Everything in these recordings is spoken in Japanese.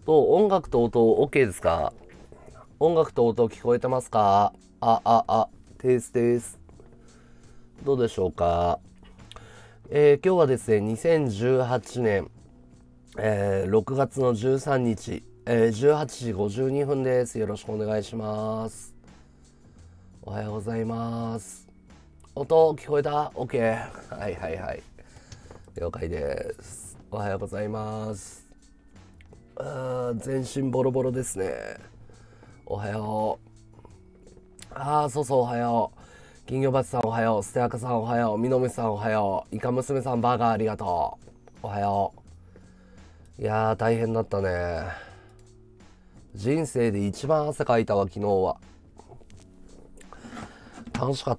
音楽と音 OK ですか？音楽と音聞こえてますか？テイステイス。どうでしょうか？今日はですね、2018年、6月の13日、18時52分です。よろしくお願いします。おはようございます。音聞こえた？ OK。はいはいはい。了解です。おはようございます。全身ボロボロですね。おはよう。そうそう、おはよう。金魚鉢さんおはよう。ステアカさんおはよう。みのむさんおはよう。イカ娘さんバーガーありがとう。おはよう。いやー、大変だったね。人生で一番汗かいたわ、昨日は。楽しかった。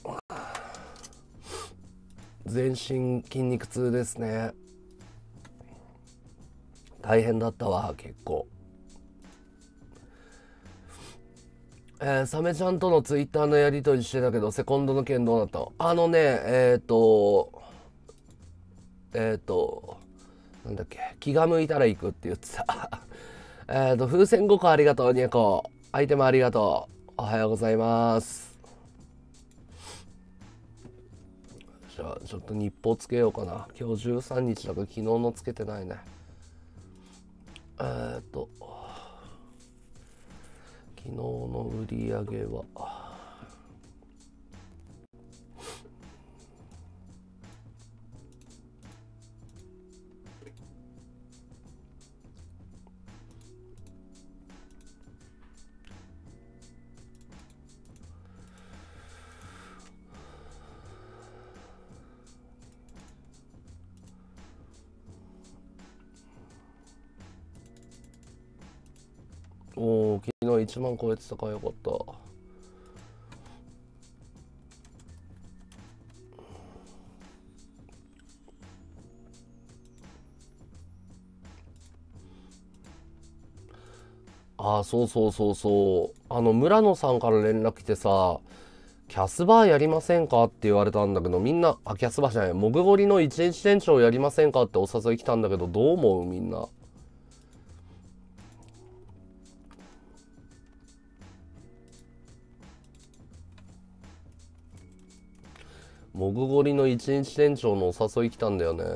全身筋肉痛ですね。大変だったわ、結構。サメちゃんとのツイッターのやりとりしてたけど、セコンドの件どうなったの？なんだっけ、気が向いたら行くって言ってた。風船5個ありがとう、ニャコ。アイテムありがとう。おはようございます。じゃあ、ちょっと日報つけようかな。今日13日だから昨日のつけてないね。昨日の売り上げは、昨日1万超えてたからよかった。そうそうそうそう。村野さんから連絡来てさ、キャスバーやりませんかって言われたんだけど、みんな、キャスバーじゃない、モグゴリの一日店長やりませんかってお誘い来たんだけど、どう思うみんな。モグゴリの一日店長のお誘い来たんだよね。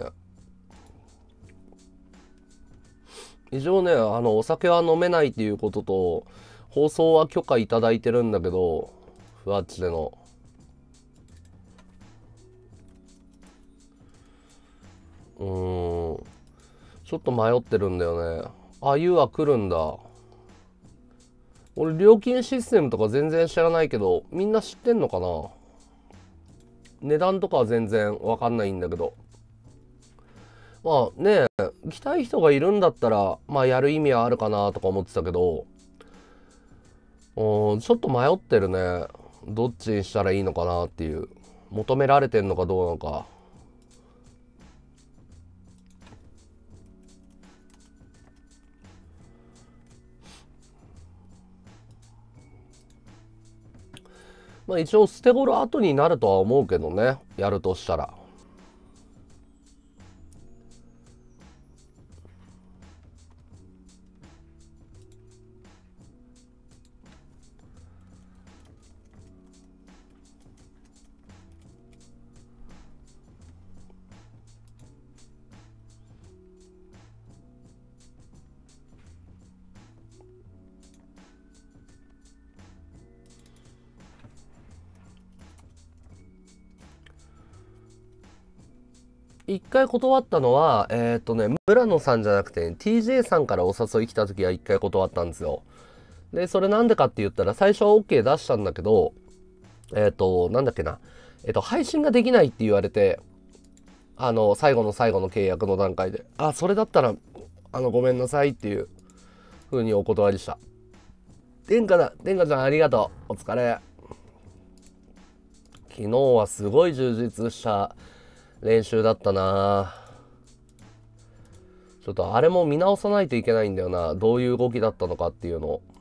一応ね、お酒は飲めないっていうことと、放送は許可いただいてるんだけど、ふわっちでの。うーん、ちょっと迷ってるんだよね。ユは来るんだ。俺、料金システムとか全然知らないけど、みんな知ってんのかな？値段とかは全然わかんないんだけど。まあね、来たい人がいるんだったら、まあやる意味はあるかなとか思ってたけど、ちょっと迷ってるね。どっちにしたらいいのかなっていう。求められてんのかどうなのか。まあ一応捨て頃後になるとは思うけどね。やるとしたら。一回断ったのは、村野さんじゃなくて、TJ さんからお誘い来た時は一回断ったんですよ。で、それなんでかって言ったら、最初は OK 出したんだけど、なんだっけな。配信ができないって言われて、最後の最後の契約の段階で、それだったら、ごめんなさいっていう風にお断りした。天下ちゃんありがとう。お疲れ。昨日はすごい充実した練習だったな。ちょっとあれも見直さないといけないんだよな。どういう動きだったのかっていうの。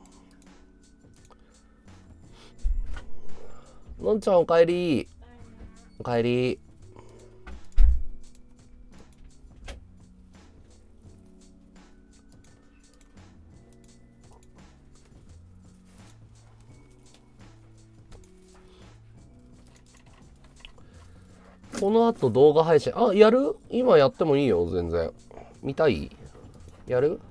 のんちゃんおかえり。おかえり。 この後動画配信、あ、やる？今やってもいいよ、全然。見たい？やる？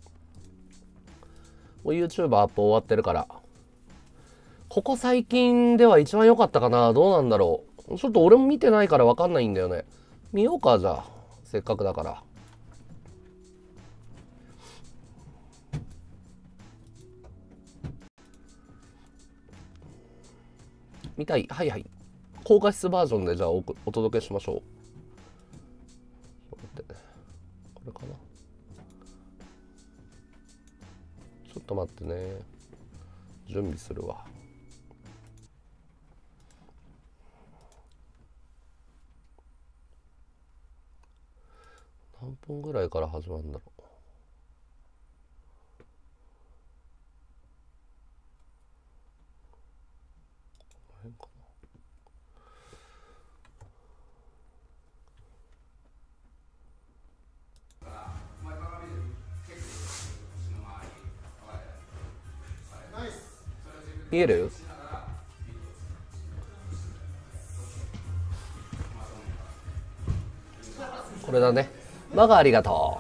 もう YouTube アップ終わってるから。ここ最近では一番良かったかな。どうなんだろう。ちょっと俺も見てないから分かんないんだよね。見ようか、じゃあ。せっかくだから。見たい？はいはい。高画質バージョンでじゃあお届けしましょう。これかな。ちょっと待ってね。準備するわ。何分ぐらいから始まるんだろう。見える？これだね。マガありがと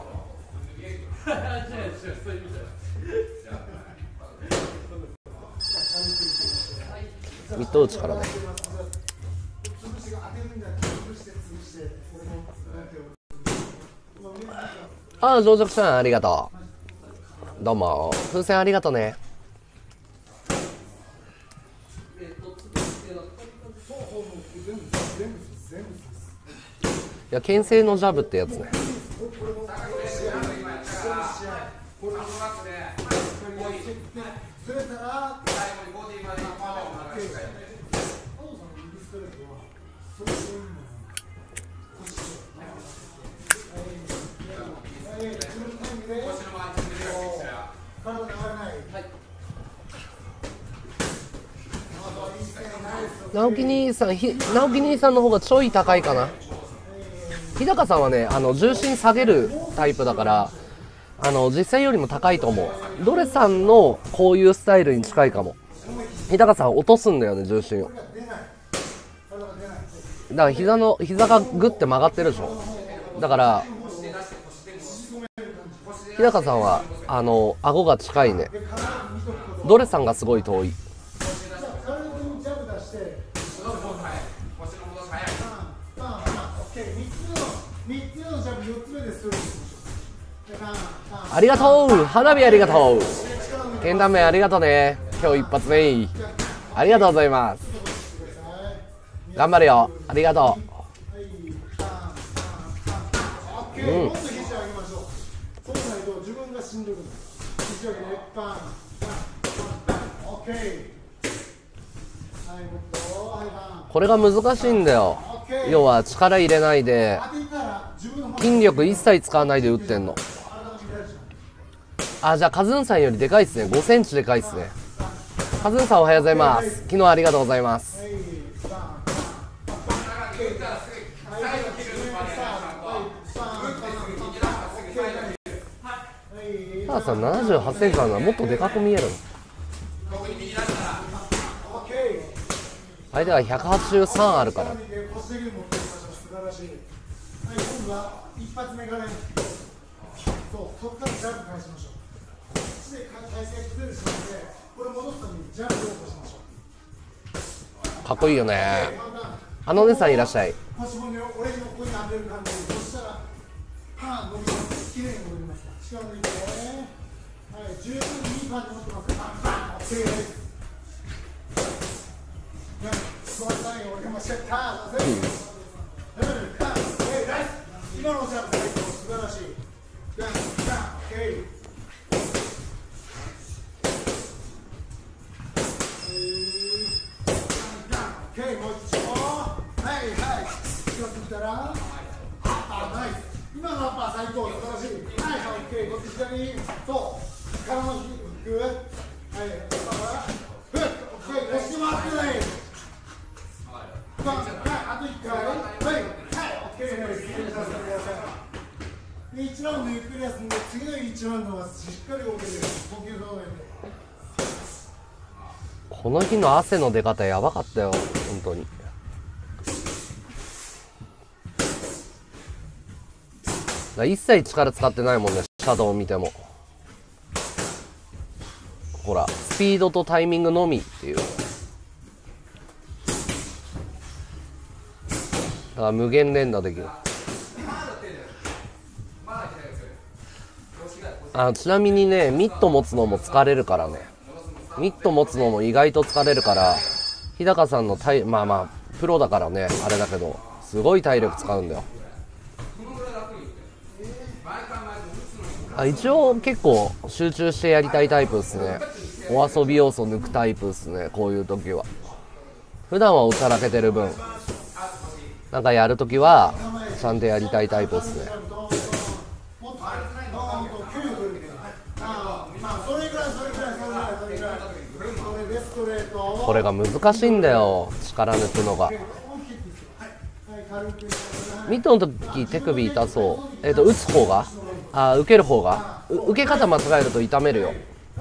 う。ミット打ちからね。ああ、上尺さんありがとう。どうも。風船ありがとうね。いや、牽制のジャブってやつね。直樹兄さんの方がちょい高いかな。日高さんはね、重心下げるタイプだから、実際よりも高いと思う。ドレさんのこういうスタイルに近いかも。日高さん落とすんだよね、重心を。だから膝がグッて曲がってるでしょ。だから日高さんは顎が近いね。ドレさんがすごい遠い。ありがとう、花火ありがとう、けん玉麺ありがとうね。今日一発目ありがとうございます。頑張るよ、ありがとう。うん、これが難しいんだよ。要は力入れないで筋力一切使わないで打ってんの。あ、じゃあカズンさんよりでかいっすね。5センチでかいっすね。カズンさんおはようございます。昨日ありがとうございます。ターさん78センチなんだ。もっとでかく見えるの。相手は183あるから。かっこいいよね。あのお姉さんいらっしゃい。今のジャンプ素晴らしい。もう一度。はいはい。強くきたら。ナイス。今のアッパー最高、素晴らしい。はいはい。オッケー。こっち左に。そう。体のフック。はい。フック。オッケー。腰回ってない。あと1回。はい。はい。オッケー。1ラウンドゆっくり休んで、次の1ラウンドはしっかり動けてる。呼吸動面で。この日の汗の出方やばかったよ、本当に。 ら一切力使ってないもんね、シャドウ見ても。ほら、スピードとタイミングのみっていう。だから無限連打できる。ちなみにね、ミット持つのも疲れるからね。ミット持つのも意外と疲れるから、日高さんのまあまあプロだからね、あれだけどすごい体力使うんだよ。一応結構集中してやりたいタイプですね。お遊び要素抜くタイプですね、こういう時は。普段はおちゃらけてる分、なんかやる時はちゃんとやりたいタイプですね。これが難しいんだよ、力抜くのが。ミットの時手首痛そう。打つ方が受ける方が受け方間違えると痛めるよ。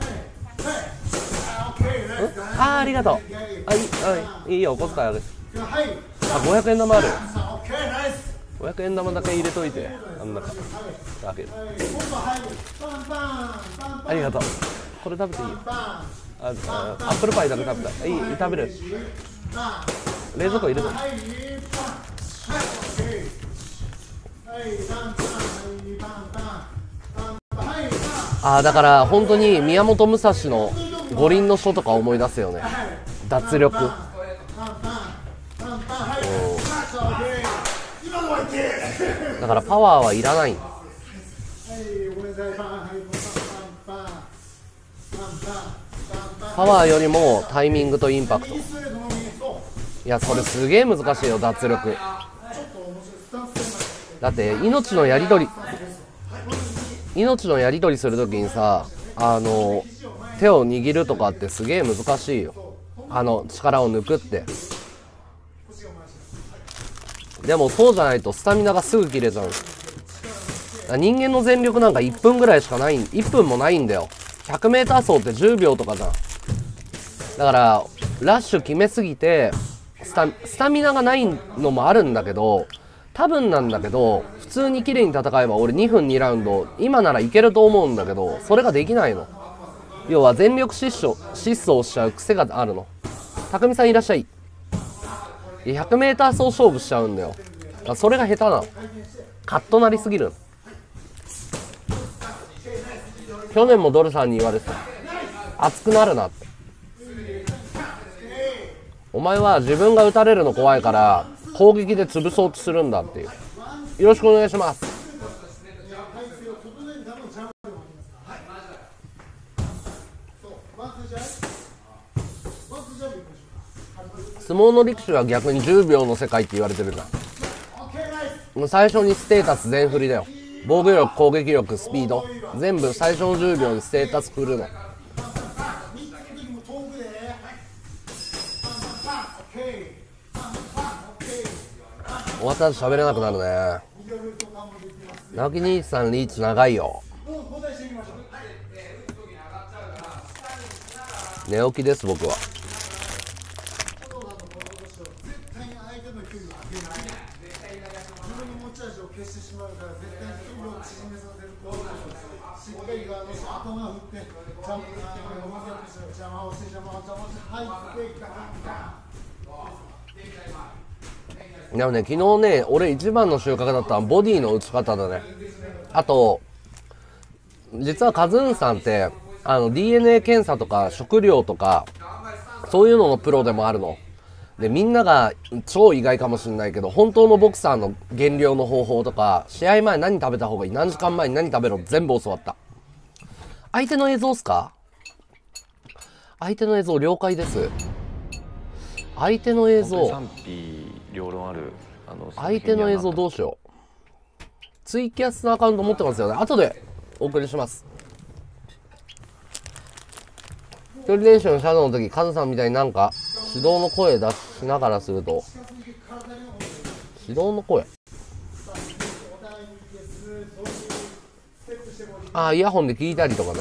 ありがとう。いいよ、お小遣いある。500円玉ある。500円玉だけ入れといて、あん中だけ。ありがとう。これ食べていいよ。アップルパイだけ食べた。いい、食べる。冷蔵庫入れと。だから本当に宮本武蔵の五輪の書とか思い出すよね。脱力。だからパワーはいらない。パワーよりもタイミングとインパクト。いや、それすげえ難しいよ、脱力。だって命のやり取りするときにさ、手を握るとかってすげえ難しいよ。力を抜くって。でもそうじゃないとスタミナがすぐ切れちゃう。人間の全力なんか1分ぐらいしかない、1分もないんだよ。100m 走って10秒とかじゃん。だからラッシュ決めすぎてスタミナがないのもあるんだけど、多分なんだけど、普通に綺麗に戦えば俺2分2ラウンド今ならいけると思うんだけど、それができないの。要は全力疾走しちゃう癖があるの。匠さんいらっしゃい。100m 走勝負しちゃうんだよ。だからそれが下手なの。カッとなりすぎるの。去年もドルさんに言われてた。熱くなるなって。お前は自分が撃たれるの怖いから攻撃で潰そうとするんだっていう。よろしくお願いします。相撲の力士は逆に10秒の世界って言われてるじゃん。もう最初にステータス全振りだよ。防御力、攻撃力、スピード全部最初の10秒にステータス振るの。終わったら喋れなくなるね。直樹兄さんリーチ長いよ。寝起きです僕は。でもね、昨日ね、俺一番の収穫だったのはボディの打ち方だね。あと実はカズーンさんってDNA 検査とか食料とかそういうののプロでもあるので、みんなが超意外かもしれないけど、本当のボクサーの減量の方法とか、試合前何食べた方がいい、何時間前に何食べろ、全部教わった。相手の映像っすか？相手の映像了解です。相手の映像、 賛否両論ある相手の映像どうしよう。ツイキャスのアカウント持ってますよね。後でお送りします。距離練習のシャドウの時、カズさんみたいになんか指導の声出しながらすると、指導の声、イヤホンで聞いたりとかね。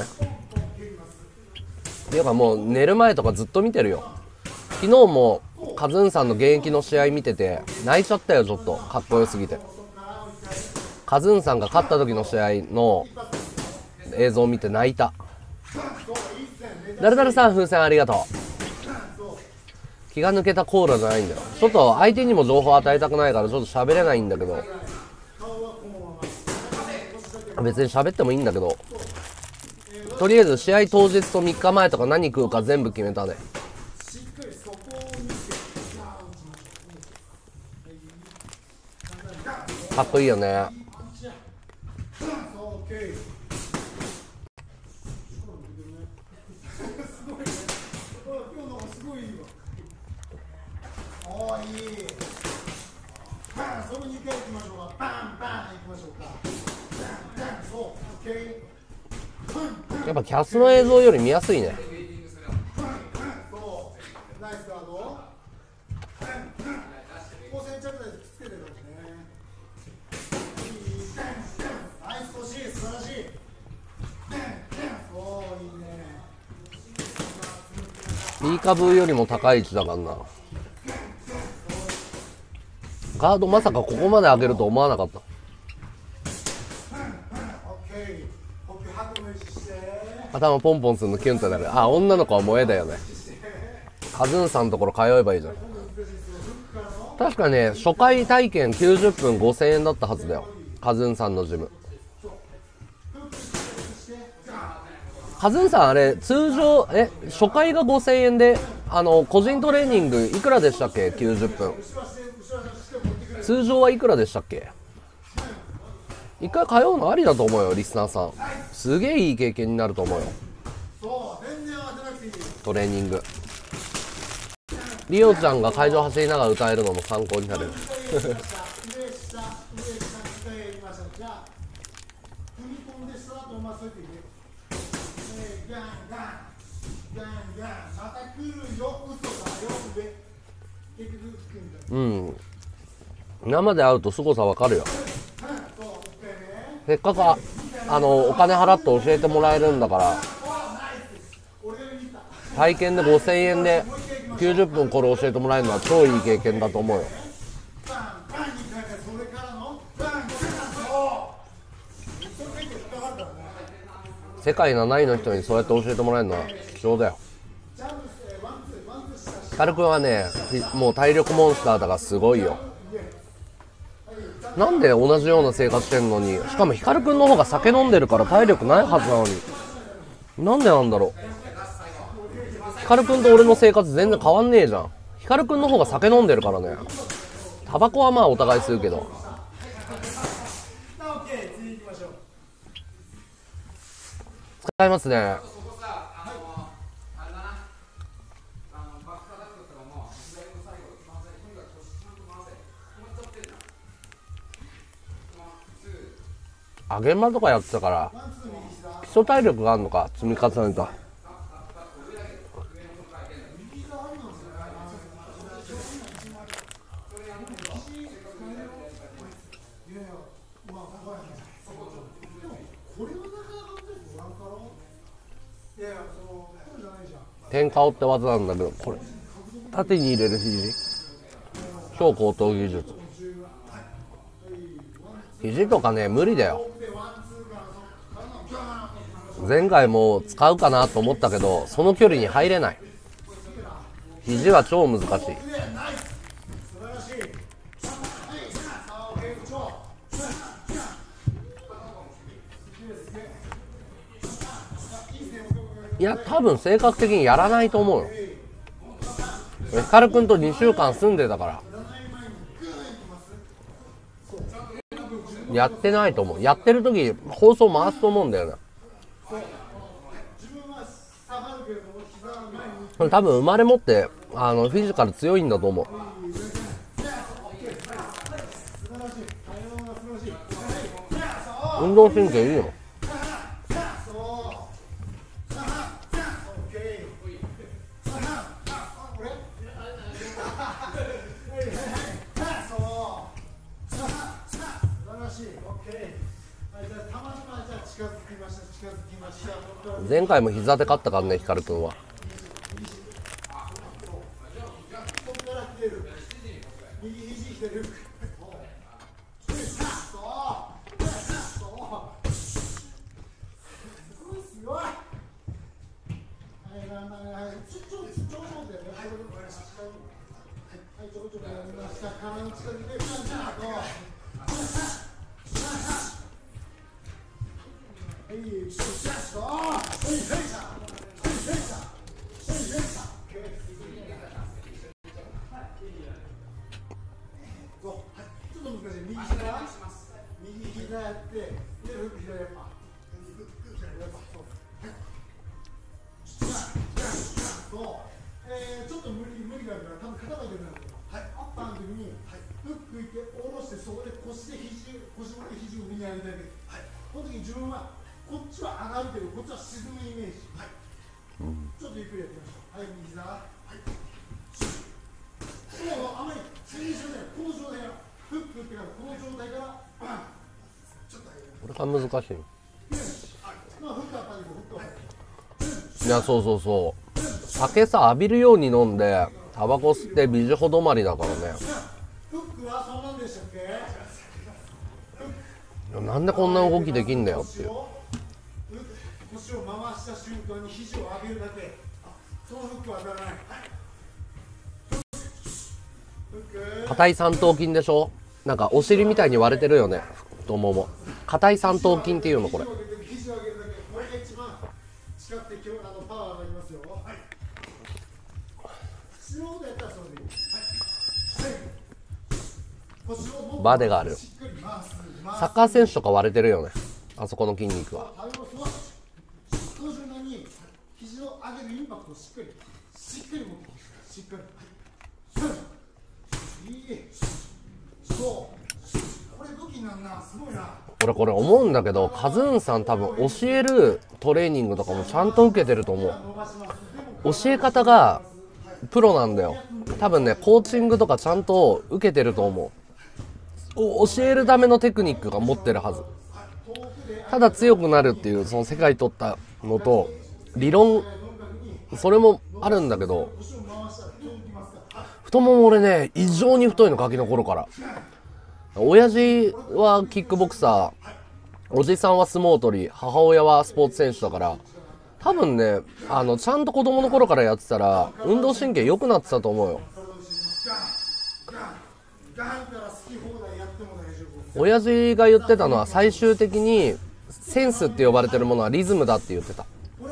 っていうかもう寝る前とかずっと見てるよ。昨日もカズンさんの現役の試合見てて泣いちゃったよ。ちょっとかっこよすぎて。 カズンさんが勝った時の試合の映像を見て泣いた。ダルダルさん風船ありがとう。気が抜けたコーラじゃないんだよ。ちょっと相手にも情報与えたくないからちょっと喋れないんだけど、別に喋ってもいいんだけど、とりあえず試合当日と3日前とか何食うか全部決めたね。かっこいいよね。やっぱキャスの映像より見やすいね。ピーカブーよりも高い位置だからな。ガードまさかここまで上げると思わなかった。頭ポンポンするのキュンってなる。あ、女の子は萌えだよね。カズンさんのところ通えばいいじゃん。確かね、初回体験90分5000円だったはずだよ、カズンさんのジム。カズンさんあれ通常初回が5000円で個人トレーニングいくらでしたっけ。90分通常はいくらでしたっけ。一回通うのありだと思うよ、リスナーさん。すげえいい経験になると思うよ、トレーニング。リオちゃんが会場走りながら歌えるのも参考になる。うん、生で会うと凄さわかるよ。せっかくお金払って教えてもらえるんだから、体験で5000円で90分これ教えてもらえるのは超いい経験だと思うよ。世界7位の人にそうやって教えてもらえるのは貴重だよ。ヒカルくんはね、もう体力モンスターだからすごいよ。なんで同じような生活してんのに、しかもヒカルくんの方が酒飲んでるから体力ないはずなのに、なんでなんだろう。ヒカルくんと俺の生活全然変わんねえじゃん。ヒカルくんの方が酒飲んでるからね。タバコはまあお互い吸うけど。使いますね。揚げ間とかやってたから基礎体力があるのか、積み重ねた。天顔って技なんだけど、これ縦に入れる肘、超高等技術。肘とかね無理だよ。前回も使うかなと思ったけどその距離に入れない。肘は超難しい。いや多分性格的にやらないと思うよ。ヒカルくんと2週間住んでたからやってないと思う。やってる時放送回すと思うんだよね。多分生まれ持ってフィジカル強いんだと思う。運動神経いいよ。前回も膝で勝ったからね、ヒカルくんは。 ちょっと無理があるから多分肩が痛くなる。はい、アッパーの時に、はい、フックいて下ろしてそこで腰で腰まで肘を右に上げてあげる。はい、この時に自分はこっちは上がるけどこっちは沈むイメージ。はい、ちょっとゆっくりやってみましょう。はい、右膝。はい。もうあんまり最初ね、この状態からフックってからこの状態からバン。ちょっとこれが難しい。 まあフックあったんだけどフックは。 いや、そうそうそう。酒さ浴びるように飲んでタバコ吸って美女ほどまりだからね。 フックはそんなんでしたっけ？ なんでこんな動きできんだよっていう。 腰を回した瞬間に肘を上げるだけ。そのフックは当たらない。 硬い三頭筋でしょ。なんかお尻みたいに割れてるよね、太もも。硬い三頭筋っていうのこれ。 肘を上げるだけ。これが一番近くてパワーがありますよ。はい。スローでやったらそれでいい。はい。 バデがある。サッカー選手とか割れてるよね、あそこの筋肉は。 その瞬間に肘を上げるインパクトをしっかり持ってきて、しっかり。はい。いい。そう。これ武器なんな、すごいな。 俺これ思うんだけど、カズーンさん多分教えるトレーニングとかもちゃんと受けてると思う。教え方がプロなんだよ。多分ね、コーチングとかちゃんと受けてると思う。教えるためのテクニックが持ってるはず。ただ強くなるっていうその世界取ったのと理論、それもあるんだけど、太もも俺ね異常に太いの、ガキの頃から。親父はキックボクサー、おじさんは相撲取り、母親はスポーツ選手だから、多分ねちゃんと子供の頃からやってたら運動神経良くなってたと思うよ。親父が言ってたのは、最終的にセンスって呼ばれてるものはリズムだって言ってた。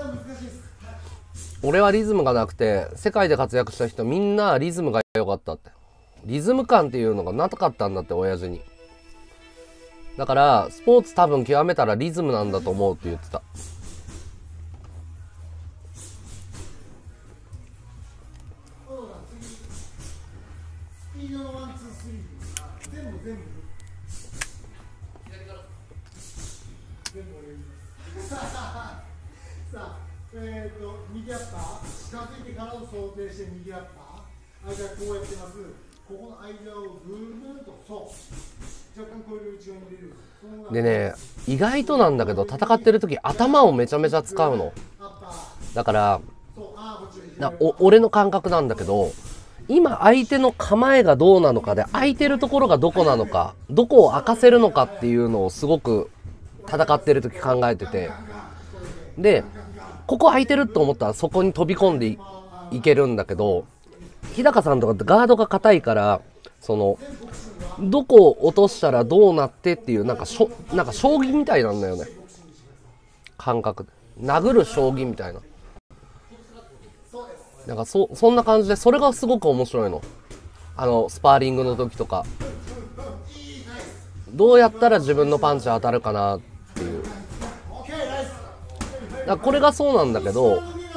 俺はリズムがなくて、世界で活躍した人みんなリズムが良かったって。リズム感っていうのがなかったんだって、親父に。だからスポーツ多分極めたらリズムなんだと思うって言ってた。 右アッパー、近づいてからを想定して右アッパー、間こうやってます。ここの間をぐるっと、そう若干こういう内側に入れる。 でね、意外となんだけど、戦ってる時頭をめちゃめちゃ使うの。だから俺の感覚なんだけど、今相手の構えがどうなのかで、空いてるところがどこなのか、どこを空かせるのかっていうのをすごく戦ってる時考えてて、でここ空いてると思ったらそこに飛び込んで いけるんだけど、日高さんとかってガードが硬いから、そのどこを落としたらどうなってっていう、なんか将棋みたいなんだよね、感覚。殴る将棋みたいな。なんかそんな感じで、それがすごく面白いの。スパーリングの時とか、どうやったら自分のパンチ当たるかなっていう。だからこれがそうなんだけど、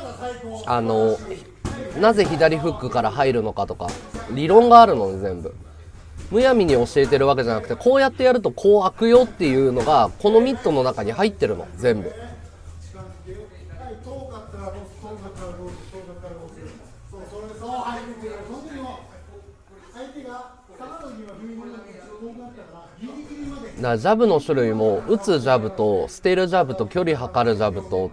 なぜ左フックから入るのかとか理論があるのね、全部。むやみに教えてるわけじゃなくて、こうやってやるとこう開くよっていうのがこのミットの中に入ってるの、全部。だからジャブの種類も、打つジャブと捨てるジャブと距離測るジャブとって、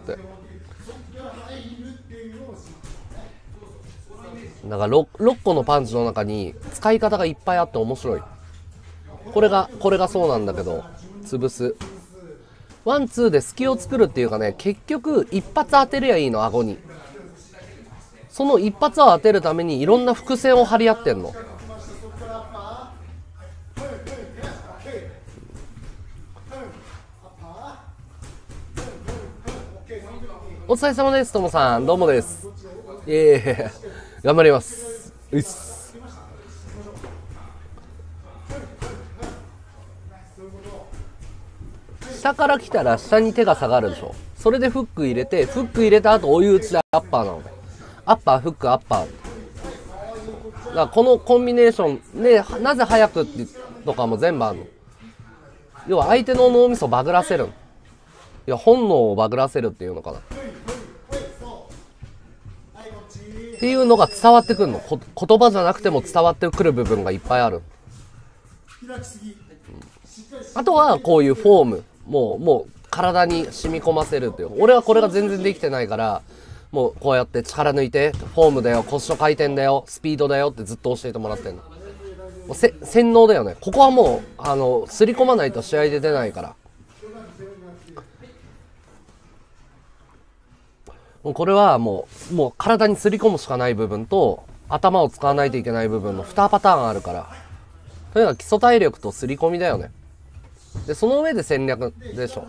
だから 6個のパンチの中に使い方がいっぱいあって面白い。これがそうなんだけど、潰すワンツーで隙を作るっていうかね、結局一発当てりゃいいの、顎に。その一発を当てるためにいろんな伏線を張り合ってんの。 お疲れ様です、ともさん。どうもです。頑張ります。うっす。下から来たら下に手が下がるでしょ。それでフック入れて、フック入れた後追い打ちでアッパーなのね。アッパー、フック、アッパー。だからこのコンビネーションで、なぜ速くってとかも全部あるの。要は相手の脳みそバグらせるの。いや、本能をバグらせるっていうのかな。っていうのが伝わってくるの。言葉じゃなくても伝わってくる部分がいっぱいある。あとはこういうフォーム。もう体に染み込ませるっていう。俺はこれが全然できてないから、もうこうやって力抜いて、フォームだよ、腰の回転だよ、スピードだよってずっと教えてもらってんの。もう洗脳だよね。ここはもう、すり込まないと試合で出ないから。もうこれはもう体にすり込むしかない部分と、頭を使わないといけない部分の2パターンあるから。とにかく基礎体力とすり込みだよね。で、その上で戦略でしょ。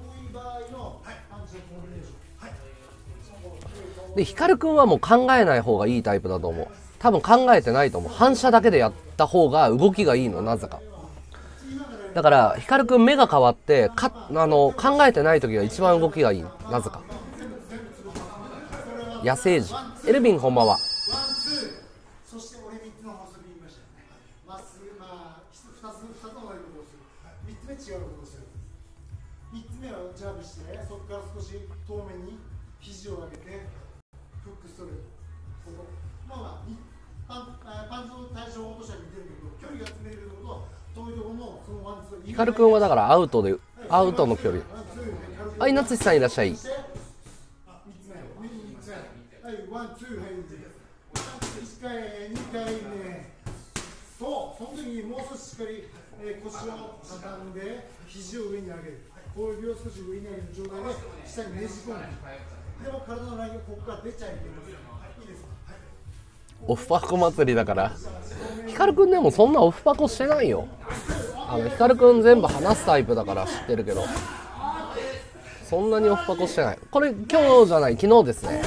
で、ヒカルくんはもう考えない方がいいタイプだと思う。多分考えてないと思う。反射だけでやった方が動きがいいの、なぜか。だから、ヒカルくん目が変わって、考えてない時が一番動きがいいの、なぜか。野生児。エルヴィンこんばんは。 そして俺3つの法則言いましたよね。まっすぐ、まあ、2つの悪いことをする。3つ目違うことをする。3つ目はジャブして、そこから少し遠目に肘を上げて、フックストレート。ここ。まあ、パンチの対象を落としたら似てるけど、距離が詰めれること遠いところもそのワンツー。 ヒカルくんはだからアウトの距離。はい、夏さんいらっしゃい。 ワン、ツー、はい、1回、2回目、そう、その時にもう少ししっかり、腰を畳んで、肘を上に上げる、小指を少し上に上げる状態で、下にねじ込む。でも体のラインがここから出ちゃいけない。いいですか。 オフパコ祭りだから。ヒカルくんでもそんなオフパコしてないよ。ヒカルくん全部話すタイプだから知ってるけど、そんなにオフパコしてない。これ今日じゃない、昨日ですね。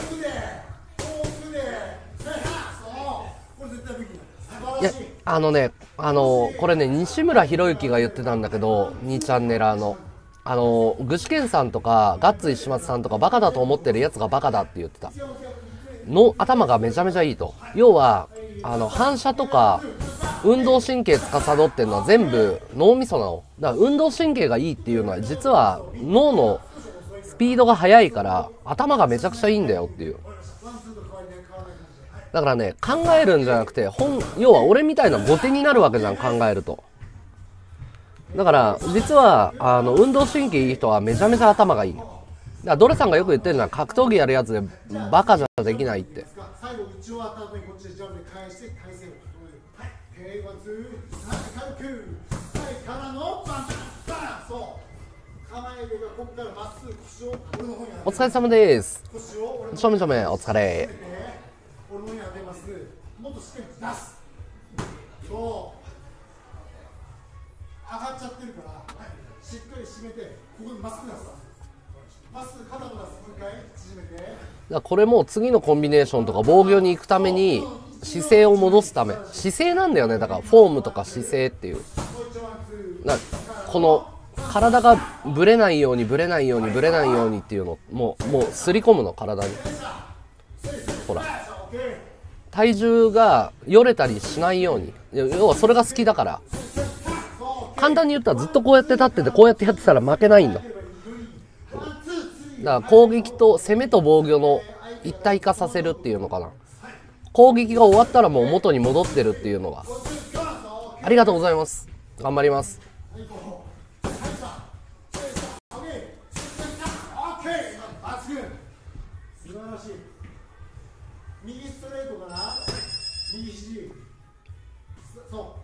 いや、これね、西村博之が言ってたんだけど、2チャンネラーの。具志堅さんとか、ガッツ石松さんとか、バカだと思ってるやつがバカだって言ってた。頭がめちゃめちゃいいと。要は、反射とか、運動神経司ってるのは全部脳みそなの。だから運動神経がいいっていうのは、実は脳のスピードが速いから、頭がめちゃくちゃいいんだよっていう。だからね、考えるんじゃなくて、要は俺みたいな後手になるわけじゃん、考えると。だから、実は、運動神経いい人はめちゃめちゃ頭がいい。だからドレさんがよく言ってるのは、格闘技やるやつでバカじゃできないって。 最後、打ち終わった後にこっちでジャブで返して、体勢を整える。はい、ワン、ツー、はい、軽く。はい、からのバン、バン、そう。構えれば、ここからまっすぐ腰を俺の方にお疲れ様です。 腰をちょめちょめ、お疲れ。 俺の方に当てます。もっとしっかり出す。そう。上がっちゃってるから、はい、しっかり締めて、ここにまっすぐ出す。まっすぐ肩も出す。もう一回縮めて。だからこれも次のコンビネーションとか防御に行くために姿勢を戻すため、姿勢なんだよね。だからフォームとか姿勢っていう。この体がブレないようにブレないようにブレないようにっていうのもうすり込むの、体に。ほら、体重がよれたりしないように。要はそれが好きだから。簡単に言ったらずっとこうやって立っててこうやってやってたら負けないんだ。だから攻撃と攻めと防御の一体化させるっていうのかな。攻撃が終わったらもう元に戻ってるっていうのが。ありがとうございます。頑張ります。 素晴らしい。右ストレートかな、右肘。そう。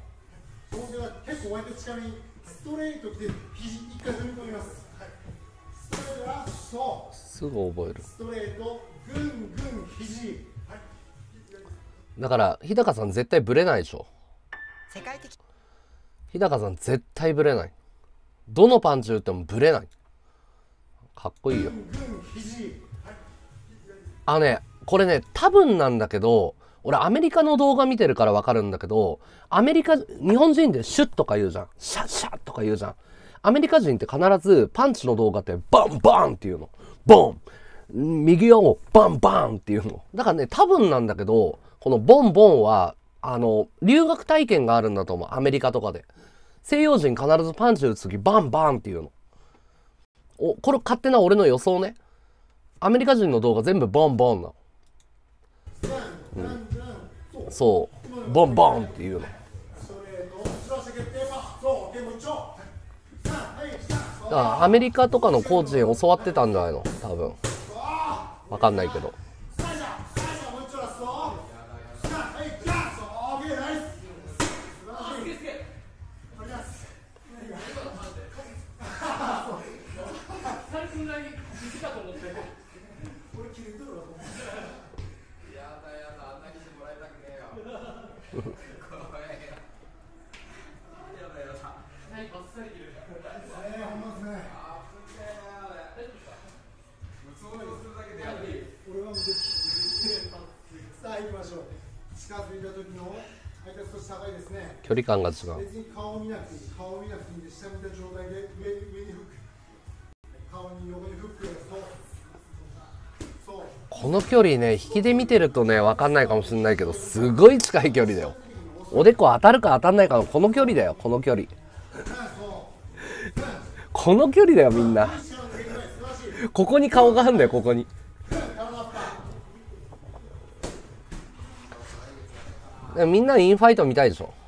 その手は結構割と近めにストレート来て肘一回踏み込みます。はい。ストレートはそう。 すぐ覚える。 ストレート、ぐんぐん肘。はい。 だから日高さん絶対ブレないでしょ。世界的。日高さん絶対ブレない。どのパンチ打ってもブレない。かっこいいよ。 ぐんぐん肘。はい。 これね、多分なんだけど、俺アメリカの動画見てるからわかるんだけど、日本人でシュッとか言うじゃん。シャッシャッとか言うじゃん。アメリカ人って必ずパンチの動画ってバンバンっていうの。ボン右をバンバンっていうの。だからね、多分なんだけど、このボンボンは、留学体験があるんだと思う。アメリカとかで。西洋人必ずパンチ打つときバンバンっていうの。これ勝手な俺の予想ね。アメリカ人の動画全部ボンボンなの。そう。ボンボンっていうの。だからアメリカとかのコーチに教わってたんじゃないの多分。わかんないけど。距離感が違う。この距離ね、引きで見てるとね、分かんないかもしれないけど、すごい近い距離だよ。おでこ当たるか当たんないかのこの距離だよ、この距離。この距離だよ、みんな。ここに顔があるんだよ、ここに。みんなインファイト見たいでしょ。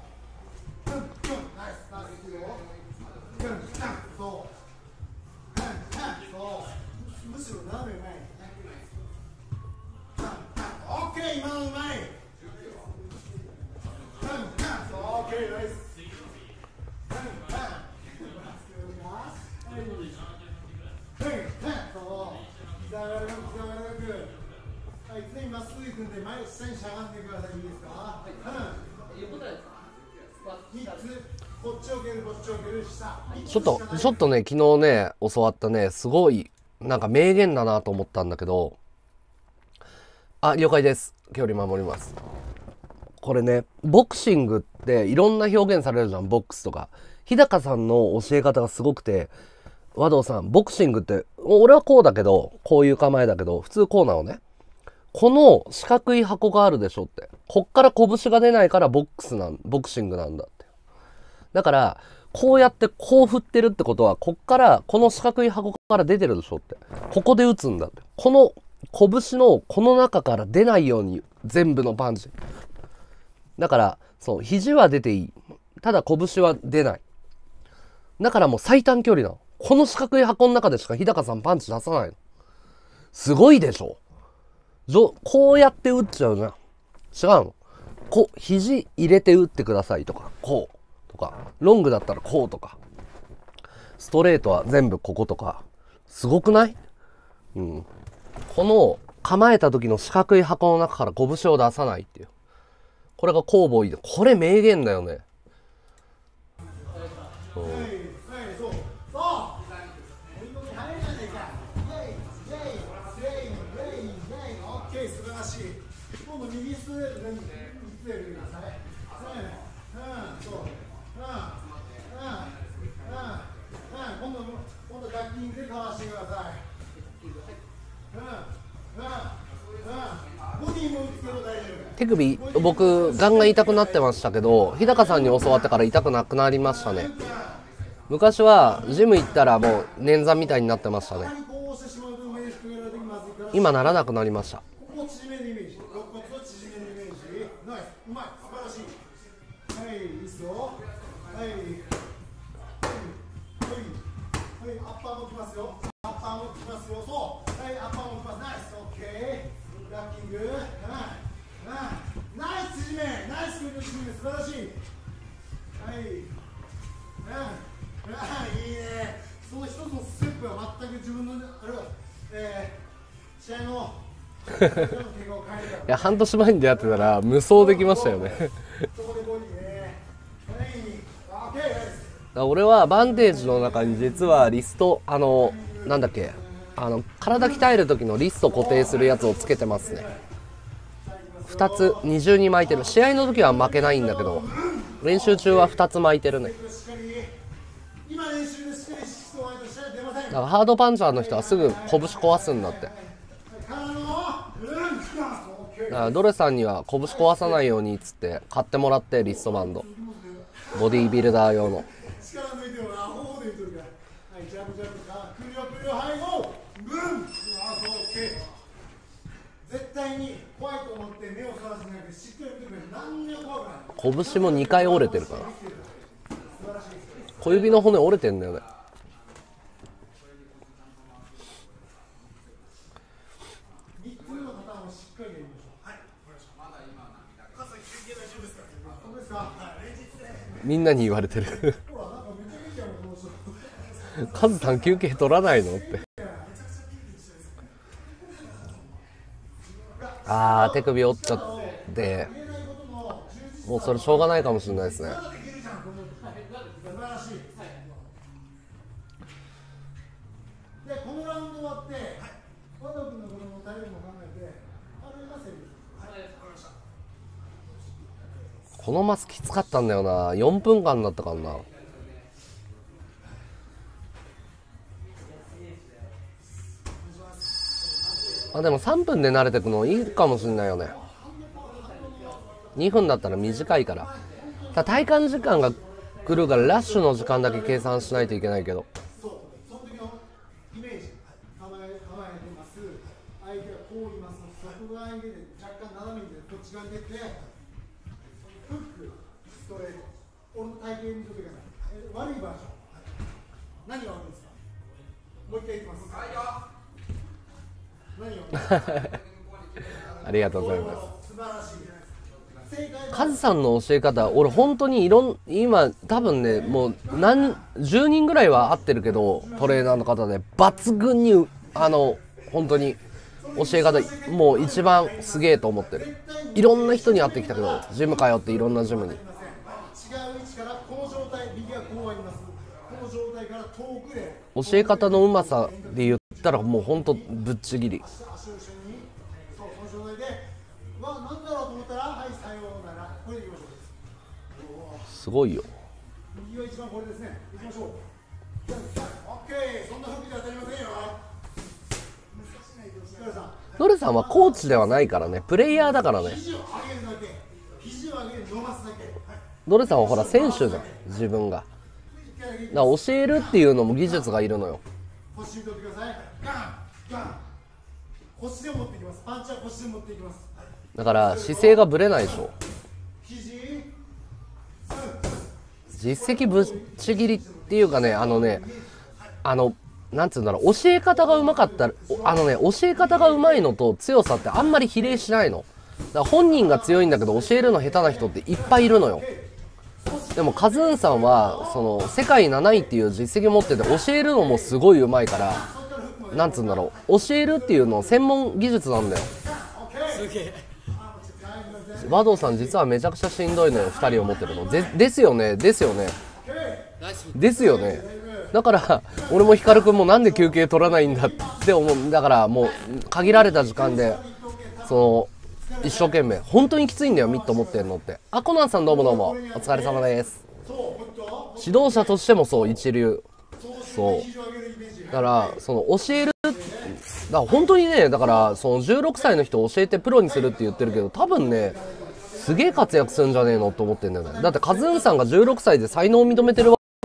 ちょっとね、昨日ね、教わったね、すごい、なんか名言だなと思ったんだけど、了解です。距離守ります。これね、ボクシングっていろんな表現されるじゃん、ボックスとか。日高さんの教え方がすごくて、和道さん、ボクシングって、俺はこうだけど、こういう構えだけど、普通こうなのね。この四角い箱があるでしょって。こっから拳が出ないからボクシングなんだって。だから、こうやってこう振ってるってことは、こっから、この四角い箱から出てるでしょって。ここで打つんだって。この拳のこの中から出ないように全部のパンチ。だから、そう、肘は出ていい。ただ拳は出ない。だからもう最短距離なの。この四角い箱の中でしか日高さんパンチ出さないの。すごいでしょ。こうやって打っちゃうじゃん。違うの。肘入れて打ってくださいとか、こうとか、ロングだったらこうとか、ストレートは全部こことか、すごくない？うん。この構えた時の四角い箱の中から拳を出さないっていう。これがコウボーイで、これ名言だよね。手首、僕ガンガン痛くなってましたけど、日高さんに教わってから痛くなくなりましたね。昔はジム行ったらもう捻挫みたいになってましたね。今ならなくなりました。いや、半年前に出会ってたら無双できましたよね。俺はバンテージの中に実はリスト、なんだっけ、 体鍛える時のリスト固定するやつをつけてますね。2つ二重に巻いてる。試合の時は負けないんだけど、練習中は2つ巻いてるね。だからハードパンチャーの人はすぐ拳壊すんだって。だからドレさんには拳壊さないようにっつって買ってもらって、リストバンド、ボディービルダー用の。 絶対に怖いと思って目をそらすんじゃなくて、しっかり見てくれ。何にも怖くない。 拳も2回折れてるから。小指の骨折れてんだよね。 3つ目のパターンをしっかりやりましょう。はい、まだ今傘休憩大丈夫ですか？本当ですか？はい、 みんなに言われてる。 ほら、なんかめっちゃ元気あるこの人。 カズさん休憩取らないのって。手首折っちゃって、もうそれしょうがないかもしれないですね。このマスきつかったんだよな。4分間だったからな。でも3分で慣れてくのいいかもしれないよね。2分だったら短いから。体感時間が来るからラッシュの時間だけ計算しないといけないけど。 その時のイメージ、構えてます。相手がこういます。外側に出て若干斜めにこっち側に出て、フック、ストレート。俺の体型見とってください。悪いバージョン。何が悪いんですか？もう一回いきます。 ありがとうございます。カズさんの教え方、俺本当に今多分ね、もう10人ぐらいは会ってるけど、トレーナーの方で抜群に本当に教え方もう一番すげえと思ってる。いろんな人に会ってきたけど、ジム通っていろんなジムに。教え方のうまさで言ったらもう本当ぶっちぎり。すごいよ。ノレさんはコーチではないからね、プレイヤーだからね。ノレさんはほら選手じゃん、自分が。だから教えるっていうのも技術がいるのよ。だから姿勢がぶれないでしょ。実績ぶっちぎりっていうかね、なんつうんだろう、教え方がうまかったら、教え方がうまいのと強さってあんまり比例しないの。だから本人が強いんだけど教えるの下手な人っていっぱいいるのよ。でもカズーンさんはその世界7位っていう実績持ってて、教えるのもすごいうまいから、なんつうんだろう、教えるっていうの専門技術なんだよ。和道さん実はめちゃくちゃしんどいのよ、2人を持ってるの。ですよね、ですよね、ですよね。だから俺も光くんもなんで休憩取らないんだって思う。だからもう限られた時間で一生懸命、本当にきついんだよミット持ってるのって。コナンさんどうもどうもお疲れ様です。指導者としてもそう、一流。そうだから教える、だから本当にね、だからその16歳の人を教えてプロにするって言ってるけど、多分ねすげえ活躍するんじゃねえのと思ってんだよね。だってカズーンさんが16歳で才能を認めてるわけ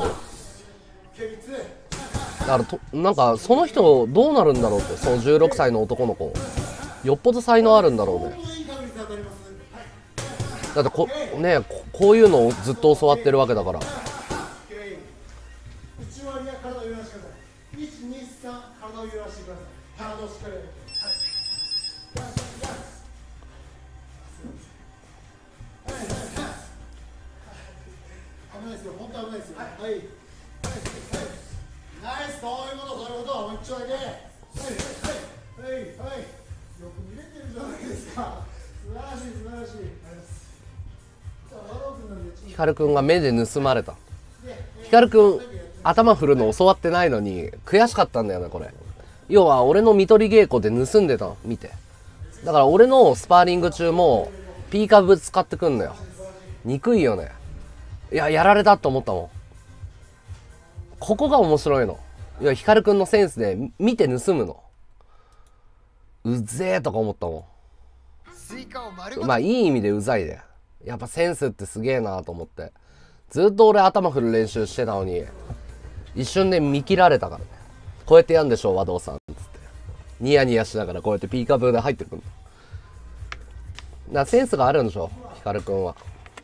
だから、なんかその人どうなるんだろうって。その16歳の男の子よっぽど才能あるんだろうね。だってこういうのをずっと教わってるわけだから。光くんが目で盗まれた。光くん頭振るの教わってないのに悔しかったんだよねこれ。 要は俺の見取り稽古で盗んでたの見て。だから俺のスパーリング中もピーカブ使ってくんのよ。憎いよね。いや、やられたと思ったもん。ここが面白いの。いや、ヒカルくんのセンスで見て盗むの。うぜえとか思ったもん。まあいい意味でうざいで。やっぱセンスってすげえなと思って。ずっと俺頭振る練習してたのに、一瞬で見切られたからね。こうやってやんでしょ、和道さん。つって。ニヤニヤしながらこうやってピーカブーで入ってくるの。だからセンスがあるんでしょ、ヒカルくんは。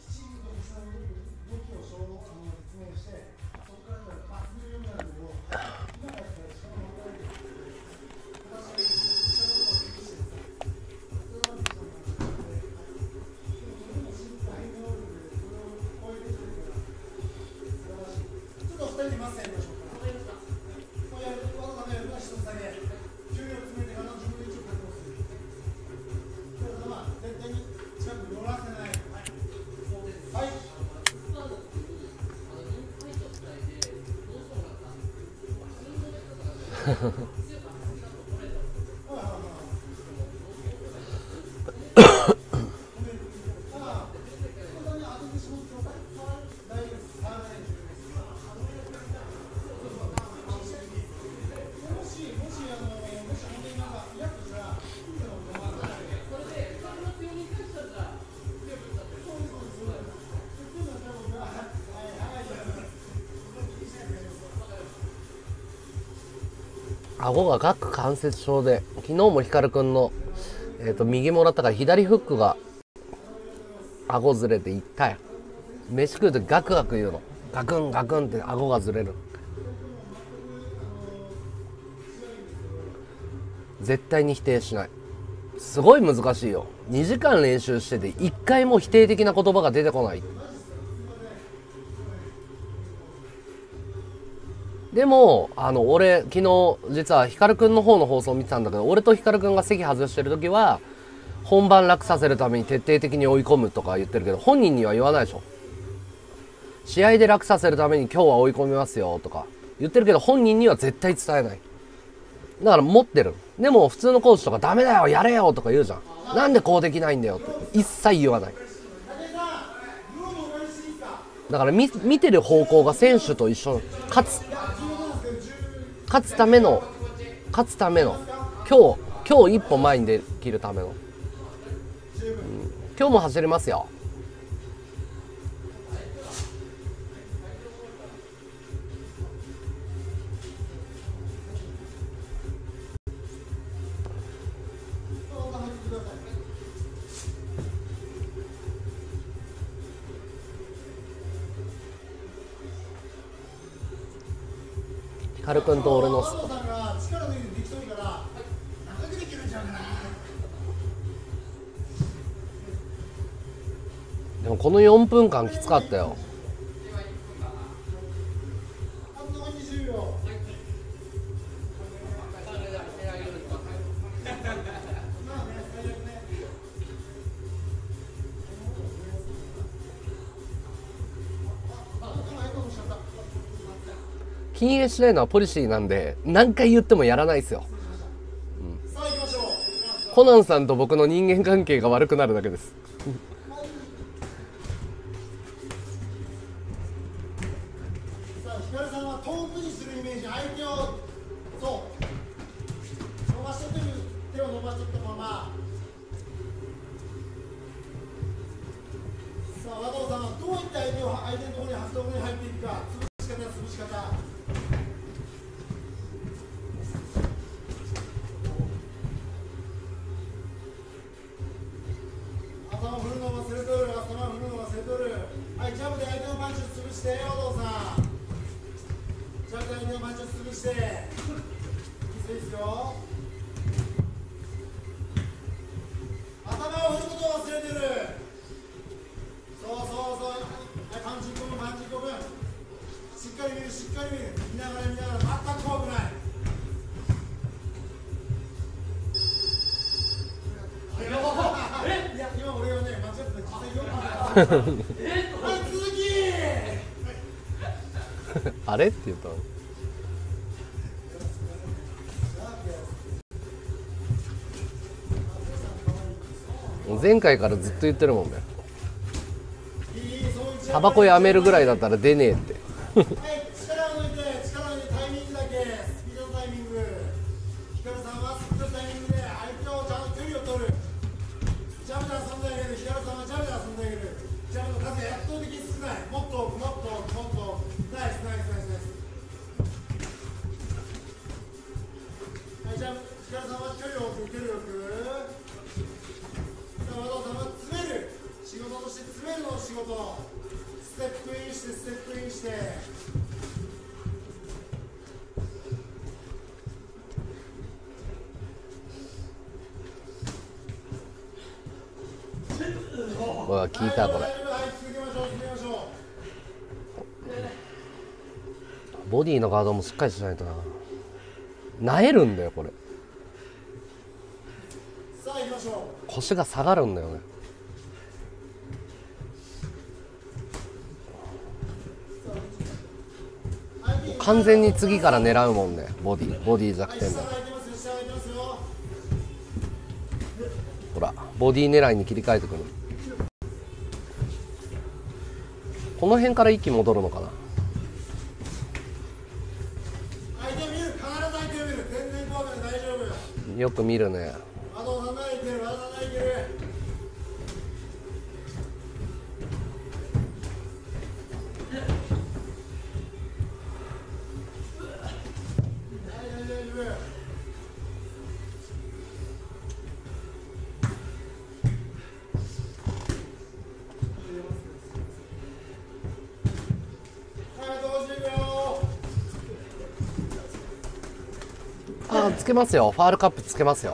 顎が顎関節症で、昨日もヒカルくんの、右もらったから左フックが顎ずれて痛い。飯食うとガクガク言うの。ガクンガクンって顎がずれる。絶対に否定しない。すごい難しいよ。2時間練習してて1回も否定的な言葉が出てこない。でも俺昨日実はヒカルくんの方の放送を見てたんだけど、俺とヒカルくんが席外してる時は本番楽させるために徹底的に追い込むとか言ってるけど、本人には言わないでしょ。試合で楽させるために今日は追い込みますよとか言ってるけど、本人には絶対伝えない。だから持ってる。でも普通のコーチとかダメだよやれよとか言うじゃん。なんでこうできないんだよって一切言わない。だから見てる方向が選手と一緒。勝つための今日一歩前にできるための、今日も走れますよ。ヒカルくんと俺のスパ。でもこの4分間きつかったよ。禁煙しないのはポリシーなんで、何回言ってもやらないですよ。コナンさんと僕の人間関係が悪くなるだけです。 ヒカルさんは遠くにするイメージ、相手をそう伸ばしとってる、手を伸ばしとったまま。さあ和道さんはどういった相手のところに発動に入っていくか、潰し方。頭振るの忘れとる、頭振るの忘れとる。はい、ジャブで相手のパンチを潰して、和道さん。ジャブで相手のパンチを潰して。いいですよ。頭を振ることを忘れてる。そうそうそう。はい、パンチ1個分、パンチ1個分。しっかり見る、しっかり見る。見ながら全く怖くない。いや、今俺がね、間違ってた。実際よくはい、続きあれって言ったの。 前回からずっと言ってるもんね。タバコやめるぐらいだったら出ねえって。 はい、力を抜いて、力を抜いて、タイミングだけ、スピードのタイミング。ヒカルさんはスピードのタイミングで相手をちゃんと距離を取る。ジャブで遊んであげる。ヒカルさんはジャブで遊んであげる。ジャブの数が圧倒的に少ない。もっと奥、もっと奥、もっと奥。ナイス、ナイス、ナイス、ナイス。はい、ジャブ、ヒカルさんは距離を置く、距離を置く。さあ、和道さんは詰める。仕事として詰めるの仕事。ステップインして、ステップインして。 うわ、聞いたこれ。 はい、続けましょう、続けましょボディのガードもしっかりしないとな。なえるんだよこれ。 う。さあ、行きましょう。 腰が下がるんだよね。完全に次から狙うもんね。ボディ弱点だ。ほらボディ狙いに切り替えてくる。この辺から息戻るのかな。 相手見る、必ず相手を見る。全然怖くない、大丈夫。 よく見るね。 和道さんがいける、和道さんがいける。大丈夫。 あ、つけますよ。ファールカップつけますよ。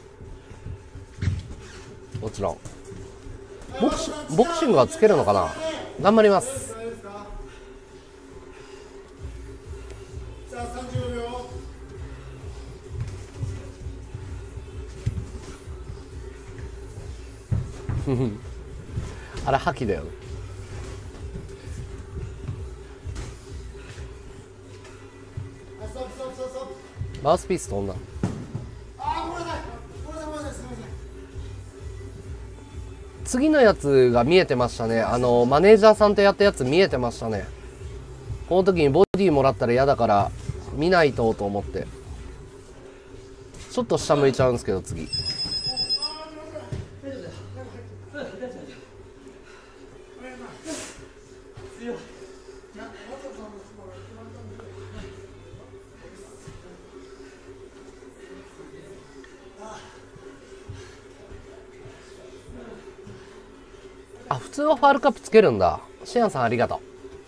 もちろん。ボクシングはつけるのかな。頑張ります。 さあ、35秒。 あれ覇気だよね。 ストップ、ストップ、ストップ、ストップ。 マウスピース飛んだ。 あー、ごめんなさい。ごめんなさい、ごめんなさい、すみません。 次のやつが見えてましたね。マネージャーさんとやったやつ見えてましたね。この時にボディもらったら嫌だから見ないと思って、ちょっと下向いちゃうんですけど次。あ、普通はファールカップつけるんだ。シアンさんありがと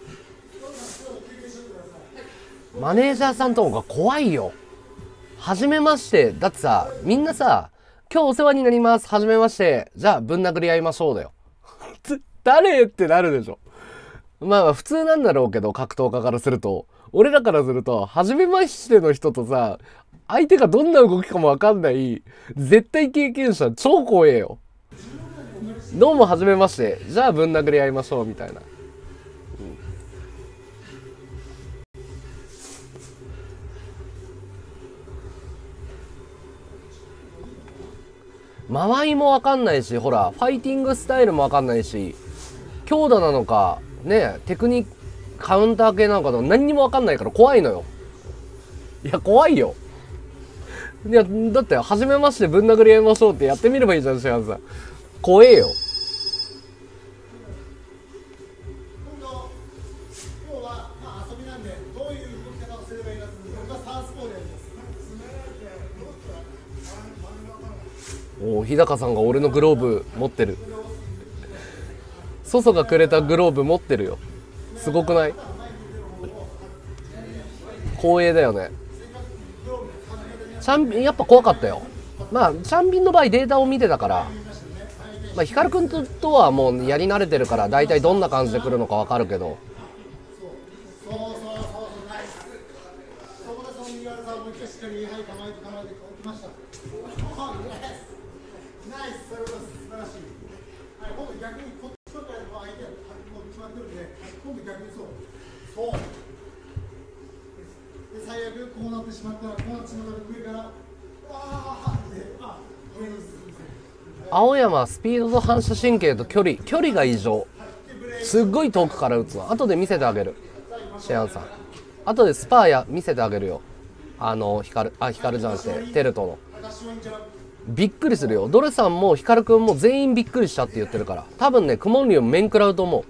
う。マネージャーさんとかが怖いよ。はじめまして。だってさ、みんなさ、今日お世話になります。はじめまして。じゃあぶん殴り合いましょうだよ。誰ってなるでしょ。まあ普通なんだろうけど、格闘家からすると。俺らからすると、はじめましての人とさ、相手がどんな動きかもわかんない、絶対経験者超怖えよ。どうもはじめまして。じゃあぶん殴り合いましょうみたいな。間合いもわかんないし、ほら、ファイティングスタイルもわかんないし、強打なのか、ね、テクニック、カウンター系なのかと何にもわかんないから怖いのよ。いや、怖いよ。いや、だって、はじめましてぶん殴り合いましょうってやってみればいいじゃん、シアンさん。怖えよ。 今日は、まあ、遊びなんで、どういう動き方をすればいいかというのがサウスポーでやります。 おお、日高さんが俺のグローブ持ってる。ソソがくれたグローブ持ってるよ。すごくない？光栄だよね。やっぱ怖かったよ。まあチャンビンの場合データを見てたから、まあ、ヒカルくんとはもうやり慣れてるから大体どんな感じで来るのか分かるけど、 そうナイス。そこでその右側さんもう一回しっかり、はい、構えておきました。ナイス、それは素晴らしい。はい、今度逆にこっちとか相手はもう決まってるんで、今度逆にそう。で、最悪こうなってしまったら、こうなってしまったら上から、上に進む。 青山はスピードと反射神経と距離が異常。すっごい遠くから打つの。後で見せてあげる、シェアンさん。後でスパー見せてあげるよ。光じゃなくてテルトの。びっくりするよ。ドレさんも光くんも全員びっくりしたって言ってるから。多分ね、クモンリオン面食らうと思う。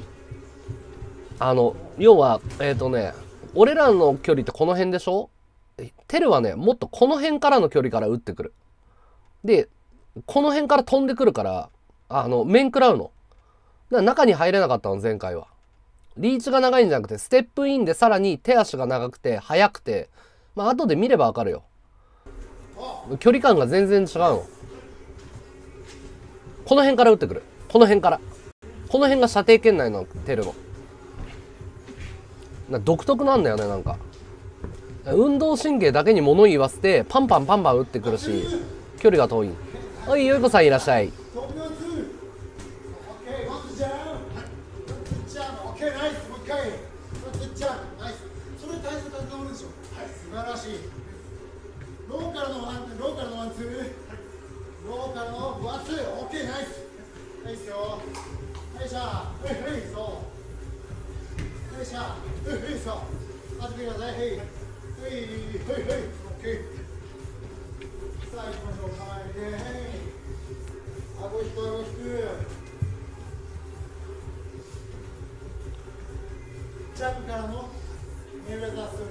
要は俺らの距離ってこの辺でしょ。テルはね、もっとこの辺からの距離から打ってくる。でこの辺から飛んでくるから面食らうの。だから中に入れなかったの、前回は。リーチが長いんじゃなくて、ステップインでさらに手足が長くて速くて、まあ後で見ればわかるよ。距離感が全然違うの。この辺から打ってくる。この辺から。この辺が射程圏内のテルの。独特なんだよね、なんか。運動神経だけに物言わせて、パンパン打ってくるし、距離が遠い。はい、よいこさんいらっしゃい。 ローカルのワンツー、ローカルのワンツー、オッケー、ナイス。ナイスよ。よいしょ。そう。よいしょ。そう。当ててください。オッケー。さあ行きましょう。構えて。顎引く。ジャンプからのメイウェザーストレートいきますよ。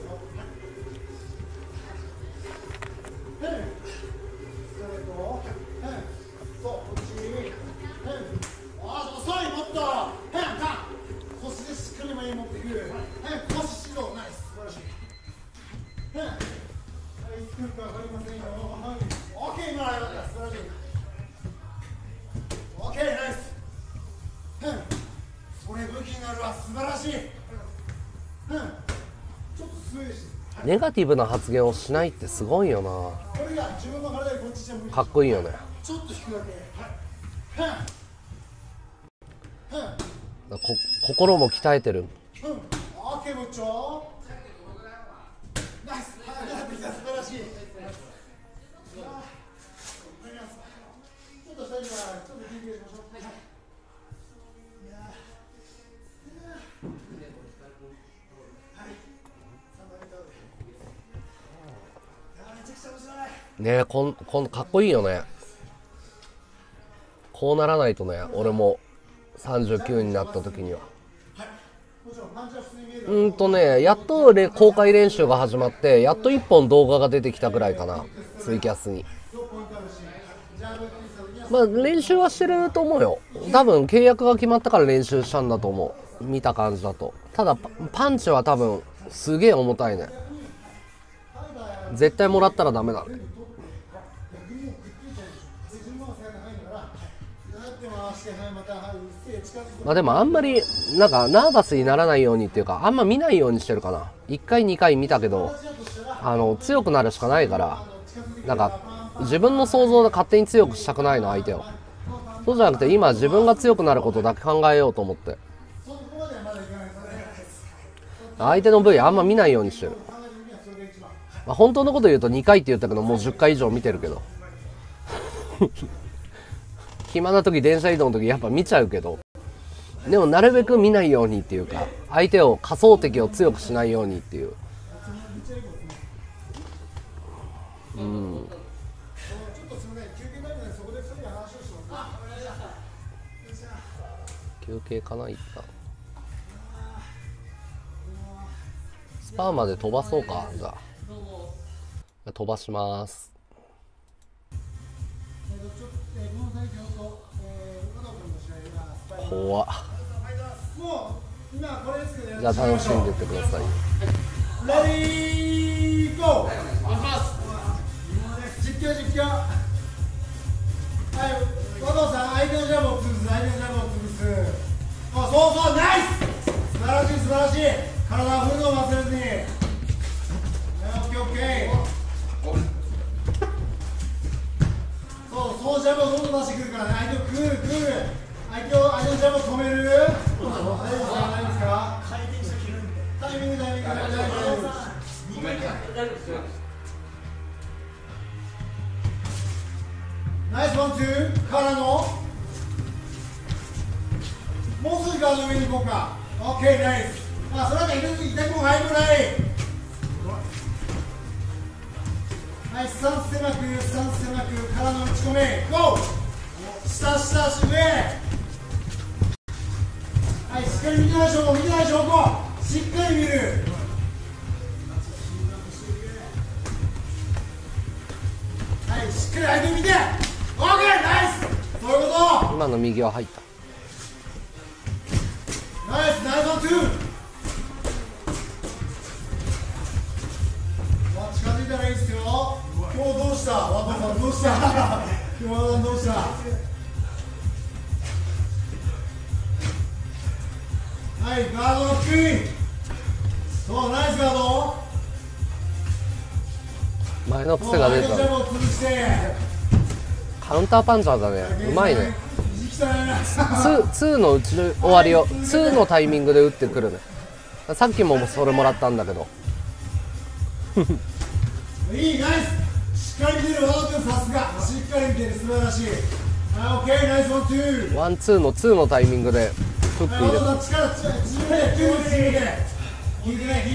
ストレート、そう、こっち、遅い、もっと、腰でしっかり前に持ってくる、腰しろ、ナイス、素晴らしい。いつ来るか分かりませんよ。オッケー、今のよかった、素晴らしい。オッケー、ナイス。それ武器になるわ、素晴らしい。ちょっとスムーズして。 ネガティブな発言をしないってすごいよな。かっこいいよね。 ちょっと引くだけ。 心も鍛えてる。 オッケー、もちょ。ナイス。素晴らしい。ちょっと下にはちょっと休憩しましょう。 ねえ、かっこいいよね。こうならないとね、俺も39になった時には。やっと公開練習が始まって、やっと1本動画が出てきたぐらいかな、ツイキャスに。まあ練習はしてると思うよ。多分契約が決まったから練習したんだと思う、見た感じだと。ただパンチは多分すげえ重たいね。絶対もらったらダメだね。まあでもあんまりなんかナーバスにならないようにっていうか、あんま見ないようにしてるかな。1回2回見たけど強くなるしかないから、なんか自分の想像で勝手に強くしたくないの、相手を。そうじゃなくて今自分が強くなることだけ考えようと思って、相手の部位あんま見ないようにしてる。まあ、本当のこと言うと2回って言ったけど、もう10回以上見てるけど暇な時、電車移動の時やっぱ見ちゃうけど、でもなるべく見ないようにっていうか、相手を仮想敵を強くしないようにっていう。休憩かな、一旦。スパーまで飛ばそうか。じゃあ飛ばします。怖っ。じゃあ楽しんでってください。 レディーゴー。実況。はい、和藤さん、相手のジャブを潰す。そう、ナイス。素晴らしい。体を振るのを忘れずに。オッケー。そうジャブをどんどん出してくるからね。相手をクール。相手のジャブを止める。大丈夫ですか？回転して切るんで。タイミング。大丈夫です。 ナイスワンツーからのもうすぐガード上に行こうか。オッケーナイス。あ、それだけ痛くも入るぐらい。はい、スタンス狭くからの打ち込めゴー。下上。はい、しっかり見てない証拠、しっかり見る。はい、しっかり相手見て。オッケー、ナイス。そういうこと。 今の右は入った。 ナイスワンツー。近づいたらいいですよ。今日どうしたワトさん、どうした今日はどうした。はい、ガードの低い。そう、ナイスガード。 前の癖が出た。カウンターパンチャーだね。うまいね。2の打ち終わりを2のタイミングで打ってくるね。さっきもそれもらったんだけどいい、ナイス。しっかり見てる、和田君、さすが。しっかり見てる、素晴らしい。はい、オッケー、ナイスワンツー。 ワンツーの2のタイミングでフック入れた。 力、自分で、引いてない。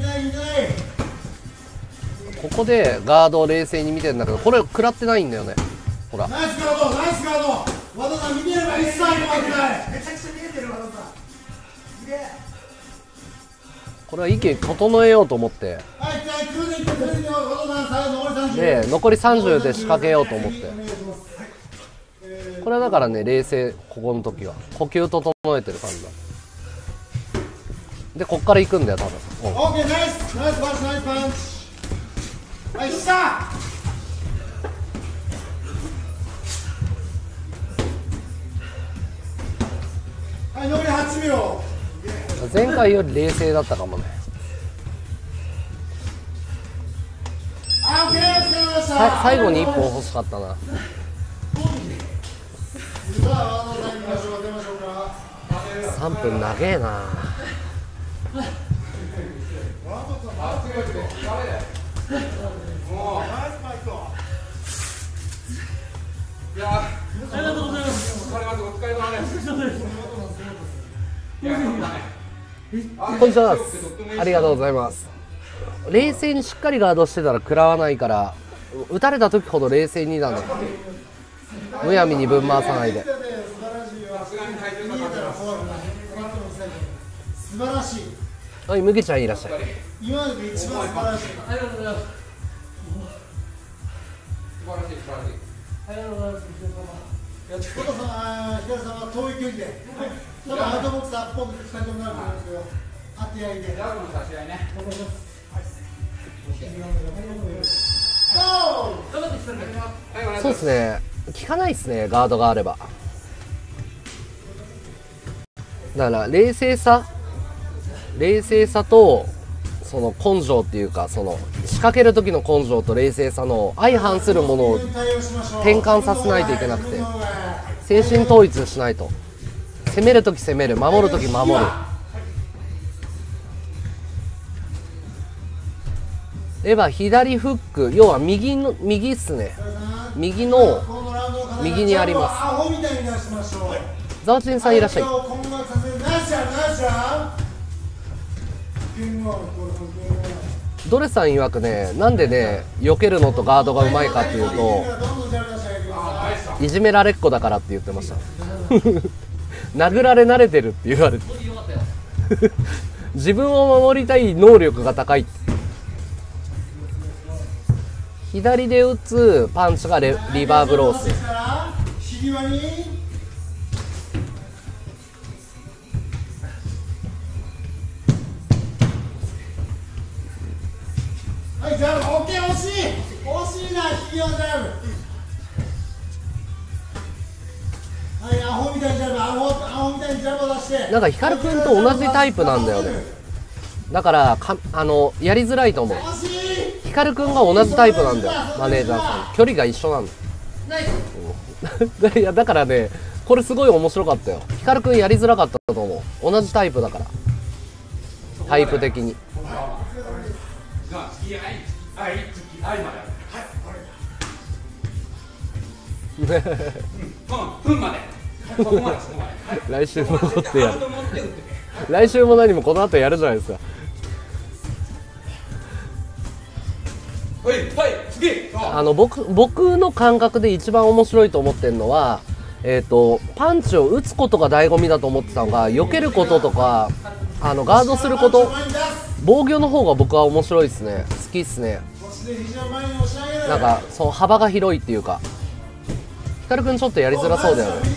ここでガードを冷静に見てるんだけど、これ食らってないんだよね。ほら。 ナイスガード。和田さん見てれば一切怖くない。めちゃくちゃ見えてる、和田さん。すげえ。 これは息整えようと思って。 はい、和田さん、 で、残り30で仕掛けようと思って。これはだからね、冷静、ここの時は呼吸整えてる感じだ。で、こっから行くんだよ、多分。 オッケー、ナイスパンチ。はい、下。はい、残り8秒。 前回より冷静だったかもね。最後に1本欲しかったな。3分長えな。こんにちは。ありがとうございます。冷静にしっかりガードしてたら食らわないから、打たれた時ほど冷静になる。むやみにぶん回さないで。 素晴らしい。 はい、麦ちゃんいらっしゃい。 今までで一番素晴らしい。ありがとうございます。素晴らしい。ありがとうございます。光さんは遠い距離で、多分アウトボックスアップっぽく2人ともなると思うんですけど、当て合いで。ラブの差し合いね。 そうですね。効かないですね、ガードがあれば。だから冷静さとその根性っていうか、その仕掛ける時の根性と冷静さの相反するものを転換させないといけなくて、精神統一しないと。攻める時攻める、守る時守る。では左フック、要は右っすね。右にあります。ザワチンさんいらっしゃい。ドレさん曰くね、なんでね避けるのとガードがうまいかっていうと、いじめられっ子だからって言ってました殴られ慣れてるって言われて自分を守りたい能力が高い。左で打つパンチがリバーブロース。 はい、ジャブ、オッケー、惜しいな、引き際ジャブ。はい、アホみたいにジャブ、アホみたいにジャブを出して。 なんか光くんと同じタイプなんだよね。だからやりづらいと思う。光くんが同じタイプなんだよ、マネージャーさん。距離が一緒なんだいや、だからね、これすごい面白かったよ。光くんやりづらかったと思う。同じタイプだから、タイプ的に。 分まで。ここまで、そこまで。 来週も残ってやる。 ハード持って打ってね。 来週も何もこの後やるじゃないですか。 はい、はい、次。 僕の感覚で一番面白いと思ってるのは、パンチを打つことが醍醐味だと思ってたのが、避けることとかガードすること、防御の方が僕は面白いですね。好きっすね。なんかその幅が広いっていうか、ヒカルくんちょっとやりづらそうだよね。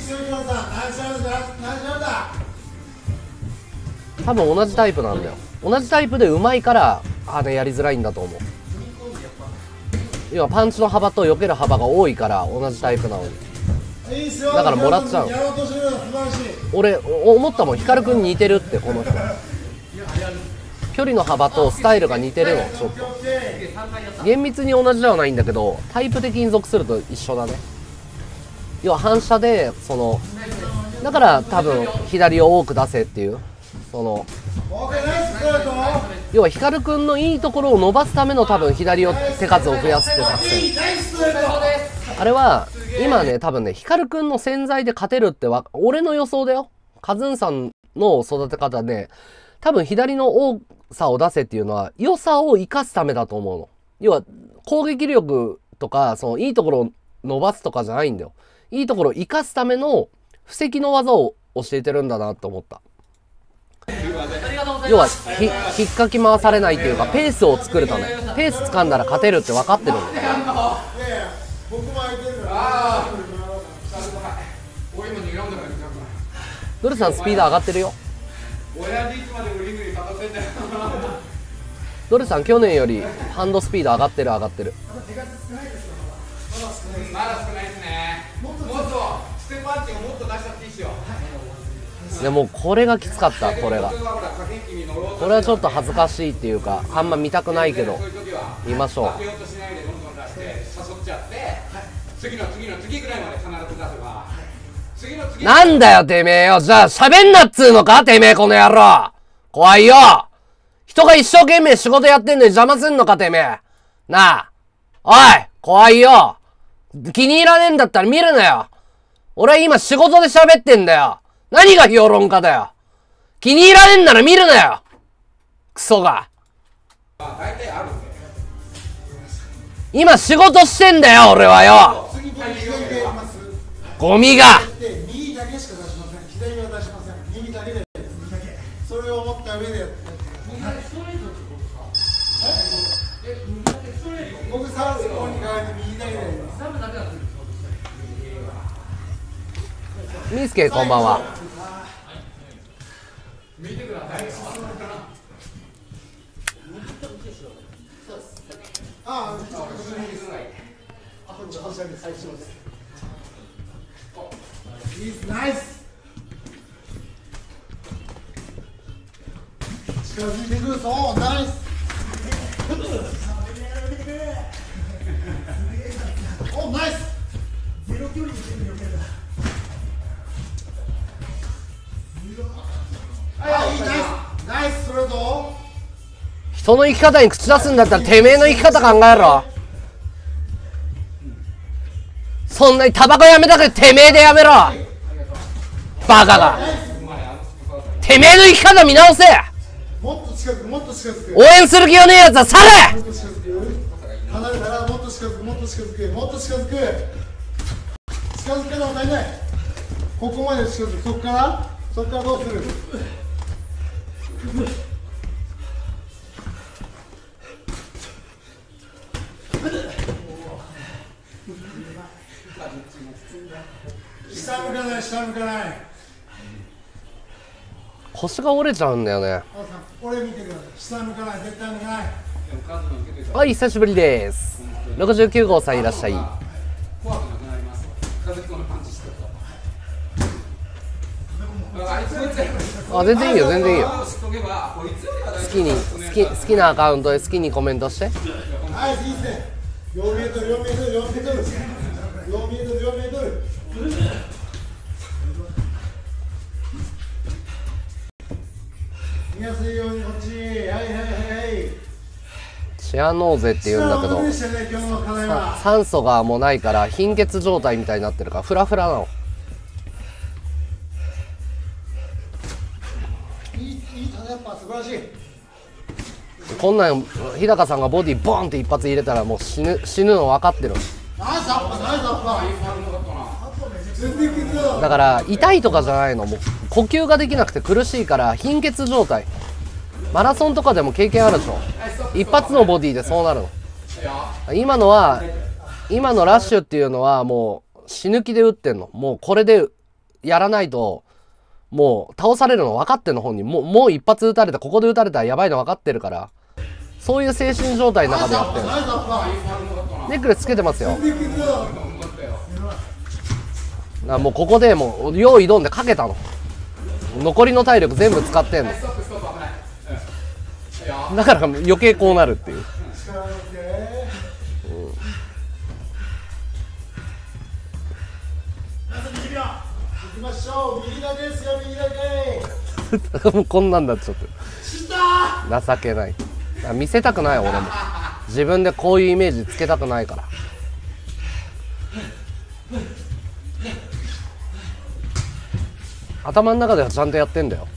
多分同じタイプなんだよ。同じタイプで上手いからやりづらいんだと思う。要はパンチの幅と避ける幅が多いから同じタイプなのに、だからもらっちゃう。俺思ったもん、ヒカルくんに似てるって。この人距離の幅とスタイルが似てるの。ちょっと厳密に同じではないんだけど、タイプ的に属すると一緒だね。要は反射でだから多分左を多く出せっていう、要はヒカルくんのいいところを伸ばすための多分左を手数を増やすって作戦。あれは今ね、多分ね、ヒカルくんの潜在で勝てるって俺の予想だよ。カズンさんの育て方で、多分左の多さを出せっていうのは良さを生かすためだと思うの。要は攻撃力とかいいところを伸ばすとかじゃないんだよ。いいところを生かすための布石の技を教えてるんだなと思った。要は引っかき回されないっていうか、ペースを作るため。ペース掴んだら勝てるって分かってるんだよ。ドルさんスピード上がってるよ。ドルさん去年よりハンドスピード上がってる上がってる。 まだ少ないですね。もっとステップパンチをもっと出しちゃっていいですよ。 でもこれがきつかった。これはちょっと恥ずかしいっていうか、あんま見たくないけど見ましょう。なんだよてめえよ。じゃあ喋んなっつうのかてめえこの野郎。怖いよ。人が一生懸命仕事やってんのに邪魔すんのかてめえなあ。おい怖いよ。気に入らねえんだったら見るなよ。俺は今仕事で喋ってんだよ。何が評論家だよ。気に入らねえんなら見るなよ。クソが。今仕事してんだよ俺はよ。ゴミが。 右だけしか出しません。左は出しません。右だけで右だけ。それを思った上でやって。僕サウスポーに変わって右だけでやります。 ミスケこんばんは。 見てください。 ナイス。近づいてくるぞ。ナイス。おナイス。ゼロ距離で避ける。はい、ナイス。ナイスストレート。 人の生き方に口出すんだったらてめえの生き方考えろ。そんなにタバコやめたくててめえでやめろバカが。てめえの生き方見直せ。 もっと近づく、もっと近づく。 応援する気がねえやつは去れ。 離れたらもっと近づく、もっと近づく、もっと近づく。近づくの足りない。ここまで近づく。そこからどうする。下向かない、下向かない。 腰が折れちゃうんだよね。 俺見てください。下向かない、絶対向かない。 はい、久しぶりです。69号さんいらっしゃい。あ、全然いいよ、全然いいよ。好きなアカウントで好きにコメントして。 はい、いいですね。4メートル、4メートル、4メートル。4メートル、4メートル。見やすいようにこっち。はいはいはいはい。 シアノーゼって言うんだけど、 でしたね、今日の課題は。 酸素がもうないから貧血状態みたいになってるからフラフラなの。 いいやっぱ素晴らしい。 こんなん日高さんがボディボーンって一発入れたらもう死ぬの分かってる。 ナイスアッパー、ナイスアッパー。全然いけた。 だから痛いとかじゃないの、もう呼吸ができなくて苦しいから貧血状態。マラソンとかでも経験あるでしょ。一発のボディでそうなるの。今のラッシュっていうのはもう死ぬ気で打ってんの。もうこれでやらないともう倒されるの分かってんの。本人もう一発撃たれた、ここで撃たれたらやばいの分かってるから、そういう精神状態の中でやってる。 ナイスアッパー。 ネックレスつけてますよ。 全然いけた。 だからもうここでもう用意どんでかけたの。残りの体力全部使ってんの。だから余計こうなるっていう。 力抜け。皆さん右だ。行きましょう。右だけですよ、右だけ。 もうこんなんだってちょっしたと情けない。見せたくない俺も。自分でこういうイメージつけたくないから。頭の中ではちゃんとやってんだよ。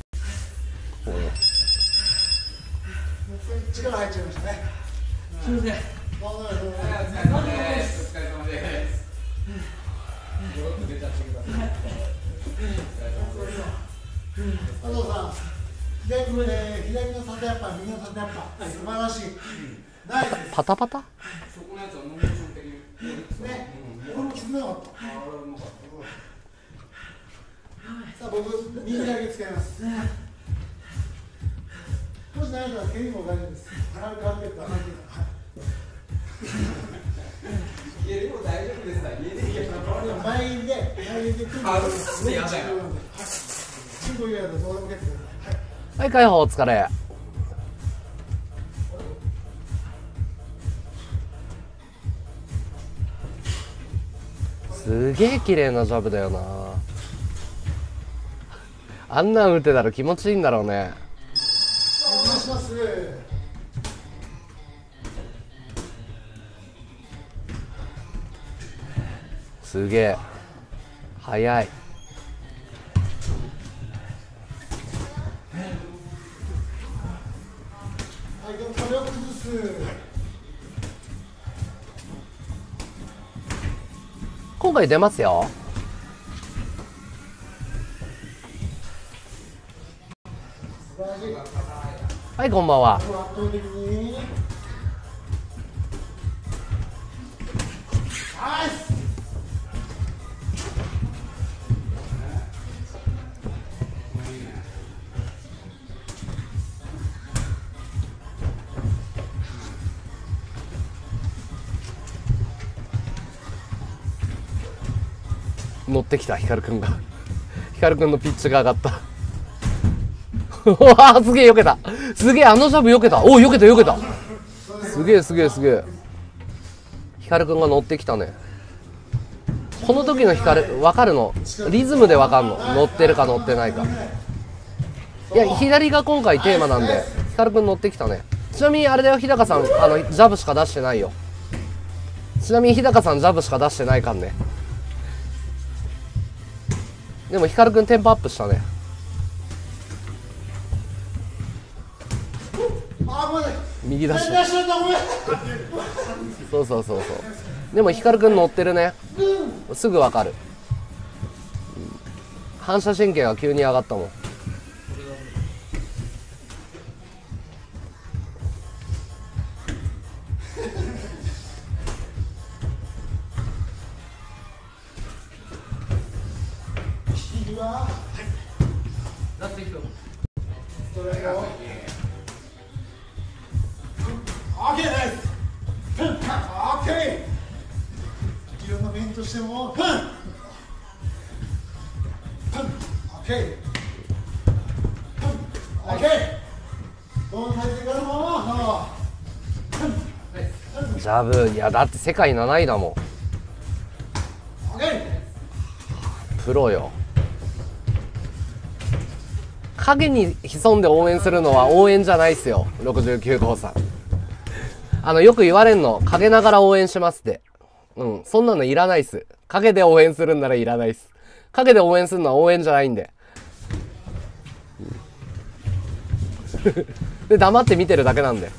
力入っちゃいましたね。 すみません。 どうぞどうぞ。 お疲れ様です。お疲れ様です。よく出ちゃってください。 加藤さん、左の縦アッパー、右の縦アッパー、素晴らしい。ナイスです。 パタパタそこのやつはノンモーション的に。 ね、これも潰れなかった。さあ、僕、右だけ使います。もしないなら、蹴りも大丈夫です。軽く軽く軽く。 家でも大丈夫です。家でいいや。 前入りで、 あ、うっやだよ。 15秒だとどうでも結構です。 はい、解放お疲れ。すげえ綺麗なジャブだよな。あんなん打てたら気持ちいいんだろうね。 お願いします。 すげえ速い。 はい、壁を崩す。 今回出ますよ。 素晴らしい。 はい、こんばんは。 圧倒的に。ナイス。 乗ってきた光くんが。光くんのピッチが上がった。うわー、すげえ避けた。すげえ、あのジャブ避けた。おお、避けた避けた。すげえすげえすげえ。光くんが乗ってきたね。この時の光分かるの、リズムで分かんの、乗ってるか乗ってないか。いや、左が今回テーマなんで光くん乗ってきたね。ちなみにあれだよ、日高さんジャブしか出してないよ。ちなみに日高さんジャブしか出してないかんね。でも光くんテンポアップしたね。 あ、ごめんなさい。 右出し左出しちゃった、ごめん。 そうそうそうそう。でも光くん乗ってるね。すぐ分かる。反射神経が急に上がったもん。 右はラスト1分。 ストレート。オッケー、ナイス。オッケー。いろんなフェイントしても、オッケー。オッケー。この体勢からも、 ジャブ、いやだって世界7位だもん。 オッケー。 プロよ。影に潜んで応援するのは応援じゃないっすよ。69号さんよく言われんの。陰ながら応援しますって。うん。そんなのいらないっす。陰で応援するんならいらないっす。陰で応援するのは応援じゃないんで。で、黙って見てるだけなんで。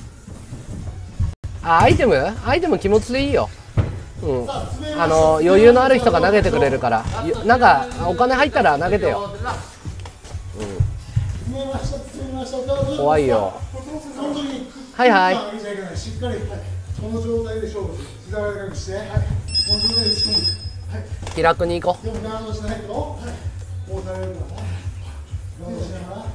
あ、アイテム気持ちでいいよ。うん。余裕のある人が投げてくれるから。なんか、お金入ったら投げてよ。うん。怖いよ。はいはい。 しっかり、この状態で勝負する。膝を高くして、この状態で打ち込む。 気楽に行こう。 でもガードしないと、もうされるから。ガードしながら。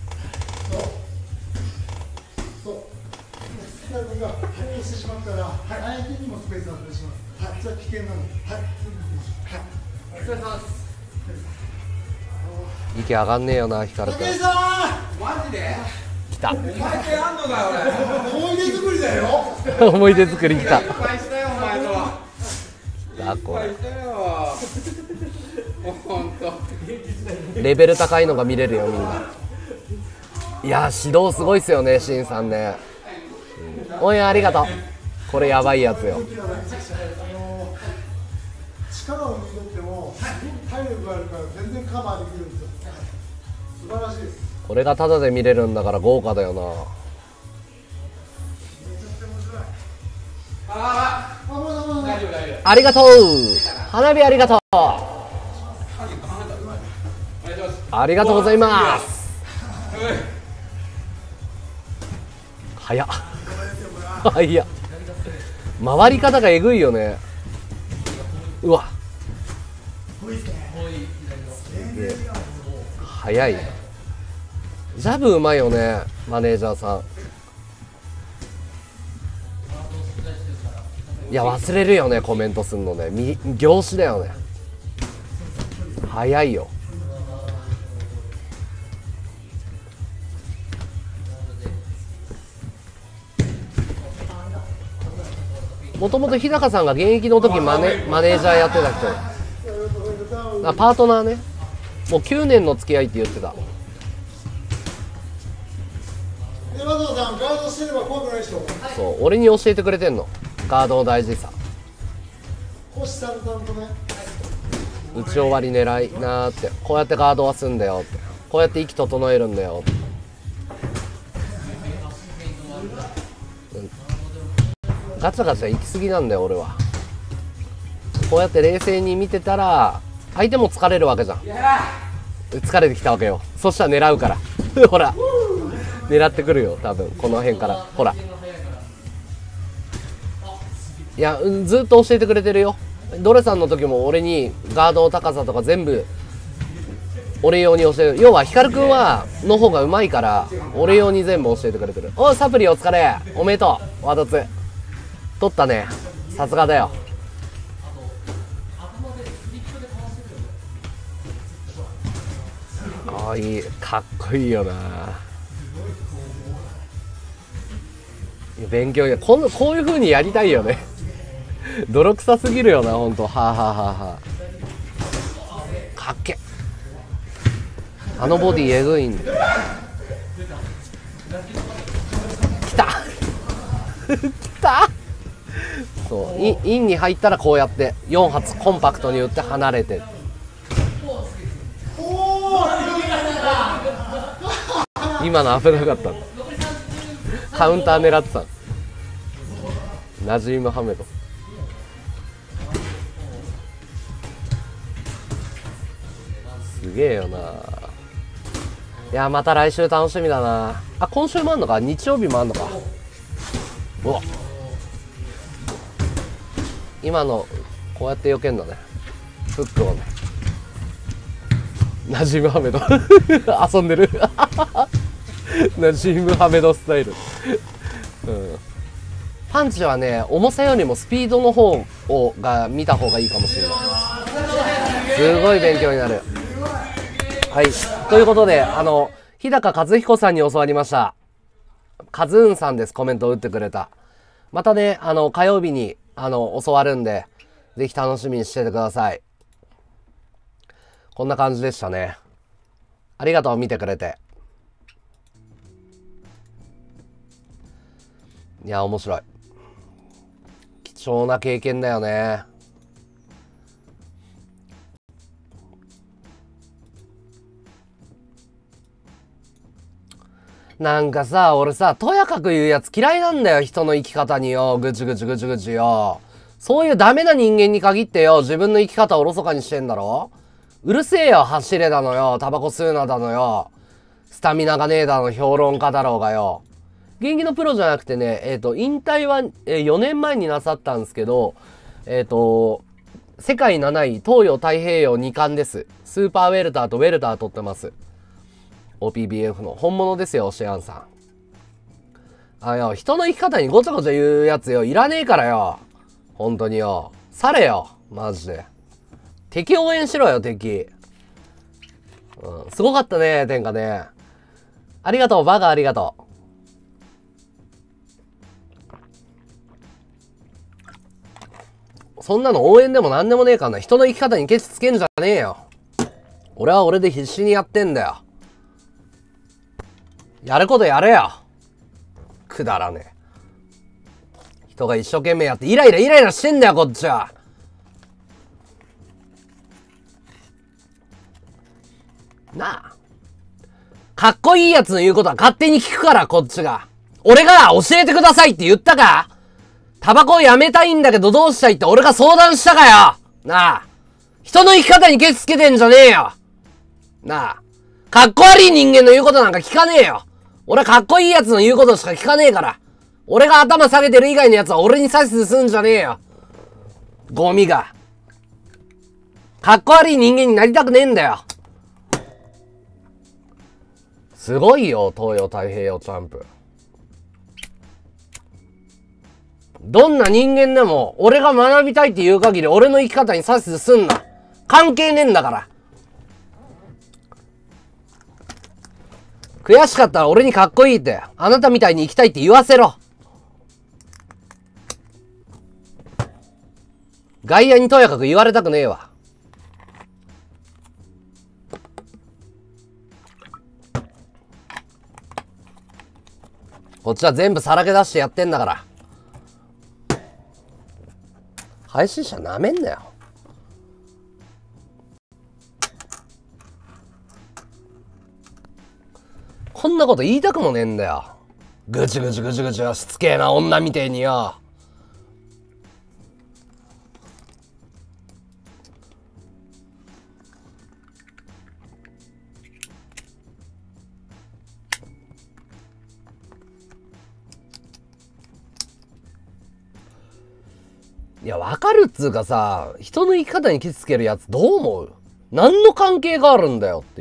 そう。スキャル君がこうしてしまったら、相手にもスペースが与えてしまう。はい、それは危険なので。はい。 お疲れ様です。 息上がんねえよな、光くん。 武井さんマジで来た。 お前ってやんのかよ思い出作りだよ思い出作り来た。 俺失敗したよお前とだこれ。 失敗したよほんとレベル高いのが見れるよ、みんな。いやー、指導すごいっすよね、シンさんね。応援ありがとう。これやばいやつよ。 力を抜いてっても、体力があるから全然カバーできるんですよ。素晴らしいです。 これがタダで見れるんだから豪華だよな。 ああ大丈夫大丈夫ありがとう。花火ありがとう。ありがとうございます。早っ。早っ。回り方がえぐいよね。うわ。早い。ジャブうまいよね、マネージャーさん。いや、忘れるよね、コメントすんのね。凝視だよね。早いよ。もともと日高さんが現役の時マネージャーやってた人。あ、パートナーね。もう9年の付き合いって言ってた。 山田さん、ガードしてれば怖くないでしょ。 そう、俺に教えてくれてんの。ガードの大事さ。 星さんとね。 打ち終わり狙いなーって。こうやってガードはすんだよって。こうやって息整えるんだよって。ガチャガチャ行き過ぎなんだよ俺は。こうやって冷静に見てたら相手も疲れるわけじゃん。疲れてきたわけよ。そしたら狙うからほら狙ってくるよ多分この辺から。ほら、いやずっと教えてくれてるよ。ドレさんの時も俺にガードの高さとか全部俺用に教える。要は光くんはの方がうまいから俺用に全部教えてくれてる。おいサプリお疲れ、おめでとう。ワードツ取ったね、さすがだよ。ああ、いい、かっこいいよな。勉強や、こういう風にやりたいよね泥臭すぎるよな、ほんと。はあ、はあはあはあ、かっけ。あのボディエグいんだ。きたきた。そう、インに入ったらこうやって4発コンパクトに打って離れて。今の危なかった。カウンター狙ってた。ナジーム・ハメド。すげえよな。いや、また来週楽しみだな。あ、今週もあんのか、日曜日もあんのか。うわ、今のこうやって避けんのね、フックをね。ナジーム・ハメド遊んでるナジーム・ハメドスタイルうん、パンチはね、重さよりもスピードの方が見た方がいいかもしれない。すごい勉強になる。はい、ということで日高和彦さんに教わりました。カズーンさんです、コメントを打ってくれた。またね、火曜日に教わるんで、ぜひ楽しみにしててください。こんな感じでしたね。ありがとう、見てくれて。 いや、面白い。貴重な経験だよね。なんかさ、俺さ、とやかく言うやつ嫌いなんだよ。人の生き方によ。ぐちぐちぐちぐちよ。そういうダメな人間に限ってよ、自分の生き方をおろそかにしてんだろ。うるせえよ、走れだのよ。タバコ吸うなだのよ。スタミナがねえだの評論家だろうがよ。現役のプロじゃなくてね、引退は、4年前になさったんですけど、世界7位、東洋太平洋2冠です。スーパーウェルターとウェルター取ってます。OPBF の本物ですよ、シェアンさん。よ、人の生き方にごちゃごちゃ言うやつよ、いらねえからよ。本当によ。されよ、マジで。敵応援しろよ、敵。すごかったね、天下ね。ありがとう、バカありがとう。そんなの応援でもなんでもねえからな。人の生き方にケチつけんじゃねえよ。俺は俺で必死にやってんだよ。やることやれよ。くだらねえ。人が一生懸命やってイライラしてんだよ、こっちは。なあ。かっこいいやつの言うことは勝手に聞くから、こっちが。俺が教えてくださいって言ったか？タバコをやめたいんだけどどうしたいって俺が相談したかよ。なあ。人の生き方にケチつけてんじゃねえよ。なあ。かっこ悪い人間の言うことなんか聞かねえよ。俺はかっこいいやつの言うことしか聞かねえから。俺が頭下げてる以外のやつは俺に指図すんじゃねえよ。ゴミが。かっこ悪い人間になりたくねえんだよ。すごいよ、東洋太平洋チャンプ。どんな人間でも、俺が学びたいって言う限り、俺の生き方に指図すんな。関係ねえんだから。悔しかったら俺にかっこいいって、あなたみたいに生きたいって言わせろ。外野にとやかく言われたくねえわ。こっちは全部さらけ出してやってんだから。配信者なめんなよ。こんなこと言いたくもねえんだよ。ぐちぐちぐちぐちよ、しつけえな女みてえによ。いや、わかるっつうかさ、人の生き方にケチつけるやつどう思う？何の関係があるんだよっていう。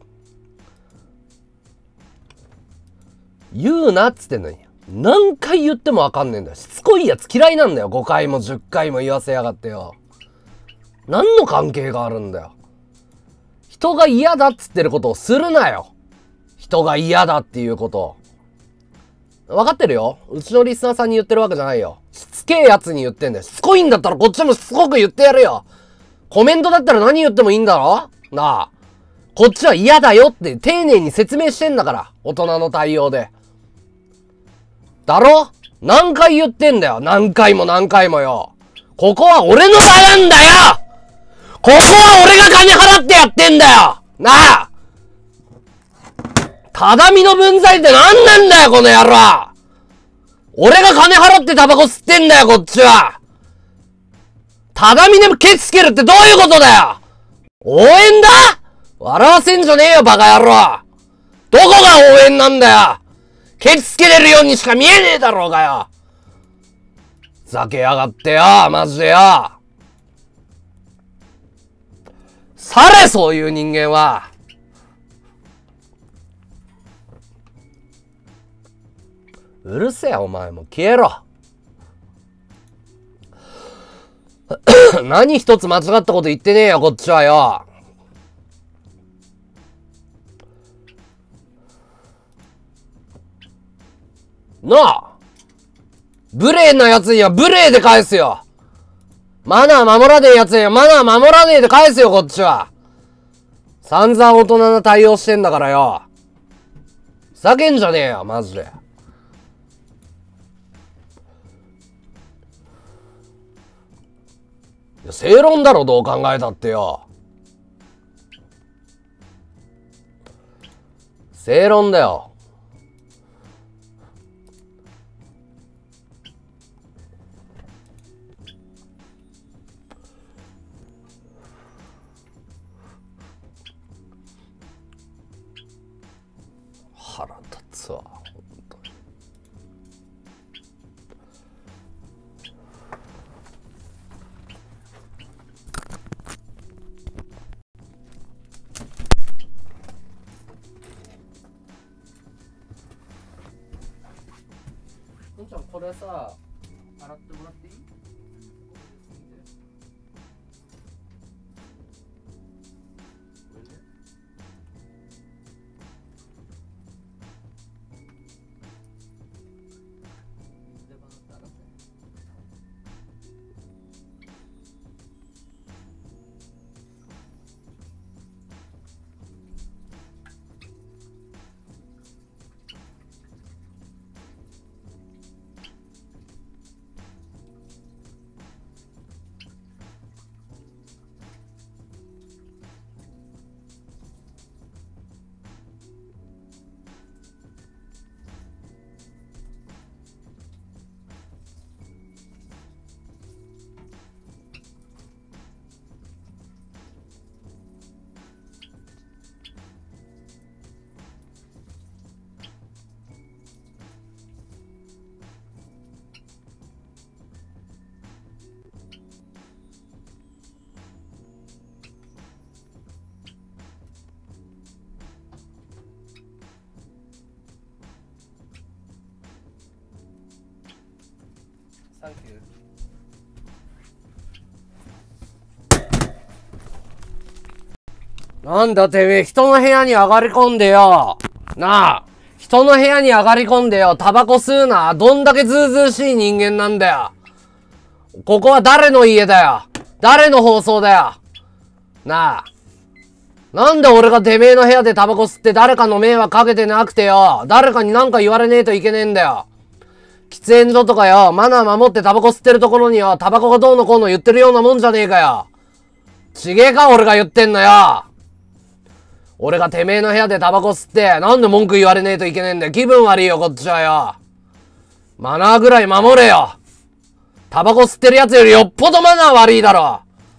言うなっつってんのに。何回言ってもわかんねえんだよ。しつこいやつ嫌いなんだよ。5回も10回も言わせやがってよ。何の関係があるんだよ。人が嫌だっつってることをするなよ。人が嫌だっていうことを。分かってるよ。うちのリスナーさんに言ってるわけじゃないよ。しつけえやつに言ってんだよ。しつこいんだったらこっちもしつこく言ってやるよ。コメントだったら何言ってもいいんだろ？なあ。こっちは嫌だよって丁寧に説明してんだから。大人の対応で。だろ？何回言ってんだよ。何回も何回もよ。ここは俺の場なんだよ！ここは俺が金払ってやってんだよ！なあ！ただみの分際って何なんだよ、この野郎！俺が金払ってタバコ吸ってんだよ、こっちは！ただみでもケチつけるってどういうことだよ！応援だ？笑わせんじゃねえよ、バカ野郎！どこが応援なんだよ！ケチつけれるようにしか見えねえだろうがよ！ふざけやがってよ、マジでよ！され、そういう人間は！うるせえ、お前も消えろ。何一つ間違ったこと言ってねえよ、こっちはよ。なあ、無礼な奴には無礼で返すよ。マナー守らねえ奴にはマナー守らねえで返すよ、こっちは。散々大人な対応してんだからよ。ふざけんじゃねえよ、マジで。 いや正論だろ、どう考えたってよ。正論だよ。腹立つわ。のんちゃん、これさ、洗ってもらっていい？サンキュー。なんだてめえ、人の部屋に上がり込んでよ。なあ、人の部屋に上がり込んでよ、タバコ吸うな。どんだけずうずうしい人間なんだよ。ここは誰の家だよ。誰の放送だよ。なあ。なんで俺がてめえの部屋でタバコ吸って誰かの迷惑かけてなくてよ。誰かになんか言われねえといけねえんだよ。喫煙所とかよ、マナー守ってタバコ吸ってるところによ、タバコがどうのこうの言ってるようなもんじゃねえかよ。ちげえか、俺が言ってんのよ。俺がてめえの部屋でタバコ吸って、なんで文句言われねえといけねえんだよ。気分悪いよ、こっちはよ。マナーぐらい守れよ。タバコ吸ってるやつよりよっぽどマナー悪いだろ。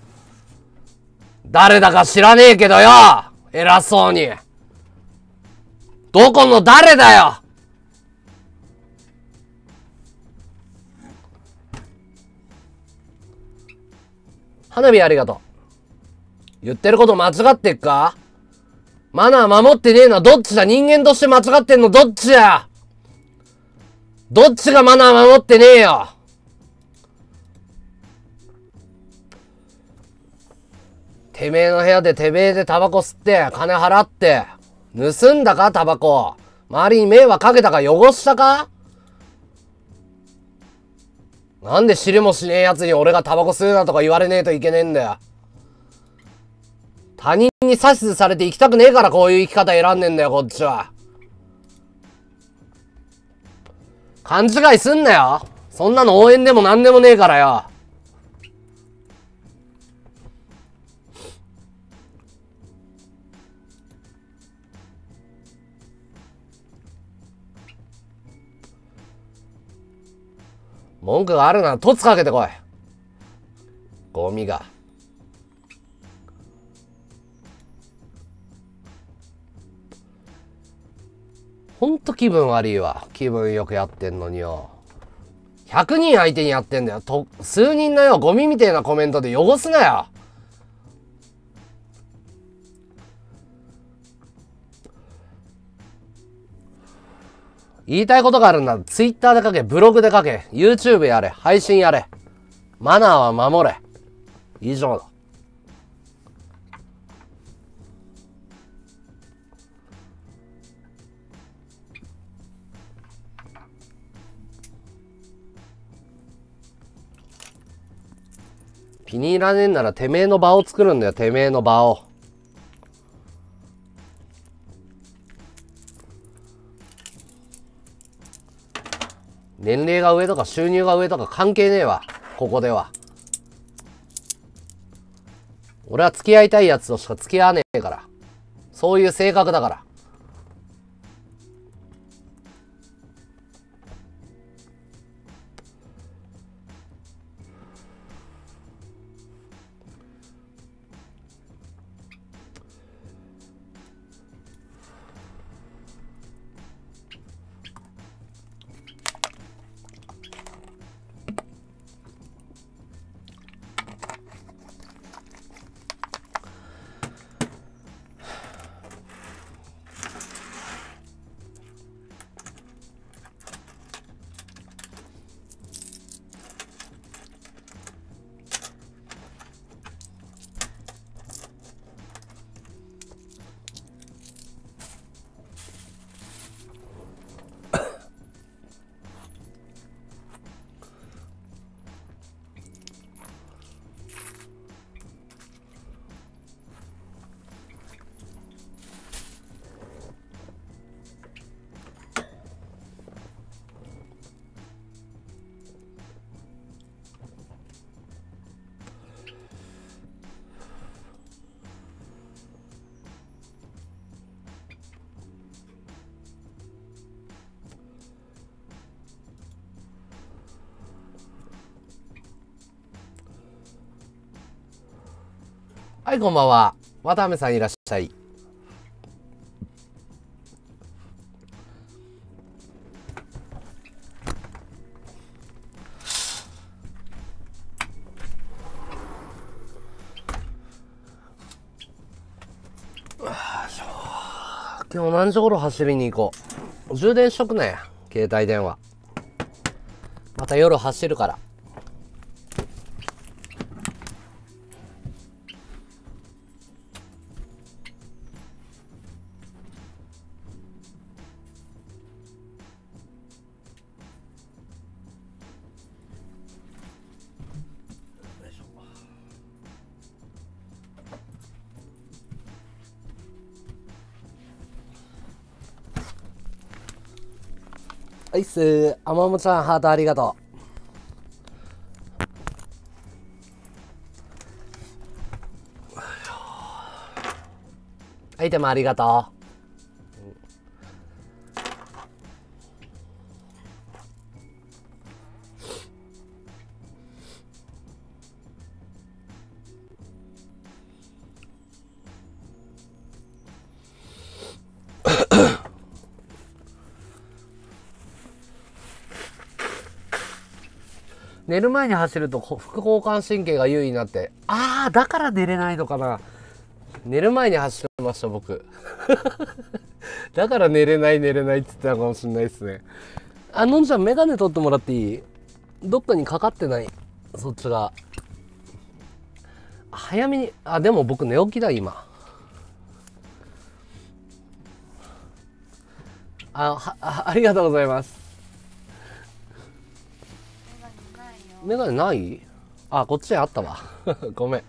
誰だか知らねえけどよ。偉そうに。どこの誰だよ。花火ありがとう。言ってること間違ってっか？マナー守ってねえのはどっちだ？人間として間違ってんのどっちだ？どっちがマナー守ってねえよ。てめえの部屋でてめえでタバコ吸って金払って盗んだかタバコ。周りに迷惑かけたか汚したか？なんで知りもしねえやつに俺がタバコ吸うなとか言われねえといけねえんだよ。他人に指図されて生きたくねえからこういう生き方選んでんだよ、こっちは。勘違いすんなよ。そんなの応援でもなんでもねえからよ。文句があるなら凸かけてこい。ゴミが。ほんと気分悪いわ。気分よくやってんのによ。100人相手にやってんだよ。数人のよ、ゴミみてえなコメントで汚すなよ。言いたいことがあるんだ。Twitter で書け、ブログで書け、YouTube やれ、配信やれ。マナーは守れ。以上だ。気に入らねえんならてめえの場を作るんだよ、てめえの場を。年齢が上とか収入が上とか関係ねえわ、ここでは。 俺は付き合いたいやつとしか付き合わねえから。そういう性格だから。はい、こんばんは。渡辺さんいらっしゃい。今日何時頃走りに行こう。充電しとくね、携帯電話。また夜走るから。はいっす。あまもちゃん、ハートありがとう。アイテムありがとう。寝る前に走ると副交感神経が優位になって、ああ、だから寝れないのかな。寝る前に走ってました、僕。だから寝れないって言ってたかもしれないですね。あ、のんちゃん、メガネ取ってもらっていい？どっかにかかってない。そっちが。早めに、あ、でも僕寝起きだ、今。ありがとうございます。メガネない？あ、こっちにあったわ。ごめん。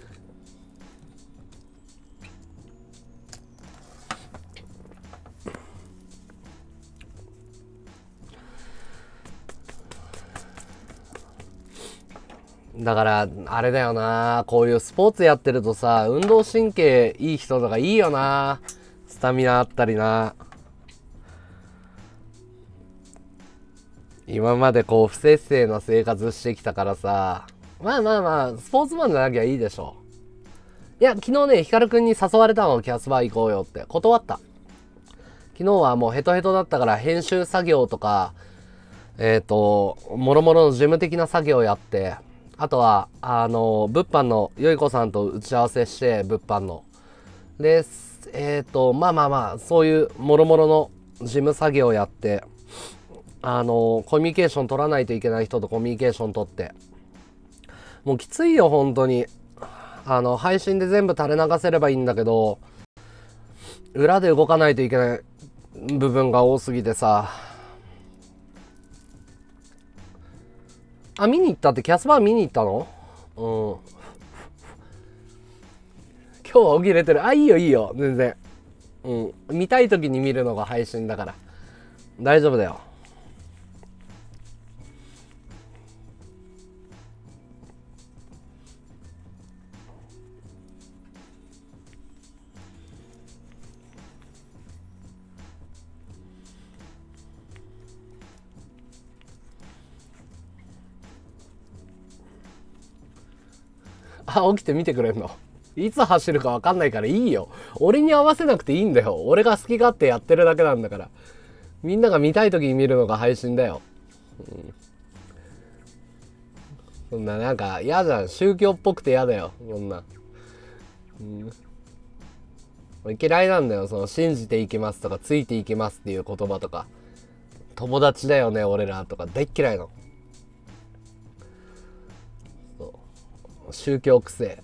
だからあれだよな、こういうスポーツやってるとさ、運動神経いい人とかいいよな。スタミナあったりな。今までこう不摂生な生活してきたからさ、まあまあまあスポーツマンじゃなきゃいいでしょ。いや、昨日ね、ヒカルくんに誘われたの、キャスバー行こうよって断った。昨日はもうヘトヘトだったから編集作業とかもろもろの事務的な作業をやって、あとは物販のよいこさんと打ち合わせして、物販のでまあまあまあそういうもろもろの事務作業をやって、コミュニケーション取らないといけない人とコミュニケーション取って、もうきついよ本当に。配信で全部垂れ流せればいいんだけど、裏で動かないといけない部分が多すぎてさ。あ、見に行ったって、キャスバー見に行ったの？うん。今日は起きれてる。あ、いいよいいよ、全然。うん。見たい時に見るのが配信だから。大丈夫だよ。 あ、起きて見てくれんの。いつ走るかわかんないからいいよ。俺に合わせなくていいんだよ。俺が好き勝手やってるだけなんだから。みんなが見たい時に見るのが配信だよ。そんななんか嫌じゃん。宗教っぽくて嫌だよ。そんな。嫌いなんだよ。その信じていきますとかついていきますっていう言葉とか。友達だよね俺らとか大っ嫌いなの。宗教癖。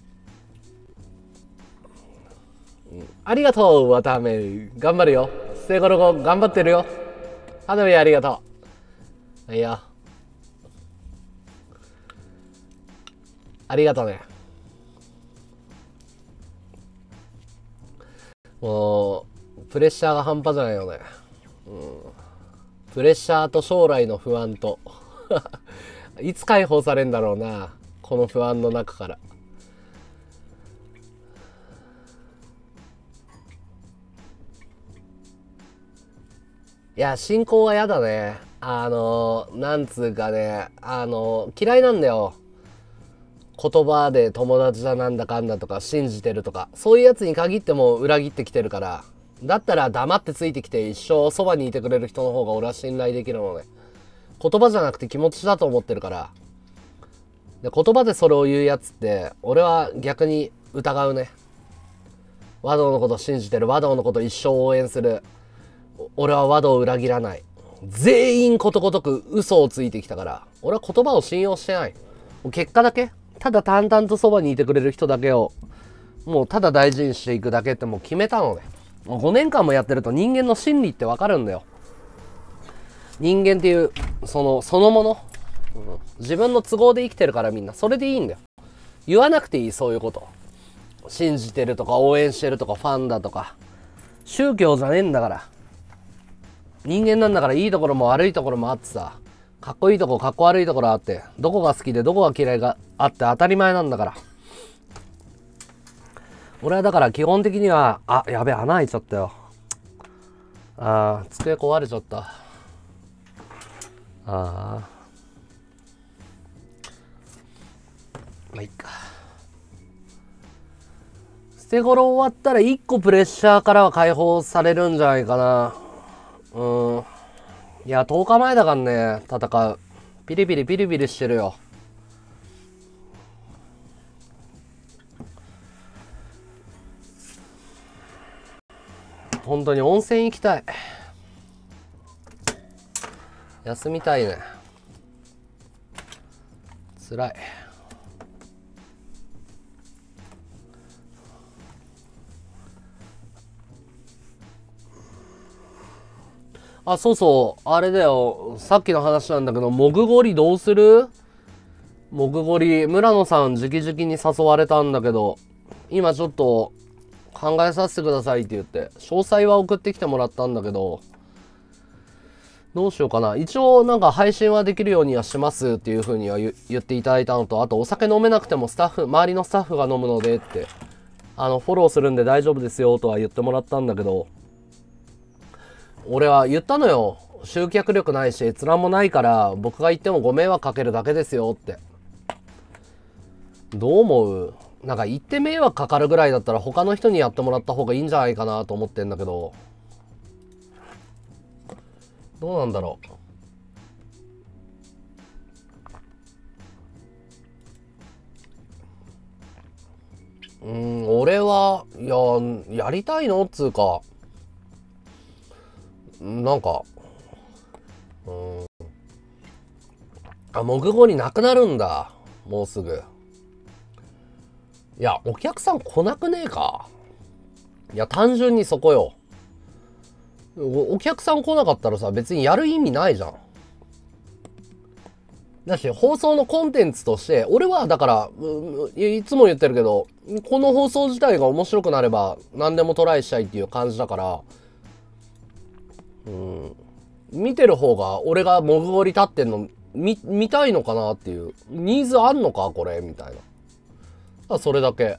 ありがとう、わため。頑張るよ。ステゴロゴ、頑張ってるよ。花火ありがとう。いや。ありがとうね。もう、プレッシャーが半端じゃないよね。プレッシャーと将来の不安と。いつ解放されんだろうな。この不安の中から。いや、進行は嫌だね。なんつうかね、嫌いなんだよ。言葉で友達だなんだかんだとか信じてるとか、そういうやつに限っても裏切ってきてるから、だったら黙ってついてきて一生そばにいてくれる人の方が俺は信頼できるのね。言葉じゃなくて気持ちだと思ってるから。で、言葉でそれを言うやつって、俺は逆に疑うね。和道のこと信じてる、和道のこと一生応援する。俺は和道を裏切らない。全員ことごとく嘘をついてきたから、俺は言葉を信用してない。もう結果だけ、ただ淡々とそばにいてくれる人だけを、もうただ大事にしていくだけってもう決めたのね。もう5年間もやってると人間の心理ってわかるんだよ。人間っていう、そのもの。自分の都合で生きてるからみんな。それでいいんだよ。言わなくていい、そういうこと。信じてるとか応援してるとかファンだとか。宗教じゃねえんだから。人間なんだからいいところも悪いところもあってさ、かっこいいとこかっこ悪いところあって、どこが好きでどこが嫌いがあって当たり前なんだから。俺はだから基本的には、あ、やべえ、穴開いちゃったよ。机壊れちゃった。まあいいか。捨て頃終わったら1個プレッシャーからは解放されるんじゃないかな。いや、10日前だからね、戦う。ピリピリピリピリしてるよ。本当に温泉行きたい。休みたいね。辛い。あ、そうそう。あれだよ。さっきの話なんだけど、モグゴリどうする？モグゴリ、村野さん直々に誘われたんだけど、今ちょっと考えさせてくださいって言って、詳細は送ってきてもらったんだけど、どうしようかな。一応なんか配信はできるようにはしますっていう風には言っていただいたのと、あとお酒飲めなくても周りのスタッフが飲むのでって、フォローするんで大丈夫ですよとは言ってもらったんだけど、俺は言ったのよ。集客力ないし閲覧もないから僕が言ってもご迷惑かけるだけですよって。どう思う？なんか言って迷惑かかるぐらいだったら他の人にやってもらった方がいいんじゃないかなと思ってんだけど、どうなんだろう。俺はいや、やりたいのっつうか、なんか、モグゴリなくなるんだ。もうすぐ。いや、お客さん来なくねえか。いや、単純にそこよ。お客さん来なかったらさ、別にやる意味ないじゃん。だし、放送のコンテンツとして、俺はだから、いつも言ってるけど、この放送自体が面白くなれば、何でもトライしたいっていう感じだから、見てる方が俺がモグゴリ立ってんの見たいのかなっていう、ニーズあんのかこれみたいな。それだけ。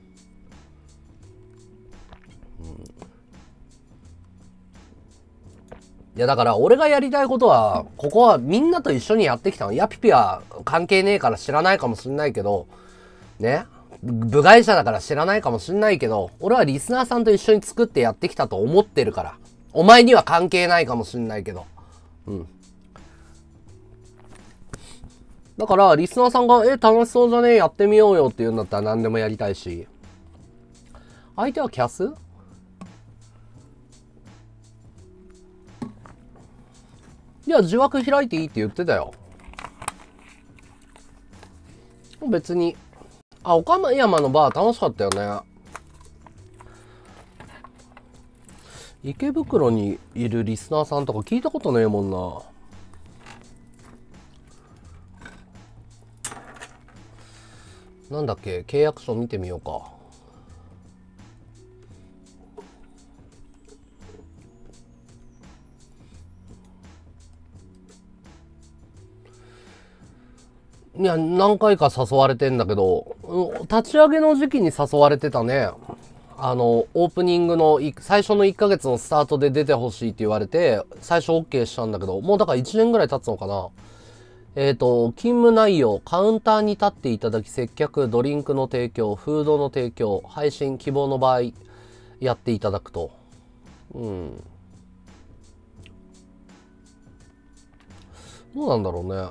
いやだから俺がやりたいことは、ここはみんなと一緒にやってきたの。ヤピピは関係ねえから知らないかもしんないけどね、 部外者だから知らないかもしんないけど、俺はリスナーさんと一緒に作ってやってきたと思ってるから。お前には関係ないかもしんないけど。うん。だから、リスナーさんが、楽しそうじゃねえ、やってみようよって言うんだったら何でもやりたいし。相手はキャス？いや、自枠開いていいって言ってたよ。別に。あ、岡山のバー楽しかったよね。池袋にいるリスナーさんとか聞いたことねえもんな。なんだっけ、契約書見てみようか。いや、何回か誘われてんだけど、立ち上げの時期に誘われてたね。オープニングの最初の1ヶ月のスタートで出てほしいって言われて、最初 OK したんだけど、もうだから1年ぐらい経つのかな。勤務内容、カウンターに立っていただき、接客、ドリンクの提供、フードの提供、配信希望の場合、やっていただくと。うん。どうなんだろうね。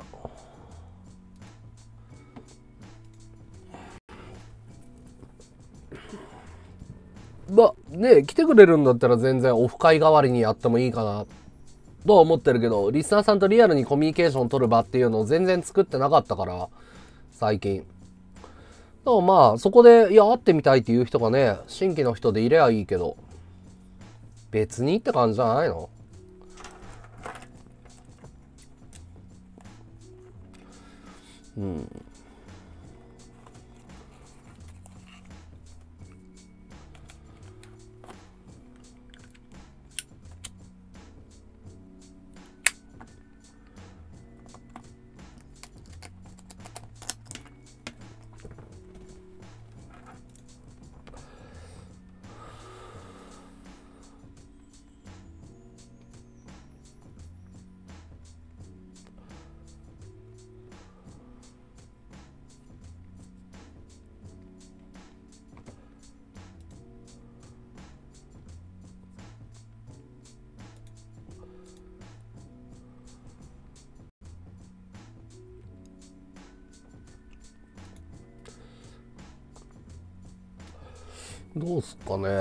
ね、来てくれるんだったら全然オフ会代わりにやってもいいかなとは思ってるけど、リスナーさんとリアルにコミュニケーション取る場っていうのを全然作ってなかったから、最近。だからまあ、そこで、いや、会ってみたいっていう人がね、新規の人でいればいいけど、別にって感じじゃないの？うん。どうすっかね。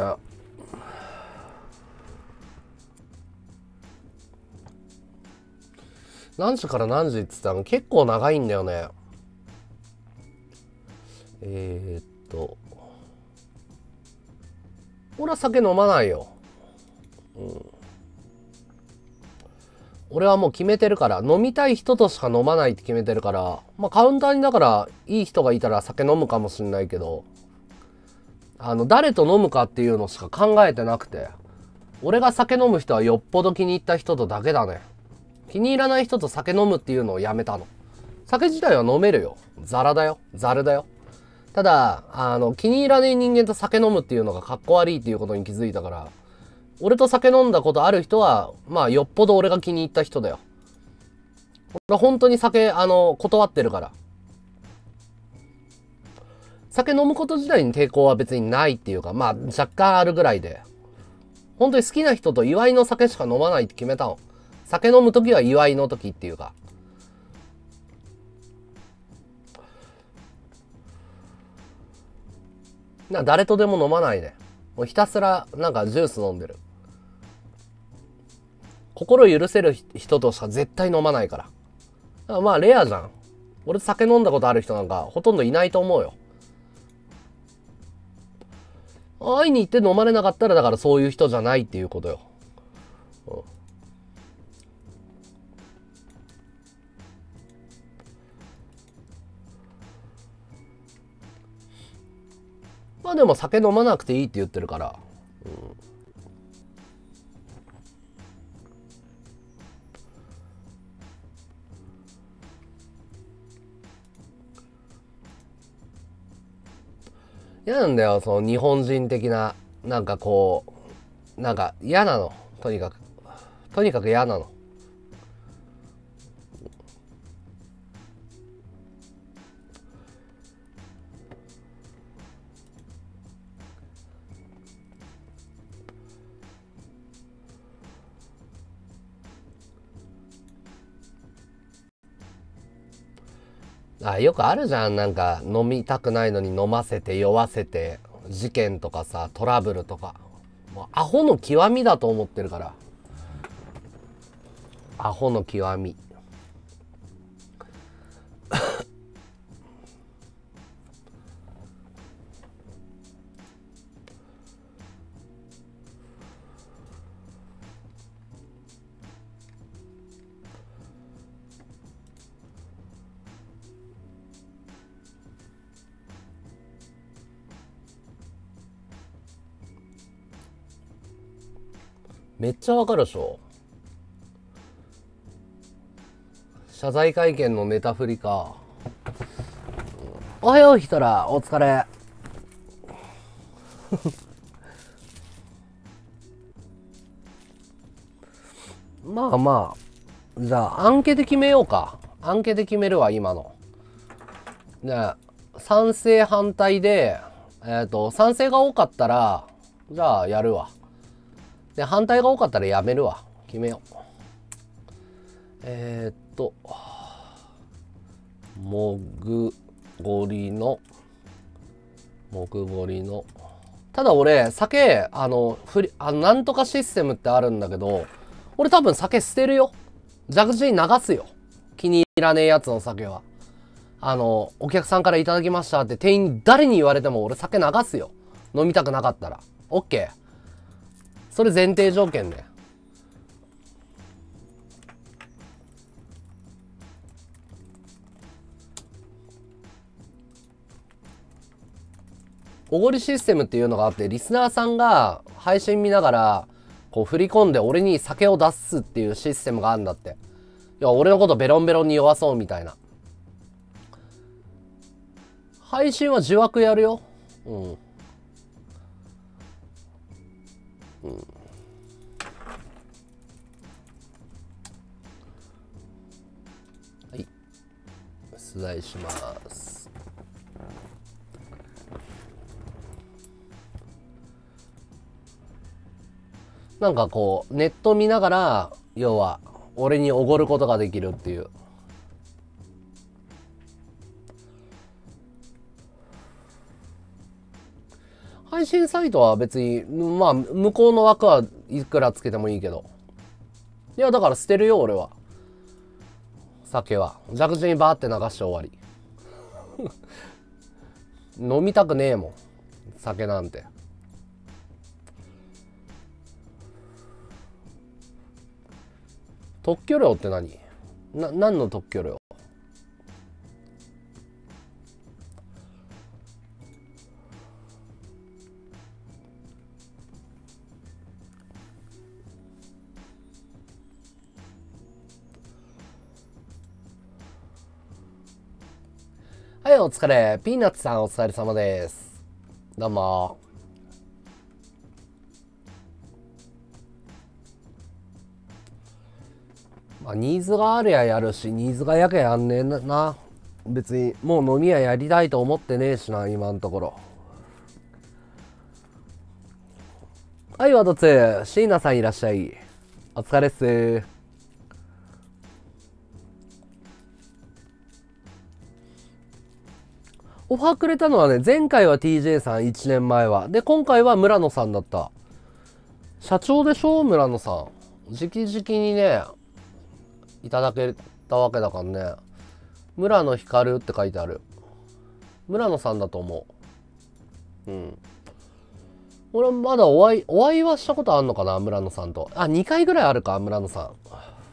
何時から何時って言ったの結構長いんだよね。俺は酒飲まないよ。うん。俺はもう決めてるから、飲みたい人としか飲まないって決めてるから、まあカウンターにだからいい人がいたら酒飲むかもしんないけど、誰と飲むかっていうのしか考えてなくて、俺が酒飲む人はよっぽど気に入った人とだけだね。気に入らない人と酒飲むっていうのをやめたの。酒自体は飲めるよ。ザラだよ。ザルだよ。ただ、気に入らねえ人間と酒飲むっていうのがかっこ悪いっていうことに気づいたから、俺と酒飲んだことある人は、まあ、よっぽど俺が気に入った人だよ。俺本当に酒、断ってるから。酒飲むこと自体に抵抗は別にないっていうか、まあ、若干あるぐらいで。本当に好きな人と祝いの酒しか飲まないって決めたの。酒飲むときは祝いの時っていうか。誰とでも飲まないね。もうひたすらなんかジュース飲んでる。心許せる人としか絶対飲まないから。だからまあレアじゃん。俺酒飲んだことある人なんかほとんどいないと思うよ。会いに行って飲まれなかったらだからそういう人じゃないっていうことよ。うん、まあでも酒飲まなくていいって言ってるから。うん、嫌なんだよ、その日本人的な、なんかこう、なんか嫌なの。とにかく。とにかく嫌なの。 あ、よくあるじゃん。なんか飲みたくないのに飲ませて酔わせて事件とかさ、トラブルとか、もうアホの極みだと思ってるから。アホの極み。めっちゃわかるでしょ。謝罪会見のネタ振りか。おはようヒトラー、お疲れ。まあまあ、じゃあ、アンケで決めようか。アンケで決めるわ、今の。じゃあ、賛成反対で、賛成が多かったら、じゃあやるわ。で、反対が多かったらやめるわ。決めよう。もぐごりの、ただ俺、酒、なんとかシステムってあるんだけど、俺多分酒捨てるよ。蛇口に流すよ。気に入らねえやつの酒は。お客さんからいただきましたって店員に誰に言われても俺酒流すよ。飲みたくなかったら。オッケー。それ前提条件ね。おごりシステムっていうのがあって、リスナーさんが配信見ながら、こう振り込んで俺に酒を出すっていうシステムがあるんだって。いや、俺のことベロンベロンに酔わそうみたいな。配信は自枠やるよ。うん。はい。出題します。なんかこう、ネット見ながら、要は、俺におごることができるっていう。配信サイトは別に、まあ、向こうの枠はいくらつけてもいいけど。いや、だから捨てるよ、俺は。酒は。蛇口にバーって流して終わり。飲みたくねえもん。酒なんて。特許料って何？何の特許料？はい、お疲れ。ピーナッツさんお疲れ様です。どうも。まあ、ニーズがありゃやるし、ニーズがやけやんねえな。別に、もう飲み屋やりたいと思ってねえしな、今のところ。はい、ワトツー。椎名さんいらっしゃい。お疲れっす。オファーくれたのはね、前回は TJ さん、1年前は。で、今回は村野さんだった。社長でしょ、村野さん。直々にね、いただけたわけだからね。村野光って書いてある。村野さんだと思う。うん。俺まだお会いはしたことあんのかな、村野さんと。あ、2回ぐらいあるか、村野さん。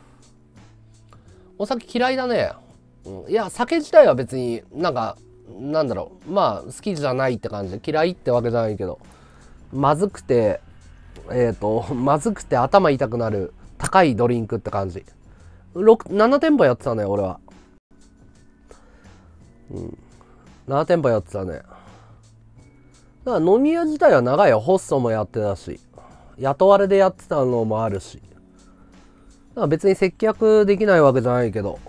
お酒嫌いだね。うん、いや、酒自体は別になんか、なんだろう。まあ、好きじゃないって感じで、嫌いってわけじゃないけど、まずくて、まずくて頭痛くなる高いドリンクって感じ。7店舗やってたね、俺は。うん。7店舗やってたね。だから飲み屋自体は長いよ。ホストもやってたし。雇われでやってたのもあるし。だから別に接客できないわけじゃないけど。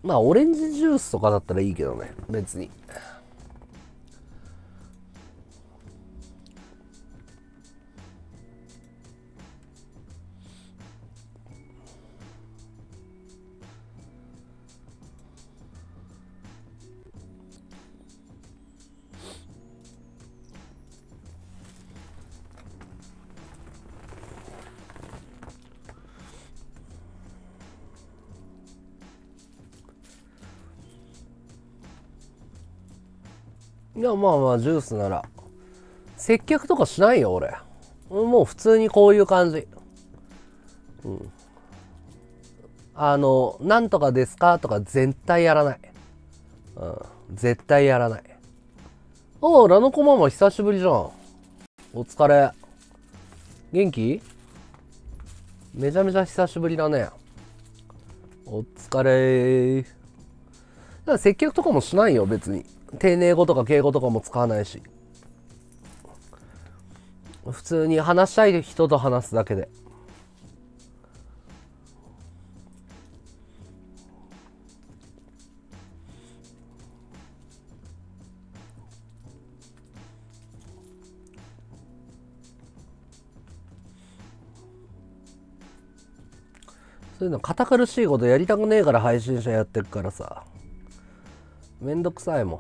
まあオレンジジュースとかだったらいいけどね、別に。いや、まあまあジュースなら接客とかしないよ俺。もう普通にこういう感じ。なんとかですかとか絶対やらない。絶対やらない。おう、ラノコママ久しぶりじゃん。お疲れ。元気？めちゃめちゃ久しぶりだね。お疲れ。だから接客とかもしないよ、別に。丁寧語とか敬語とかも使わないし。普通に話したい人と話すだけで。そういうの堅苦しいことやりたくねえから配信者やってるからさ、めんどくさいもん。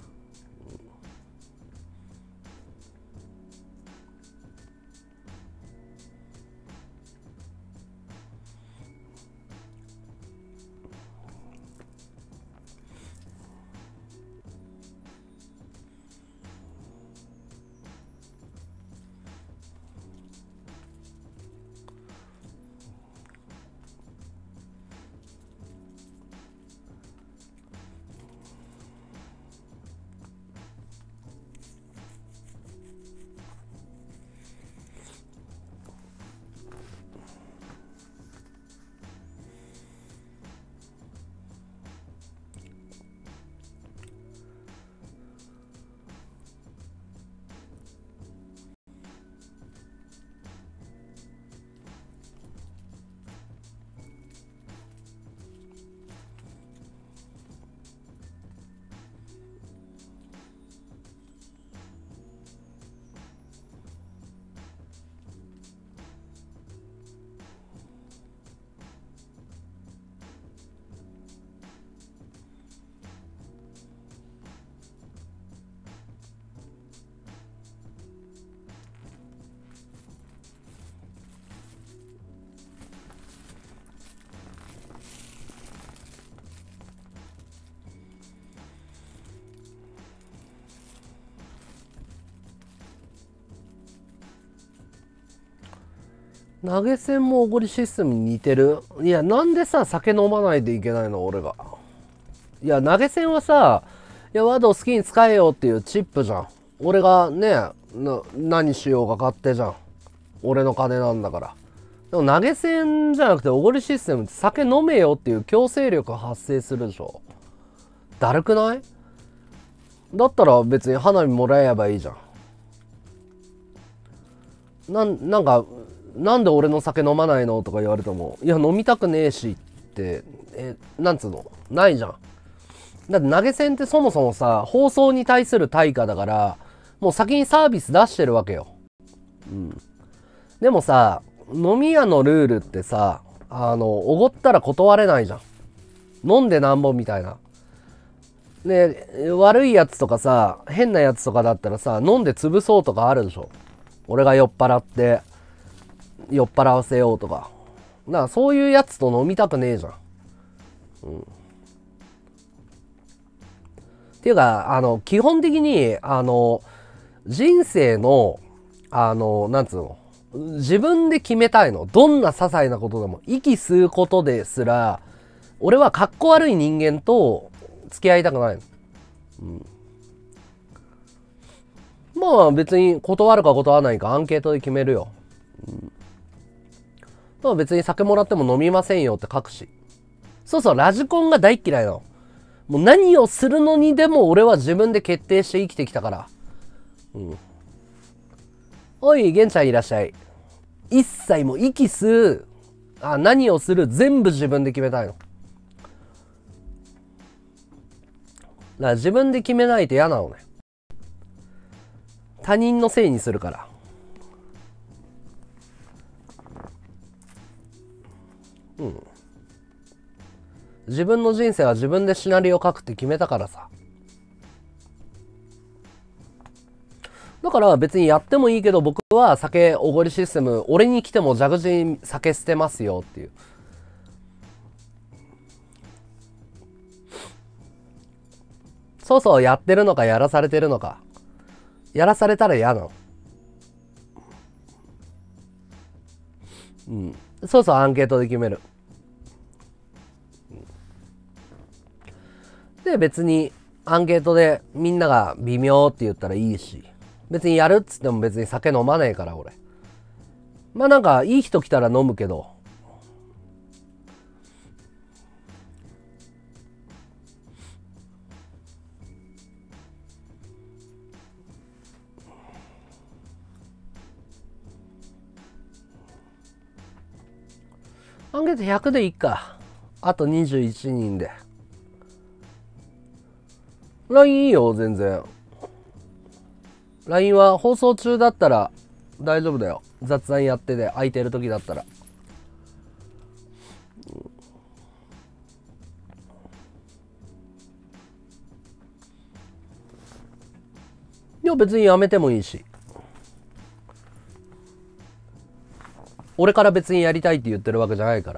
投げ銭もおごりシステムに似てる。いや、なんでさ、酒飲まないといけないの俺が。いや、投げ銭はさ、いや、ワードを好きに使えよっていうチップじゃん。俺がね、何しようが勝手じゃん。俺の金なんだから。でも投げ銭じゃなくておごりシステムって酒飲めよっていう強制力が発生するでしょ。だるくない？だったら別に花火もらえばいいじゃん。なんか、なんで俺の酒飲まないのとか言われても、いや飲みたくねえしって、なんつうのないじゃん。だって投げ銭ってそもそもさ、放送に対する対価だから、もう先にサービス出してるわけよ。でもさ、飲み屋のルールってさ、おごったら断れないじゃん。飲んでなんぼみたいな。で、悪いやつとかさ、変なやつとかだったらさ、飲んで潰そうとかあるでしょ。俺が酔っ払って、酔っ払わせようとか。だからそういうやつと飲みたくねえじゃん。っていうか、基本的に、人生の、なんつうの、自分で決めたいの。どんな些細なことでも、息吸うことですら、俺はかっこ悪い人間と付き合いたくないの。まあ別に断るか断らないかアンケートで決めるよ。まあ別に酒もらっても飲みませんよって書くし。そうそう、ラジコンが大っ嫌いなの。もう何をするのにでも俺は自分で決定して生きてきたから。おい、玄ちゃんいらっしゃい。一切もう息吸う、何をする全部自分で決めたいの。 から自分で決めないと嫌なのね。他人のせいにするから。うん。自分の人生は自分でシナリオ書くって決めたからさ。だから別にやってもいいけど、僕は酒おごりシステム、俺に来ても蛇口に酒捨てますよっていう。そうそう、やってるのかやらされてるのか。やらされたら嫌なの。うん。そうそう、アンケートで決める。で、別にアンケートでみんなが微妙って言ったらいいし、別にやるっつっても別に酒飲まねえから俺。まあなんかいい人来たら飲むけど。アンケート100でいいか。あと21人で。LINE いいよ、全然。LINE は放送中だったら大丈夫だよ。雑談やってて空いてる時だったら。いや、別にやめてもいいし。俺から別にやりたいって言ってるわけじゃないから。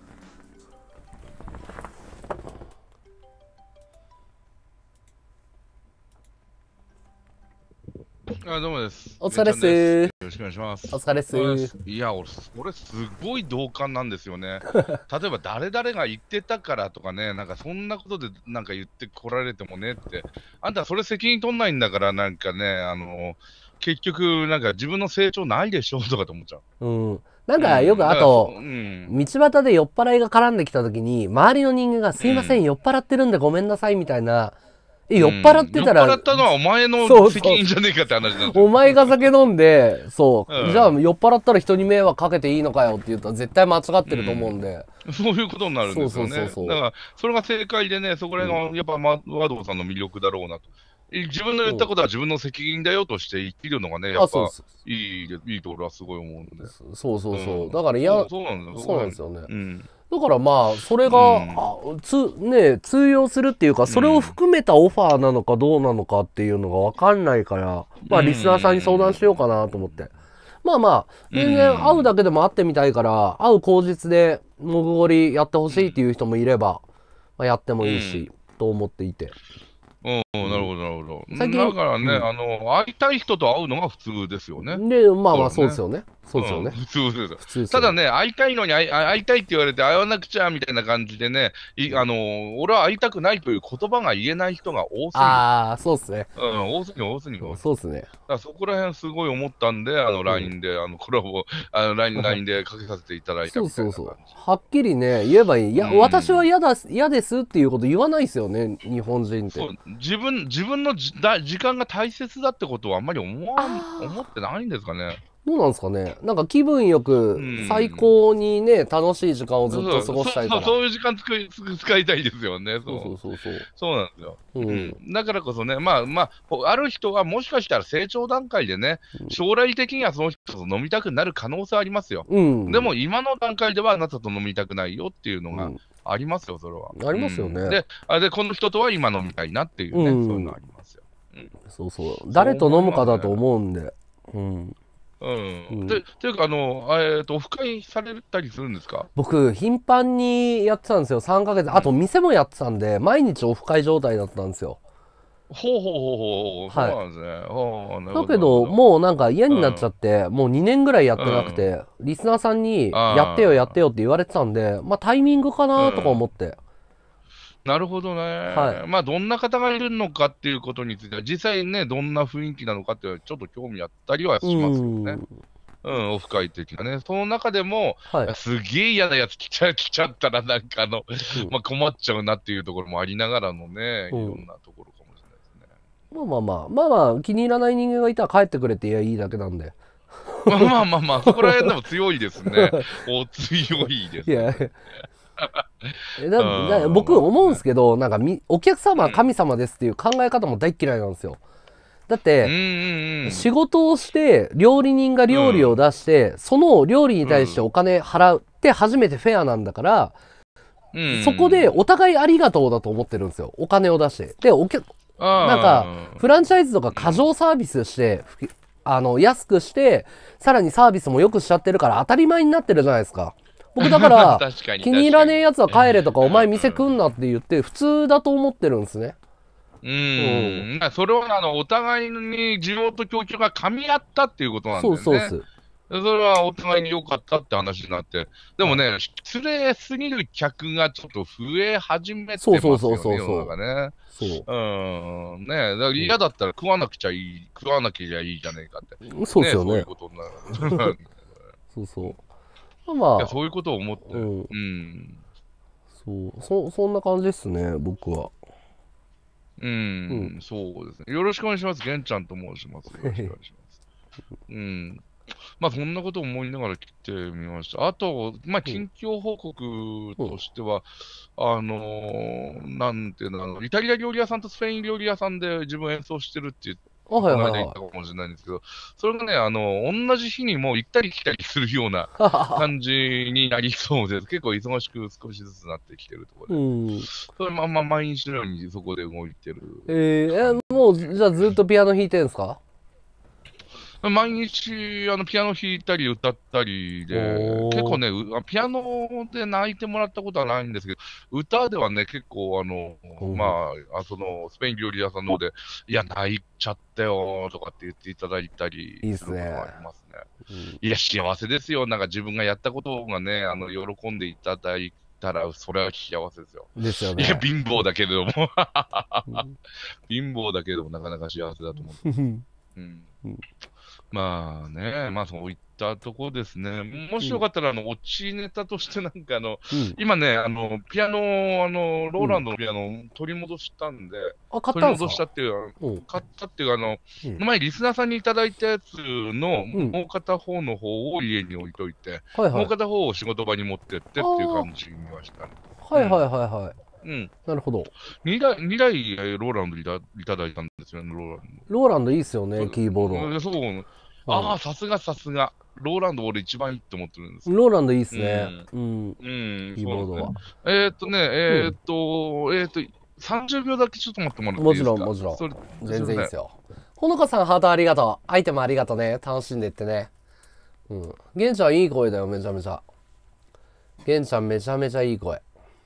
あ、どうもです。 お疲れっすよろしくお願いします。 お疲れっす。 いや、俺すごい同感なんですよね。例えば誰々が言ってたからとかね、なんかそんなことでなんか言ってこられてもねって、あんたそれ責任取んないんだから、なんかね、結局なんか自分の成長ないでしょとかと思っちゃう。 うん。なんかよくあと、道端で酔っ払いが絡んできた時に、周りの人間がすいません、酔っ払ってるんでごめんなさいみたいな、酔っ払ってたら、 酔っ払ったのはお前の責任じゃねえかって話なんですよ。 お前が酒飲んで、そう、じゃあ酔っ払ったら人に迷惑かけていいのかよって言ったら絶対間違ってると思うんで。 そういうことになるんですよね。だからそれが正解でね、そこら辺がやっぱ和道さんの魅力だろうなと。自分の言ったことは自分の責任だよとして生きるのがね、やっぱいいと俺はすごい思うんで。 そうそうそう。だからそうなんですよね。だからまあそれが、通用するっていうか、それを含めたオファーなのかどうなのかっていうのが分かんないから、まあリスナーさんに相談しようかなと思って。まあまあ全然会うだけでも会ってみたいから、会う口実でもぐごりやってほしいっていう人もいれば、まあ、やってもいいし、と思っていて。 なるほど、なるほど。だからね、会いたい人と会うのが普通ですよね。 で、まあまあ、そうですよね。そうですよね。 普通です。ただね、会いたいのに会いたいって言われて会わなくちゃみたいな感じでね、俺は会いたくないという言葉が言えない人が多すぎる。 ああ、そうっすね。 多すぎる。 そうっすね。 だからそこら辺すごい思ったんで、LINE で、コラボ、LINE でかけさせていただいたみたいな感じ。 そう。はっきりね、言えばいい。いや、私は嫌ですっていうこと言わないですよね、日本人って。 自分の時間が大切だってことはあんまり思ってないんですかね。 どうなんですかね。なんか気分よく最高にね、楽しい時間をずっと過ごしたいから。 そういう時間使いたいですよね。そうなんですよ。だからこそね、まあ、ある人はもしかしたら成長段階でね、将来的にはその人と飲みたくなる可能性ありますよ。でも今の段階ではあなたと飲みたくないよっていうのがありますよ、それは。 ありますよね。 で、この人とは今飲みたいなっていうね、そういうのありますよ。 そう。誰と飲むかだと思うんで。 というか、オフ会されたりするんですか？ 僕、頻繁にやってたんですよ、3ヶ月。あと、店もやってたんで、毎日オフ会状態だったんですよ。 そうなんですね。 だけど、もうなんか嫌になっちゃって、もう2年ぐらいやってなくて、リスナーさんに、やってよって言われてたんで、まあ、タイミングかなとか思って。 なるほどね。まあ、どんな方がいるのかっていうことについては、実際ね、どんな雰囲気なのかっていうのは、ちょっと興味あったりはしますよね。オフ会的なね。その中でも、すげえ嫌なやつ来ちゃったら、なんかまあ、困っちゃうなっていうところもありながらのね、いろんなところかもしれないですね。 まあ、気に入らない人間がいたら帰ってくれていいだけなんで。 まあ、そこら辺でも強いですね。強いですね。 僕思うんですけど、なんかお客様は神様ですっていう考え方も大っ嫌いなんですよ。だって仕事をして料理人が料理を出して、その料理に対してお金払って初めてフェアなんだから、そこでお互いありがとうだと思ってるんですよ、お金を出して。でなんかフランチャイズとか過剰サービスして安くしてさらにサービスもよくしちゃってるから当たり前になってるじゃないですか。僕だから気に入らねえやつは帰れとかお前店来んなって言って普通だと思ってるんですね。 それはお互いに需要と供給が噛み合ったっていうことなんだよね。 そうです。 それはお互いに良かったって話になって、でもね、失礼すぎる客がちょっと増え始めてますよね、世の中ね。ね、だから嫌だったら食わなきゃいいじゃねえかって。 そうですよね。 そういうことになる。 まあ、 そういうことを思って。 そんな感じですね、僕は。 そうですね。よろしくお願いします。玄ちゃんと申します。よろしくお願いします。まあそんなことを思いながら来てみました。あと、まあ近況報告としては、なんていうの、イタリア料理屋さんとスペイン料理屋さんで自分演奏してるって言って、この間言ったかもしれないんですけど、それがね、同じ日にもう行ったり来たりするような感じになりそうで、結構忙しく少しずつなってきてるところで、それ毎日のようにそこで動いてる。 もうじゃあずっとピアノ弾いてるんですか？ 毎日ピアノ弾いたり歌ったりで、結構ね、ピアノで泣いてもらったことはないんですけど、歌ではね、結構スペイン料理屋さんの方で、いや、泣いちゃったよとかって言っていただいたりすることがありますね。いや、幸せですよ。なんか自分がやったことがね、喜んでいただいたら、それは幸せですよ。 ですよね。 いや、貧乏だけれども、貧乏だけれども、なかなか幸せだと思う。まあね、まあそういったとこですね。もしよかったら、オチネタとしてなんか今ね、ピアノ、ローランドのピアノを取り戻したんで、取り戻したっていう、買ったっていう、前リスナーさんにいただいたやつの、もう片方の方を家に置いといて、もう片方を仕事場に持ってってっていう感じに見ましたね。 なるほど。 2台ローランドいただいたんですよね、 ローランドいいっすよね、キーボード。 そう。さすが。ローランド俺一番いいって思ってるんです。 ローランドいいっすね。キーボードは。 30秒だけちょっと待ってもらっていいですか？ もちろん。全然いいですよ。ほのかさん、ハートありがとう。アイテムありがとうね。楽しんでってね。玄ちゃんいい声だよ、めちゃめちゃ。玄ちゃんめちゃめちゃいい声。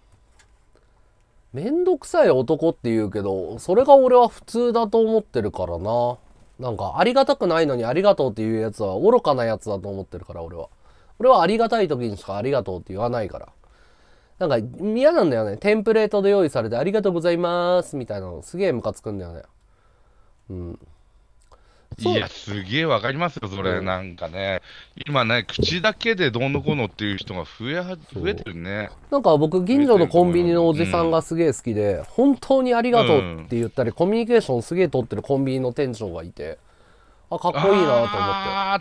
めんどくさい男って言うけど、それが俺は普通だと思ってるからな。なんかありがたくないのにありがとうっていうやつは愚かなやつだと思ってるから、俺はありがたい時にしかありがとうって言わないから。なんか嫌なんだよね。テンプレートで用意されてありがとうございますみたいなのすげえムカつくんだよね。 いや、すげえわかりますよ、それ。なんかね、今ね、口だけでどうのこうのっていう人が増えてるね。 なんか僕、近所のコンビニのおじさんがすげえ好きで、本当にありがとうって言ったり、コミュニケーションすげえ取ってるコンビニの店長がいて、かっこいいなと思って。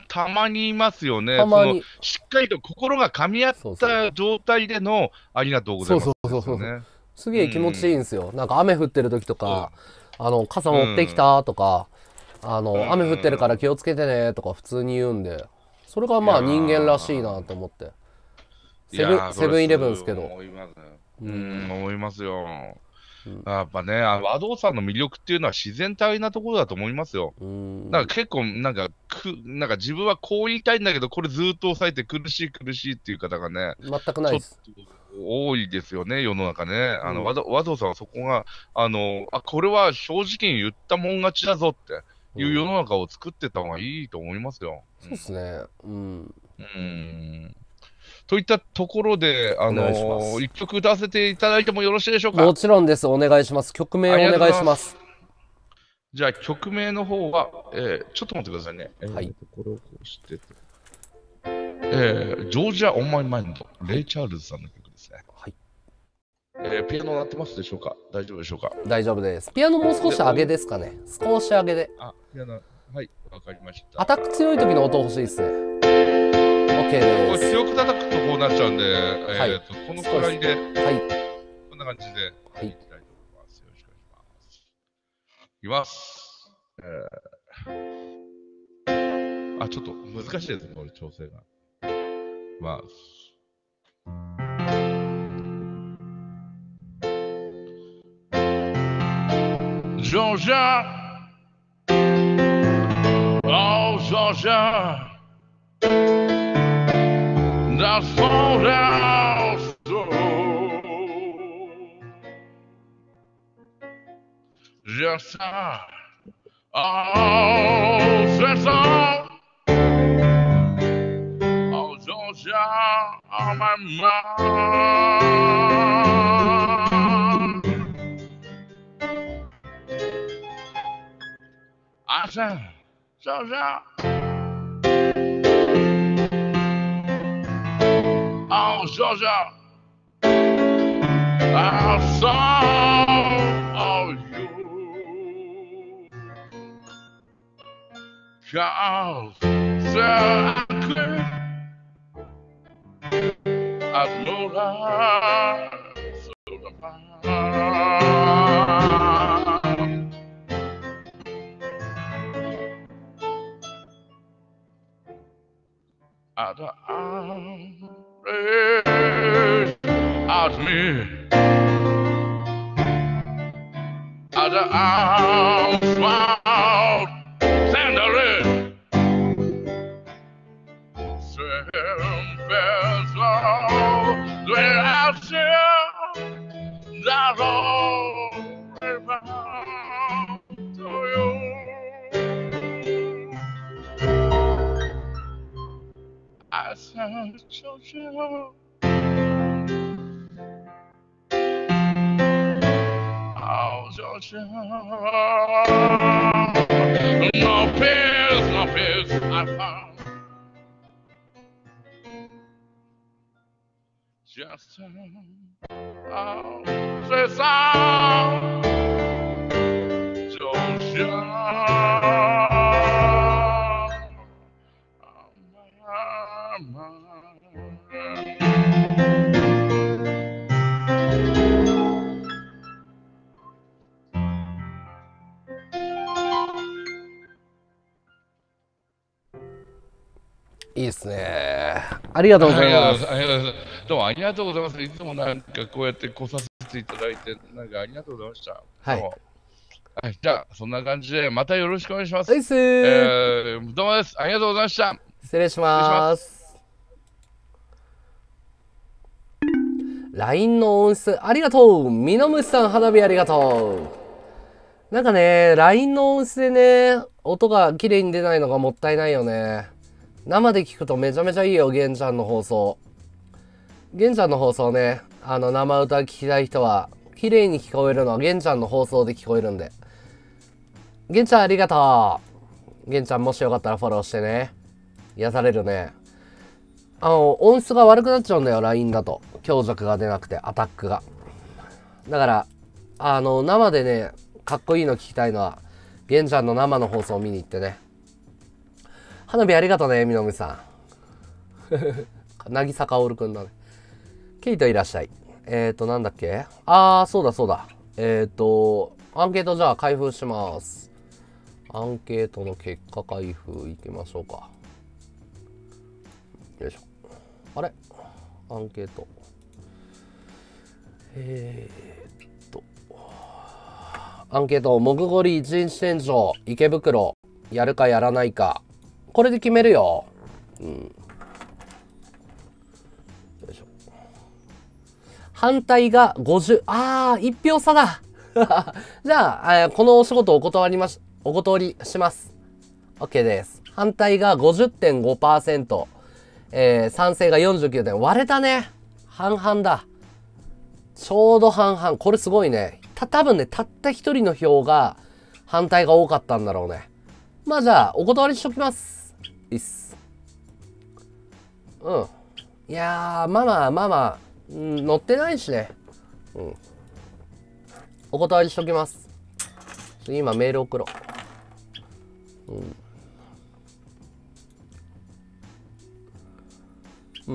たまにいますよね。 たまに。 しっかりと心が噛み合った状態でのありがとうございます。 すげえ気持ちいいんですよ。なんか雨降ってる時とか、傘持ってきたとか、雨降ってるから気をつけてねとか普通に言うんで、それがまあ人間らしいなと思って。セブンイレブンですけど。 思いますよ。やっぱね、和道さんの魅力っていうのは自然体なところだと思いますよ。なんか結構なんか自分はこう言いたいんだけど、これずっと抑えて苦しいっていう方がね、 全くないです。 多いですよね、世の中ね。和道さんはそこが、これは正直に言ったもん勝ちだぞっていう世の中を作ってた方がいいと思いますよ。 そうですね。 といったところで、一曲歌わせていただいてもよろしいでしょうか？ もちろんです。お願いします。曲名お願いします。 じゃあ、曲名の方は、ちょっと待ってくださいね。 はい。 これをこうして、ジョージア・オン・マイ・マインド、レイ・チャールズさんの曲ですね。 はい。 ピアノ鳴ってますでしょうか？大丈夫でしょうか？ 大丈夫です。ピアノもう少し上げですかね。少し上げで。 ピアノ、はい、わかりました。 アタック強い時の音欲しいですね。もっと OK これです。 強く叩くとこうなっちゃうんで、 はいこのくらいで、 はい。 こんな感じで、 はいいきたいと思います。よろしくお願いします。いきます。ちょっと難しいですね、これ調整が。いきます。Georgia, oh Georgia, that's all that's true. Just oh, that's all. Oh Georgia, on my mind. I said, Georgia. Oh, Georgia. I saw you. Cause I could. I know that. So the at the arms at me, at the arms found tendering, same vessel, when I share that all around to you. I said, Georgia, oh, Georgia, no peace I found. Just oh, say sound, Georgia. いいですね。ありがとうございます。 どうもありがとうございます。いつもなんかこうやって来させていただいて、なんかありがとうございました。 はいどうも。はい、じゃあ、そんな感じで、またよろしくお願いします。 はいっすー。 どうもです。ありがとうございました。 失礼します。LINE の音質ありがとう。みのむしさん花火ありがとう。なんかね、LINE の音質でね、音が綺麗に出ないのがもったいないよね。生で聞くとめちゃめちゃいいよ、玄ちゃんの放送。玄ちゃんの放送ね、生歌聞きたい人は、綺麗に聞こえるのは玄ちゃんの放送で聞こえるんで。玄ちゃんありがとう。玄ちゃんもしよかったらフォローしてね。癒されるね。音質が悪くなっちゃうんだよ、LINE だと。強弱が出なくて、アタックが。だから、生でね、かっこいいの聞きたいのは、玄ちゃんの生の放送を見に行ってね。花火ありがとうね、みのむさん。なぎさかおるくんだね。ケイトいらっしゃい。なんだっけ？そうだそうだ。アンケートじゃあ開封します。アンケートの結果開封いきましょうか。よいしょ。あれ？アンケート。アンケート、もぐごり一日店長、池袋、やるかやらないか。これで決めるよ。うん。よいしょ。反対が50、1票差だ。じゃあ、このお仕事お断りします。OK です。反対が 50.5%、賛成が 49. 割れたね。半々だ。ちょうど半々。これすごいね。多分ね、たった一人の票が反対が多かったんだろうね。まあじゃあ、お断りしときます。いいっす。うん。いやー、まあ、乗ってないしね。うん。お断りしときます。今メール送ろう。うん。 うん。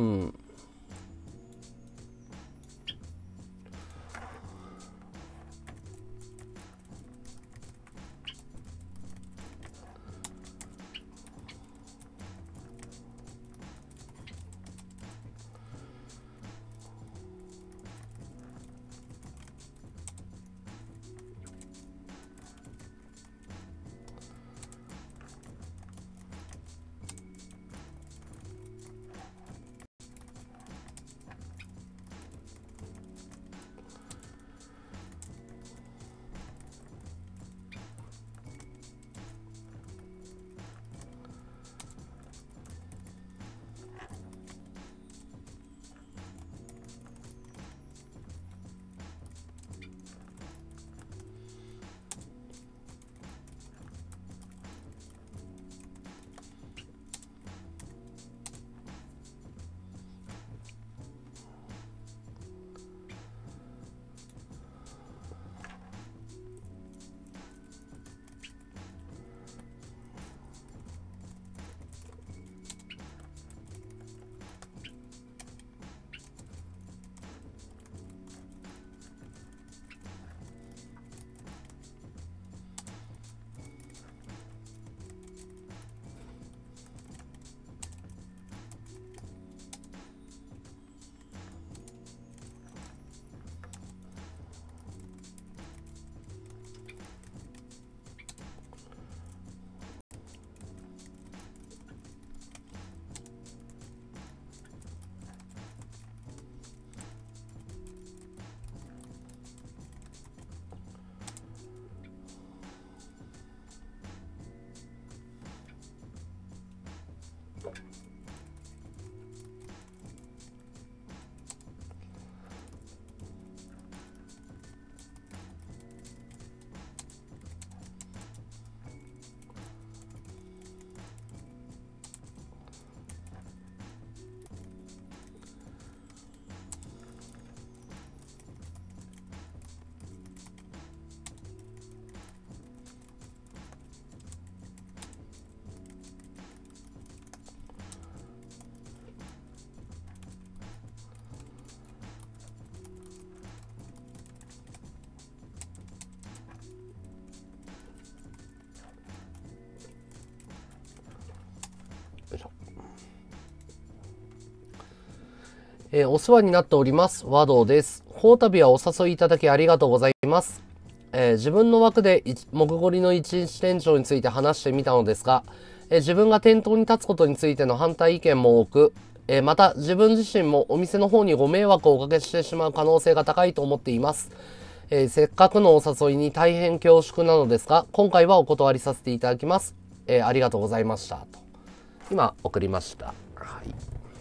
お世話になっております。和道です。法旅はお誘いいただきありがとうございます。自分の枠で木彫りの一日店長について話してみたのですが、自分が店頭に立つことについての反対意見も多く、また自分自身もお店の方にご迷惑をおかけしてしまう可能性が高いと思っています。せっかくのお誘いに大変恐縮なのですが、今回はお断りさせていただきます。ありがとうございました。と今送りました。はい。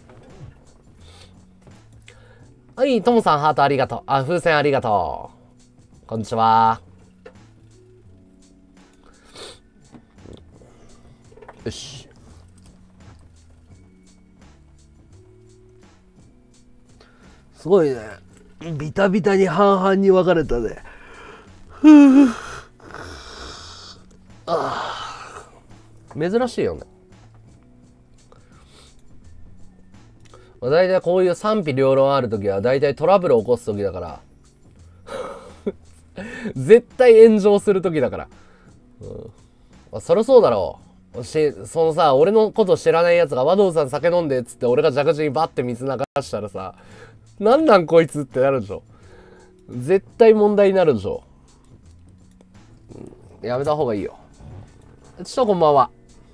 はい、ともさんハートありがとう。あ、風船ありがとう。こんにちは。よし。すごいね。ビタビタに半々に分かれたね。珍しいよね。大体こういう賛否両論あるときは大体トラブル起こすときだから絶対炎上するときだから、そりゃそうだろう。そのさ、俺のこと知らないやつが和道さん酒飲んでっつって俺が蛇口にバッて水流したらさ、なんなんこいつってなるでしょ。絶対問題になるでしょ。やめた方がいいよ。ちょっとこんばんは。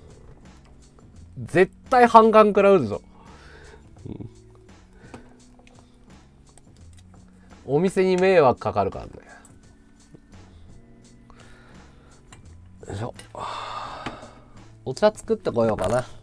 絶対反感食らうでしょ。お店に迷惑かかるからね。よいしょ。お茶作ってこようかな。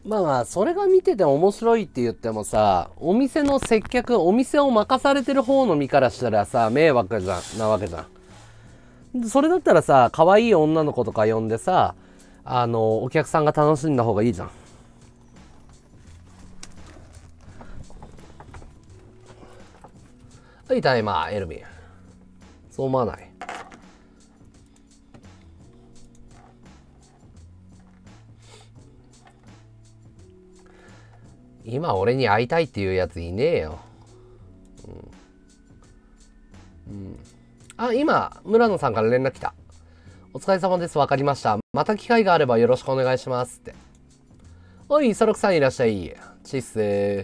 まあまあ、それが見てて面白いって言ってもさ、お店の接客、お店を任されてる方の身からしたらさ、迷惑なわけじゃん。それだったらさ、可愛い女の子とか呼んでさ、お客さんが楽しんだ方がいいじゃん。はい、ただいま、エルミン。そう思わない？今俺に会いたいっていうやついねえよ。あ、今、村野さんから連絡来た。お疲れ様です。わかりました。また機会があればよろしくお願いしますって。おい、イサロクさんいらっしゃい。チッスー。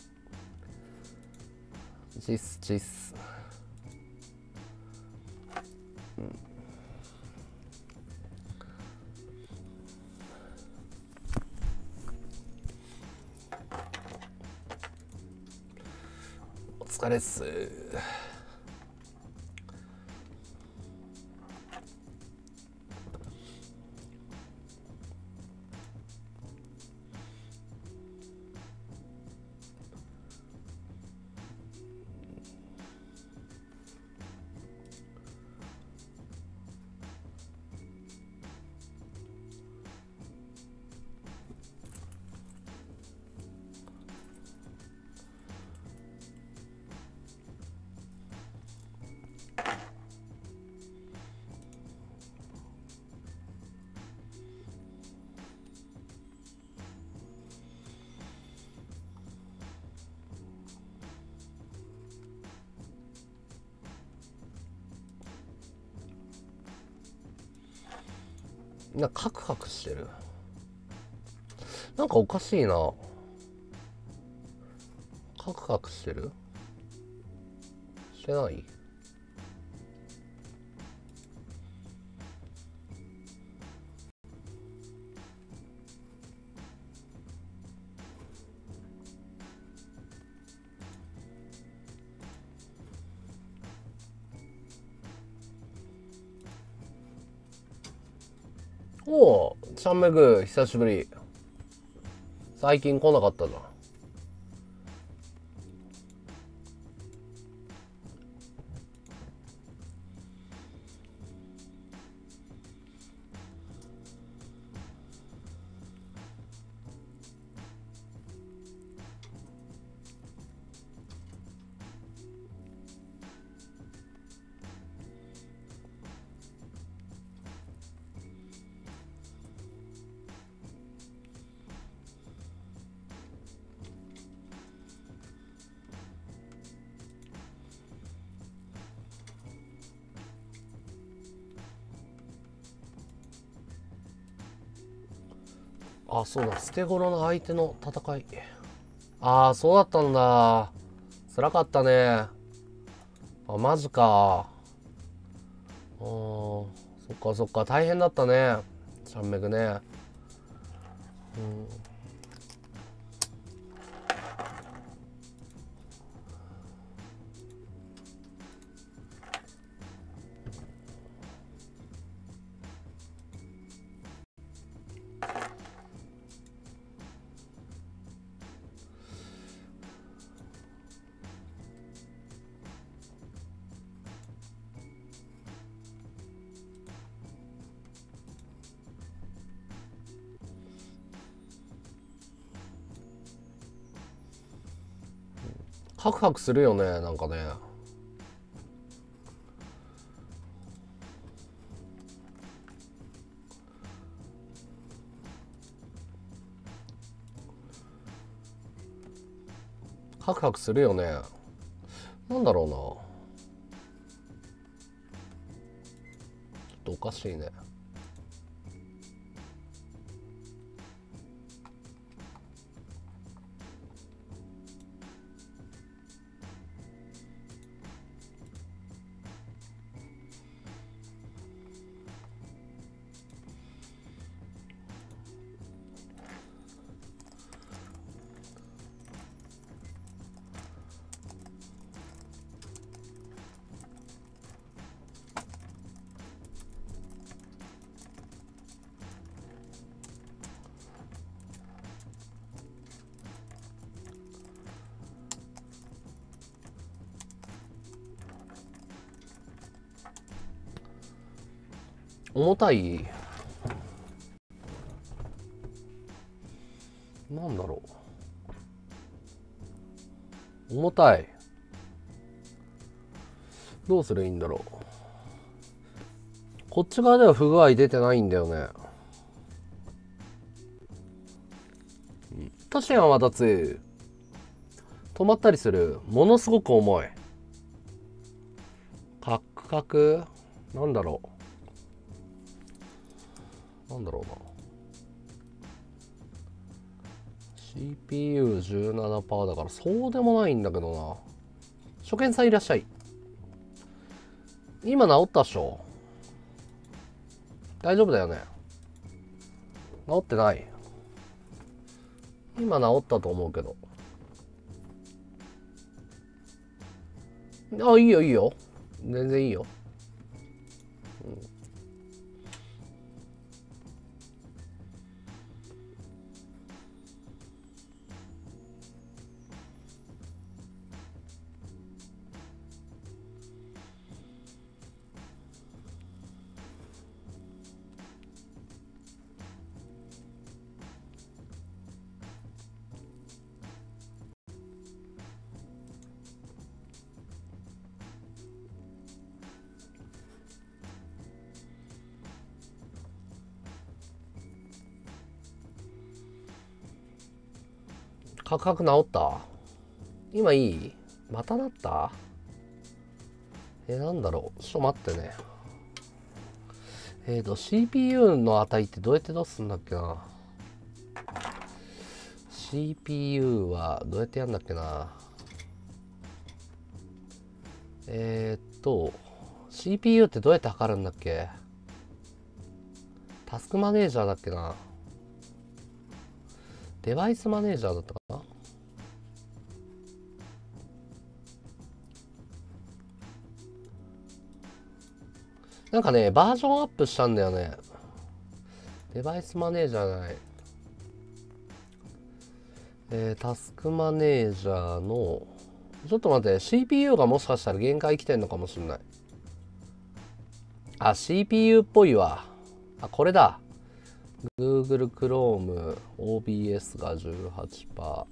チッス、チッス。お疲れっす。なんかカクカクしてる。なんかおかしいな。カクカクしてる？してない？おお、チャンメグ久しぶり。最近来なかったじゃん。あ、そうだ、捨て頃の相手の戦い。ああ、そうだったんだ。辛かったね。あ、マジか。そっかそっか、大変だったね。チャンメグね。ハクハクするよね、なんかね。ハクハクするよね。なんだろうな。ちょっとおかしいね。 重たい。なんだろう。重たい。どうすればいいんだろう。こっち側では不具合出てないんだよね。確かに泡立つ。止まったりする。ものすごく重い。カクカク。なんだろう。なんだろうな。CPU17% だからそうでもないんだけどな。初見さんいらっしゃい。今治ったっしょ。大丈夫だよね。治ってない。今治ったと思うけど。あ、いいよいいよ。全然いいよ。カクカク治った？今いい？またなった？なんだろう。ちょっと待ってね。CPU の値ってどうやって出すんだっけな。CPU はどうやってやんだっけな。CPU ってどうやって測るんだっけ。タスクマネージャーだっけな。デバイスマネージャーだったかな。なんかね、バージョンアップしたんだよね。デバイスマネージャーじゃない。タスクマネージャーの、ちょっと待って、CPU がもしかしたら限界来てんのかもしれない。あ、CPU っぽいわ。あ、これだ。Google Chrome OBS が 18%。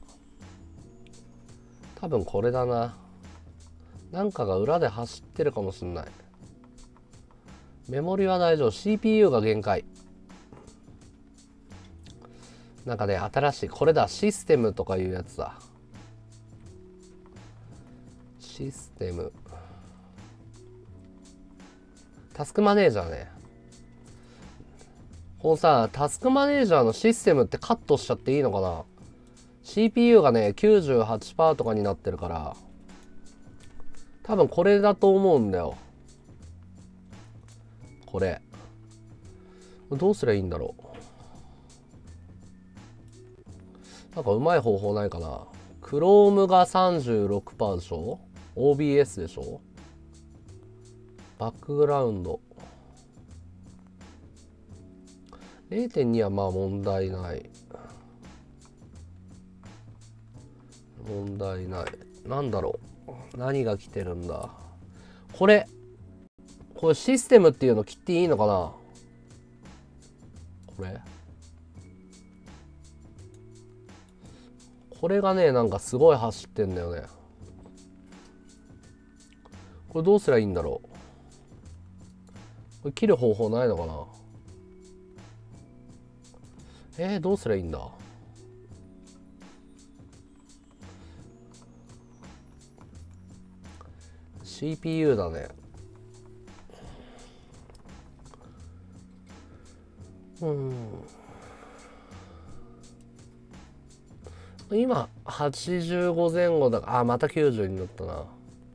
多分これだな。なんかが裏で走ってるかもしれない。メモリは大丈夫。CPU が限界。なんかね、新しい。これだ。システムとかいうやつだ。システム。タスクマネージャーね。このさ、タスクマネージャーのシステムってカットしちゃっていいのかな？ CPU がね、98% とかになってるから、多分これだと思うんだよ。これ。どうすりゃいいんだろう。なんかうまい方法ないかな。Chrome が 36% でしょ？ OBS でしょ？バックグラウンド。0.2 はまあ問題ない。問題ない。なんだろう。何が来てるんだ。これシステムっていうの切っていいのかな？これがね、なんかすごい走ってんだよね。これどうすりゃいいんだろう。これ切る方法ないのかな？どうすりゃいいんだ。CPU だね。今85前後だ。あ、また90になったな。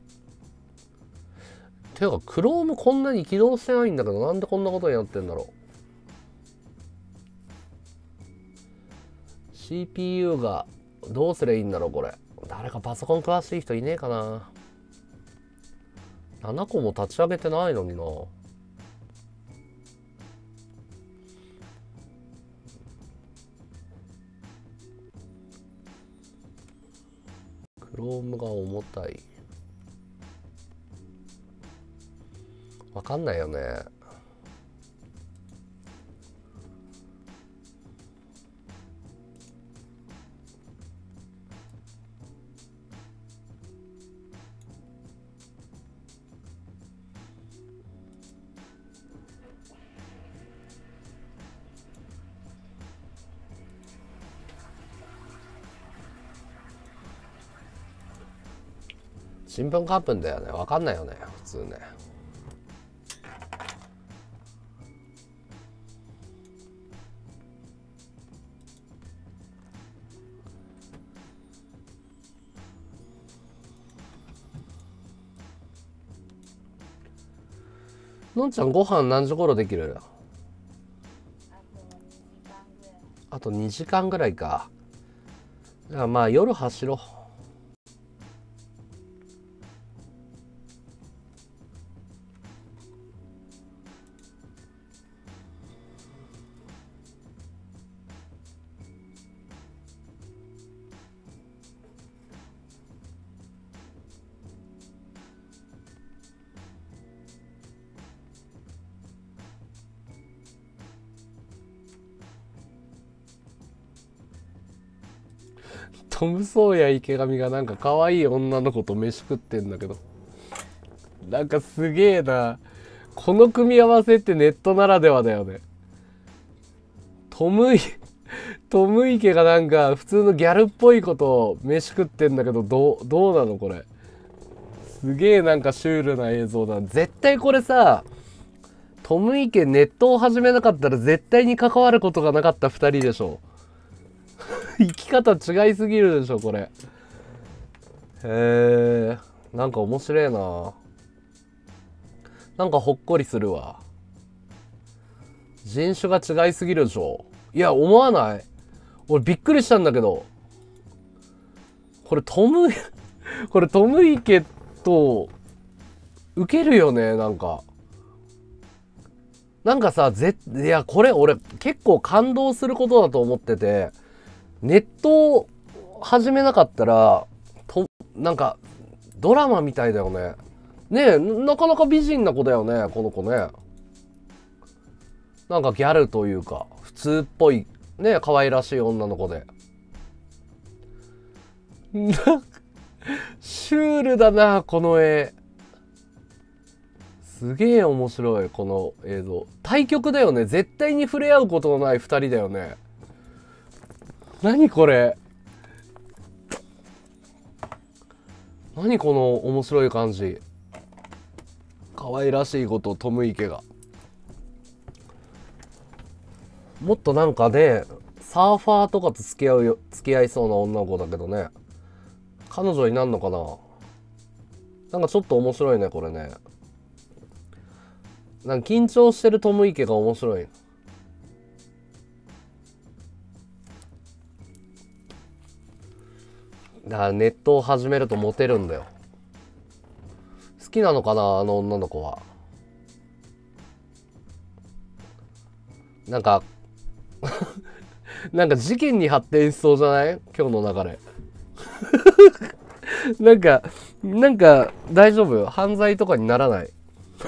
ていうか Chrome こんなに起動してないんだけど、なんでこんなことになってんだろう。 CPU がどうすりゃいいんだろう。これ誰かパソコン詳しい人いねえかな。7個も立ち上げてないのにな。Chrome が重たい。わかんないよね。 ちんぷんかんぷんだよね。わかんないよね普通ね。のんちゃんご飯何時頃できる？あと2時間ぐらいか。じゃあまあ夜走ろう。トム・ソーヤ池上がなんか可愛い女の子と飯食ってんだけど、なんかすげえな。この組み合わせってネットならではだよね。トム池がなんか普通のギャルっぽい子と飯食ってんだけど、どうなのこれ。すげえなんかシュールな映像だ。絶対これさ、トム池ネットを始めなかったら絶対に関わることがなかった2人でしょ。生き方違いすぎるでしょこれ。へえ、なんか面白いな。なんかほっこりするわ。人種が違いすぎるでしょ。いや思わない？俺びっくりしたんだけど、これトム池と受けるよね。なんかさ、いやこれ俺結構感動することだと思ってて、ネットを始めなかったらなんかドラマみたいだよね。ねえ、なかなか美人な子だよねこの子ね。なんかギャルというか普通っぽいね、可愛らしい女の子で。シュールだなこの絵。すげえ面白いこの映像。対極だよね。絶対に触れ合うことのない2人だよね。何これ。何この面白い感じ。可愛らしいことトム池が。もっとなんかね、サーファーとかと付き合いそうな女の子だけどね。彼女になんのかな。なんかちょっと面白いねこれね。なんか緊張してるトム池が面白い。だからネットを始めるとモテるんだよ。好きなのかなあの女の子は。なんかなんか事件に発展しそうじゃない？今日の流れ。なんか大丈夫？犯罪とかにならない？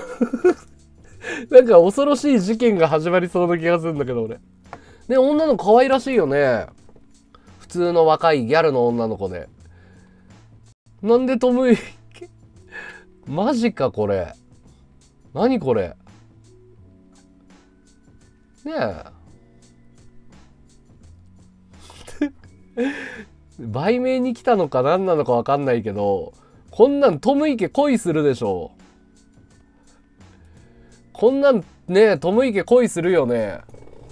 なんか恐ろしい事件が始まりそうな気がするんだけど俺。ね、女の子可愛らしいよね。普通の若いギャルの女の子で。なんでトム・マジかこれ。何これ。ねえ。売名に来たのか何なのか分かんないけど、こんなんトム池恋するでしょ。こんなんね、トム池恋するよね。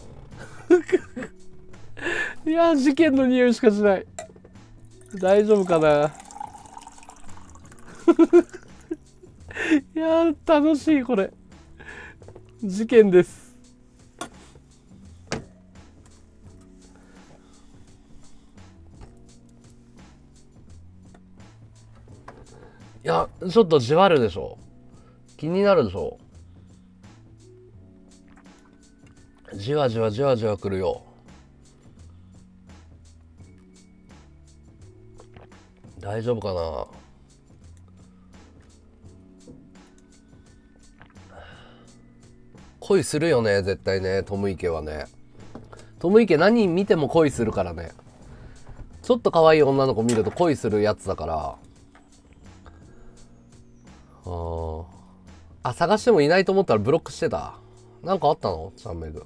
いや事件の匂いしかしない。大丈夫かな。いや楽しいこれ。事件です。いやちょっとじわるでしょ。気になるでしょ。じわじわじわじわくるよ。大丈夫かな。恋するよね絶対ね。トム池はね、トム池何見ても恋するからね。ちょっと可愛い女の子見ると恋するやつだから。あ、探してもいないと思ったらブロックしてた。なんかあったの？チャンメグ。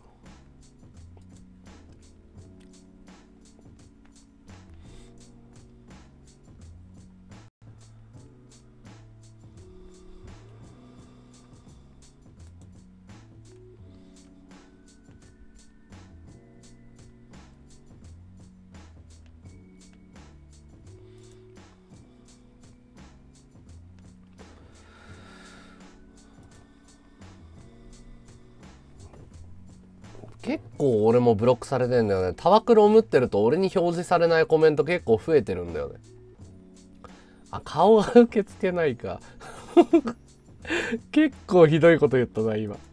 結構俺もブロックされてんだよね。タワクロムってると俺に表示されないコメント結構増えてるんだよね。あ、顔が受け付けないか。結構ひどいこと言ったな、今。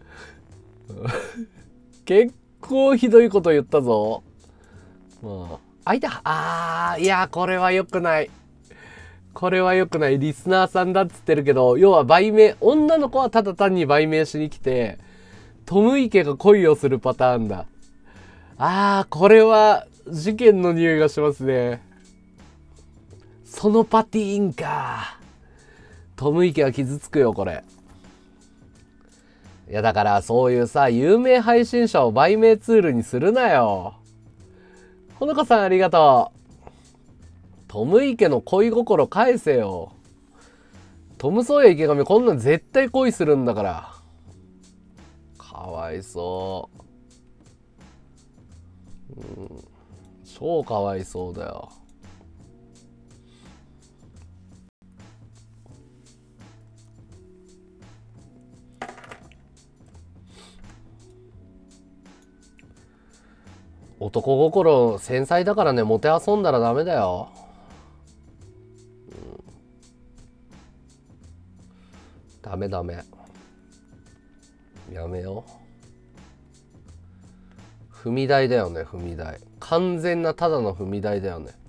結構ひどいこと言ったぞ。まあ、いや、これは良くない。これは良くない。リスナーさんだっつってるけど、要は売名、女の子はただ単に売名しに来て、トム池が恋をするパターンだ。これは事件の匂いがしますね。そのパティーンか。トム池は傷つくよ、これ。いや、だからそういうさ、有名配信者を売名ツールにするなよ。ほのかさんありがとう。トム池の恋心返せよ。トムソーヤ池上こんなん絶対恋するんだから。かわいそう。超かわいそうだよ。男心繊細だからね、もてあそんだらダメだよ。ダメダメ。やめよう。踏み台だよね、踏み台。完全なただの踏み台だよね。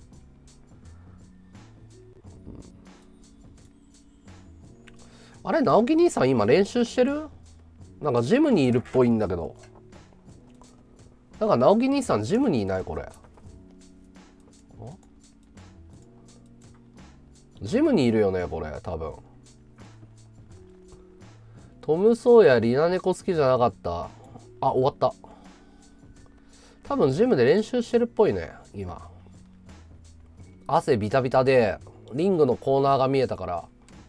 あれ、直樹兄さん今練習してる？なんかジムにいるっぽいんだけど。なんか直樹兄さんジムにいない？これ。ジムにいるよね、これ、多分。トム・ソーヤ、リナネコ好きじゃなかった。終わった。多分ジムで練習してるっぽいね、今。汗ビタビタで、リングのコーナーが見えたから。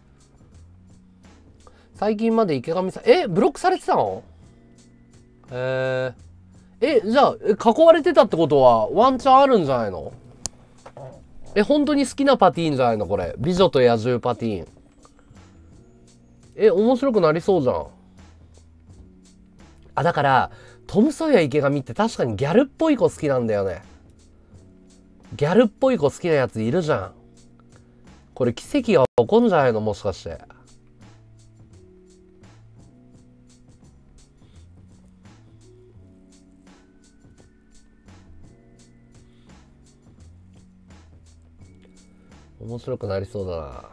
最近まで池上さん、ブロックされてたの？じゃあ、囲われてたってことは、ワンチャンあるんじゃないの？本当に好きなパティーンじゃないのこれ。美女と野獣パティーン。面白くなりそうじゃん。だから、トム・ソーヤ池上って確かにギャルっぽい子好きなんだよね。ギャルっぽい子好きなやついるじゃん。これ奇跡が起こんじゃないのもしかして。面白くなりそうだな。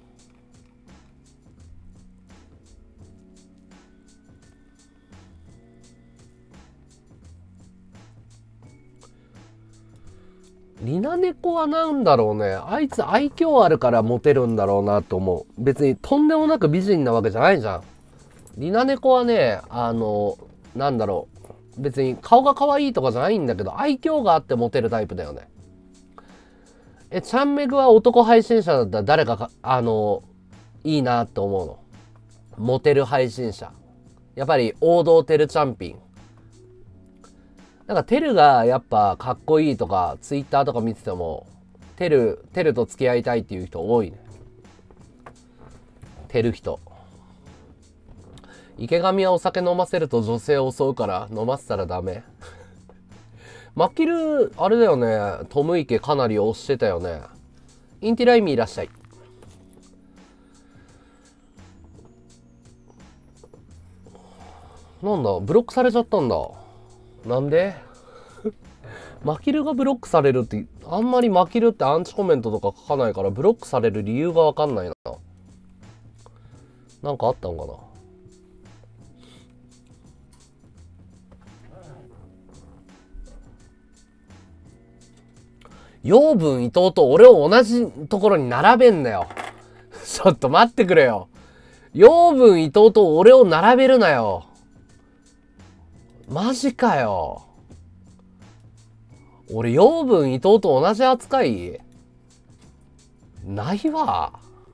リナネコはなんだろうね。あいつ愛嬌あるからモテるんだろうなと思う。別にとんでもなく美人なわけじゃないじゃん。リナネコはね、なんだろう。別に顔が可愛いとかじゃないんだけど、愛嬌があってモテるタイプだよね。チャンメグは男配信者だったら誰かいいなって思うの？モテる配信者。やっぱり王道テルチャンピン。なんかテルがやっぱかっこいいとか、ツイッターとか見てても、テルと付き合いたいっていう人多いね。テル人。池上はお酒飲ませると女性を襲うから飲ませたらダメ。マキル、あれだよね。トム池かなり推してたよね。インティライミいらっしゃい。なんだ、ブロックされちゃったんだ。なんでマキルがブロックされるって、あんまりマキルってアンチコメントとか書かないからブロックされる理由がわかんないな。なんかあったんかな。養分伊藤と俺を同じところに並べんなよ。ちょっと待ってくれよ。養分伊藤と俺を並べるなよ。マジかよ。俺養分伊藤と同じ扱いないわ。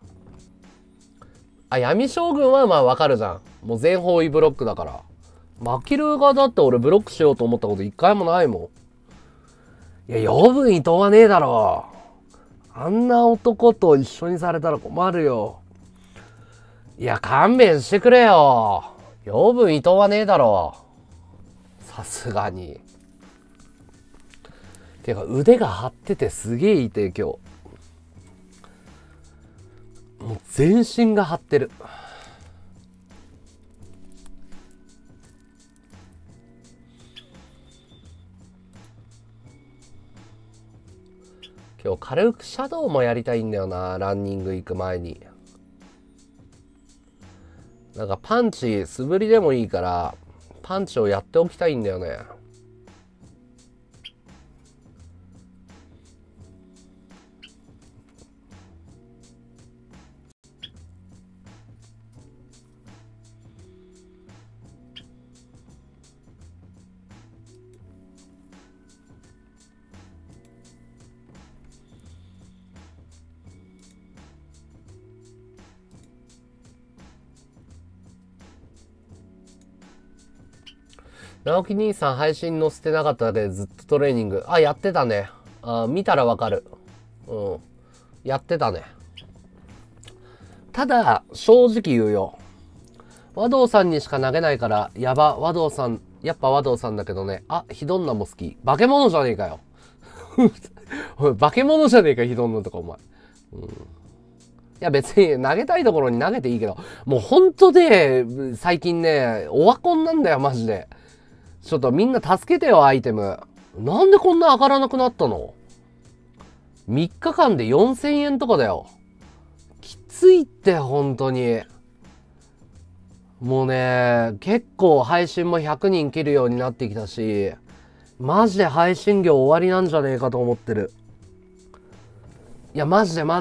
闇将軍はまあわかるじゃん。もう全方位ブロックだから。マキルがだって俺ブロックしようと思ったこと一回もないもん。養分伊藤はねえだろ。あんな男と一緒にされたら困るよ。勘弁してくれよ。養分伊藤はねえだろ。 さすがに。てか腕が張っててすげえ痛い今日。もう全身が張ってる。今日軽くシャドウもやりたいんだよな、ランニング行く前に。なんかパンチ素振りでもいいからパンチをやっておきたいんだよね。直樹兄さん配信載せてなかっただけでずっとトレーニング。あ、やってたね。あ、見たらわかる。うん。やってたね。ただ、正直言うよ。和道さんにしか投げないから、やば、和道さん、やっぱ和道さんだけどね。あ、ヒドンナも好き。化け物じゃねえかよ。化け物じゃねえか、ヒドンナとかお前。うん。いや別に投げたいところに投げていいけど、もうほんとで、最近ね、オワコンなんだよ、マジで。ちょっとみんな助けてよ、アイテム。なんでこんな上がらなくなったの？ 3 日間で4000円とかだよ。きついって、本当に。もうね、結構配信も100人切るようになってきたし、マジで配信業終わりなんじゃねえかと思ってる。いや、マジで。うん。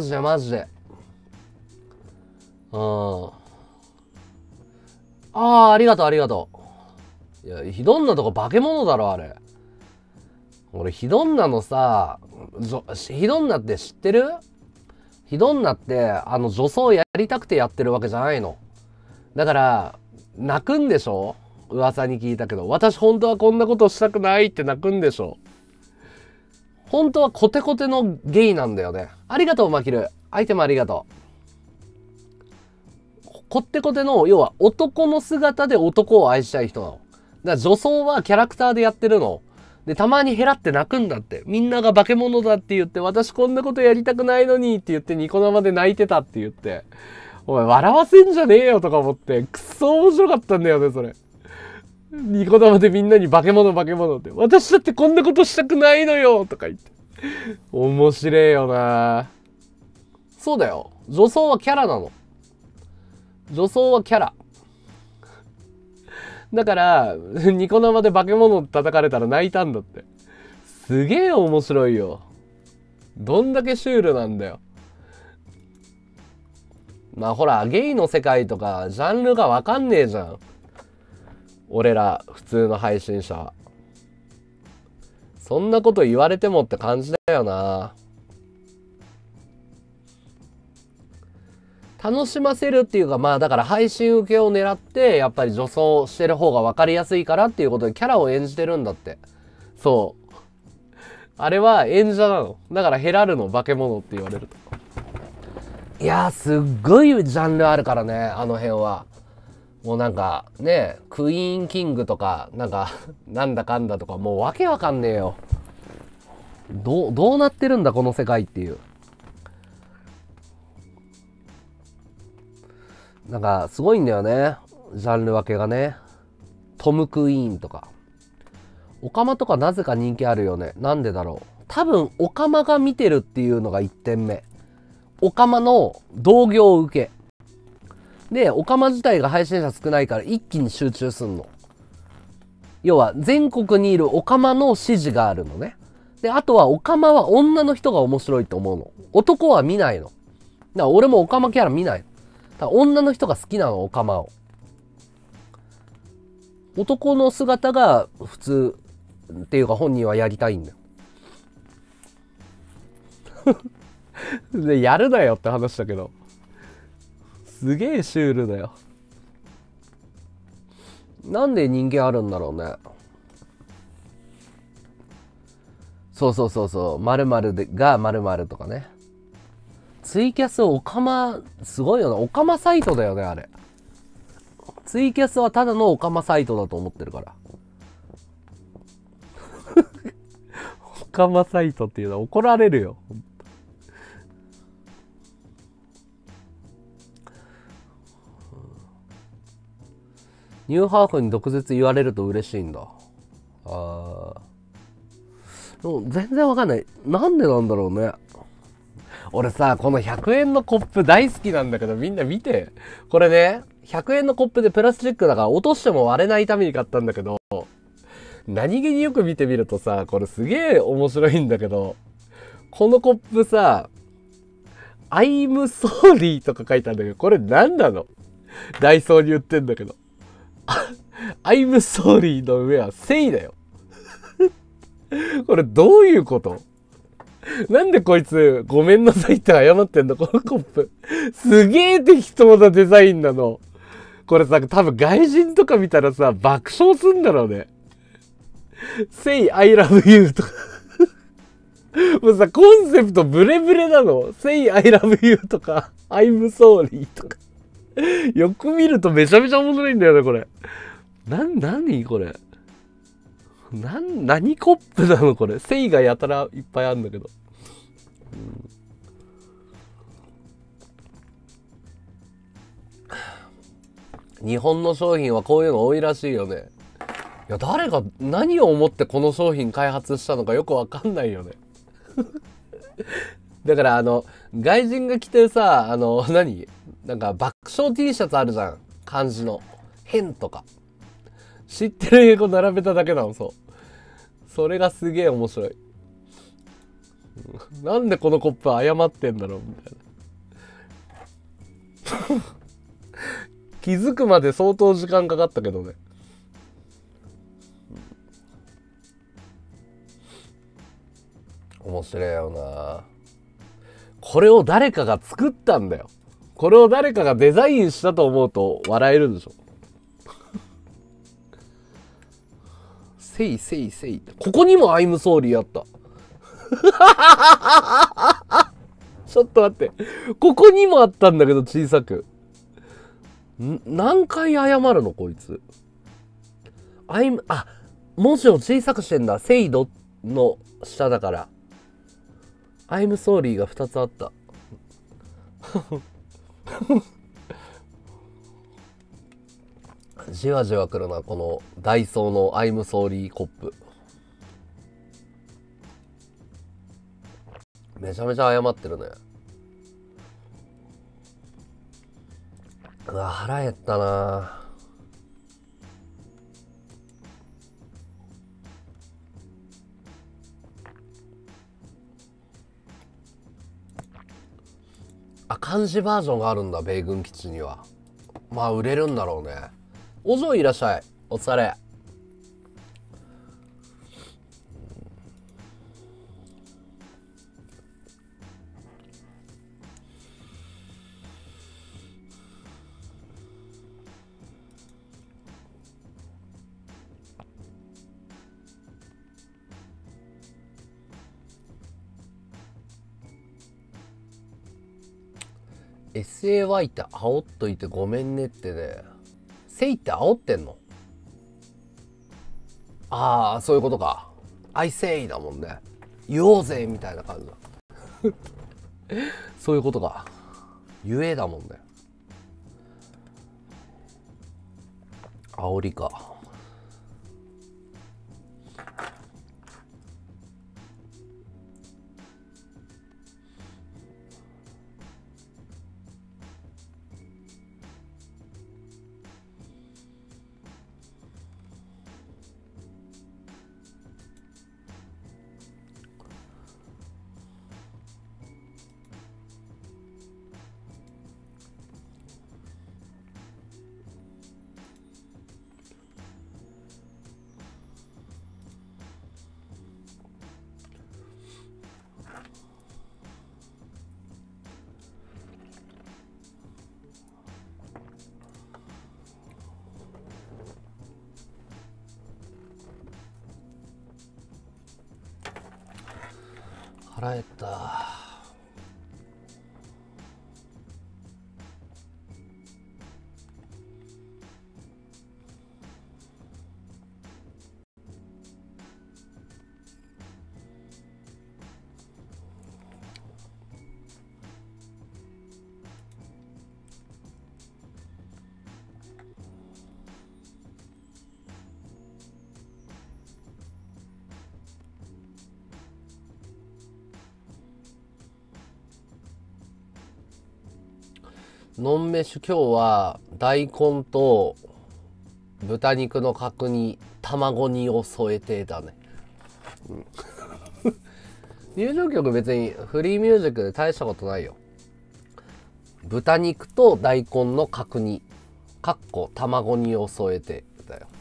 ありがとう。いや、ヒドンナとか化け物だろ、あれ。俺、ヒドンナのさ、ヒドンナって知ってる？ヒドンナって、女装やりたくてやってるわけじゃないの。だから、泣くんでしょ？噂に聞いたけど。私、本当はこんなことしたくないって泣くんでしょ？本当はコテコテのゲイなんだよね。ありがとう、マキル。アイテムありがとう。コッテコテの、要は男の姿で男を愛したい人なの。だから女装はキャラクターでやってるの。で、たまにヘラって泣くんだって。みんなが化け物だって言って、私こんなことやりたくないのにって言ってニコ生で泣いてたって言って。お前笑わせんじゃねえよとか思って、くっそ面白かったんだよね、それ。ニコ生でみんなに化け物って。私だってこんなことしたくないのよとか言って。面白えよな。そうだよ。女装はキャラなの。女装はキャラ。だから、ニコ生で化け物叩かれたら泣いたんだって。すげえ面白いよ。どんだけシュールなんだよ。まあほら、ゲイの世界とか、ジャンルがわかんねえじゃん。俺ら、普通の配信者は。そんなこと言われてもって感じだよな。楽しませるっていうか、まあだから配信受けを狙って、やっぱり女装してる方が分かりやすいからっていうことでキャラを演じてるんだって。そう。あれは演者なの。だからヘラルの化け物って言われると。いやー、すっごいジャンルあるからね、あの辺は。もうなんか、ね、クイーンキングとか、なんか、なんだかんだとか、もうわけわかんねえよ。どうなってるんだ、この世界っていう。なんか、すごいんだよね。ジャンル分けがね。トム・クイーンとか。オカマとかなぜか人気あるよね。なんでだろう。多分、オカマが見てるっていうのが1点目。オカマの同業受け。で、オカマ自体が配信者少ないから一気に集中すんの。要は、全国にいるオカマの支持があるのね。で、あとは、オカマは女の人が面白いと思うの。男は見ないの。だから俺もオカマキャラ見ないの。女の人が好きなの、オカマを。男の姿が普通っていうか本人はやりたいんだよ。で、やるなよって話だけど。すげえシュールだよ。なんで人気あるんだろうね。そう。〇〇が〇〇とかね。ツイキャスオカマ、すごいよな。オカマサイトだよね、あれ。ツイキャスはただのオカマサイトだと思ってるから。 かまサイトっていうのは怒られるよ。ニューハーフに毒舌言われると嬉しいんだ。ああ。でも全然わかんない。なんでなんだろうね。俺さ、この100円のコップ大好きなんだけど、みんな見て。これね、100円のコップでプラスチックだから落としても割れないために買ったんだけど、何気によく見てみるとさ、これすげえ面白いんだけど、このコップさ、I'm sorry とか書いてあるんだけど、これ何なの？ダイソーに売ってんだけど。I'm sorry の上は say だよ。これどういうこと？なんでこいつごめんなさいって謝ってんのこのコップ。すげえ適当なデザインなの。これさ、多分外人とか見たらさ、爆笑すんだろうね。Say I love you とか。もうさ、コンセプトブレブレなの。Say I love you とか、I'm sorry とか。よく見るとめちゃめちゃ面白いんだよね、これ。何これ。何コップなのこれ。Say がやたらいっぱいあるんだけど。日本の商品はこういうの多いらしいよね。いや、誰が何を思ってこの商品開発したのかよくわかんないよね。だから外人が着てるさ、なんか爆笑 T シャツあるじゃん。漢字の。変とか。知ってる英語並べただけなの、そう。それがすげえ面白い。なんでこのコップ謝ってんだろうみたいな。気づくまで相当時間かかったけどね。面白いよな。これを誰かが作ったんだよ。これを誰かがデザインしたと思うと笑えるでしょ。せいせいせい。ここにもアイムソーリーあった。ちょっと待って。ここにもあったんだけど小さく。何回謝るのこいつ。文字を小さくしてんだ。セイドの下だから。I'm sorry が2つあった。じわじわくるな、このダイソーの I'm sorry コップ。めちゃめちゃ謝ってるね。うわ、腹減ったな。漢字バージョンがあるんだ、米軍基地には。まあ売れるんだろうね。お嬢いらっしゃい。お疲れ。SAY って煽っといてごめんねってね。セイって煽ってんの？ああ、そういうことか。I say だもんね。言おうぜみたいな感じだ。そういうことか。言えだもんね。煽りか。腹減った。 のん飯今日は大根と豚肉の角煮卵煮を添えてだね、うん、入場曲別にフリーミュージックで大したことないよ。豚肉と大根の角煮かっこ卵煮を添えてだよ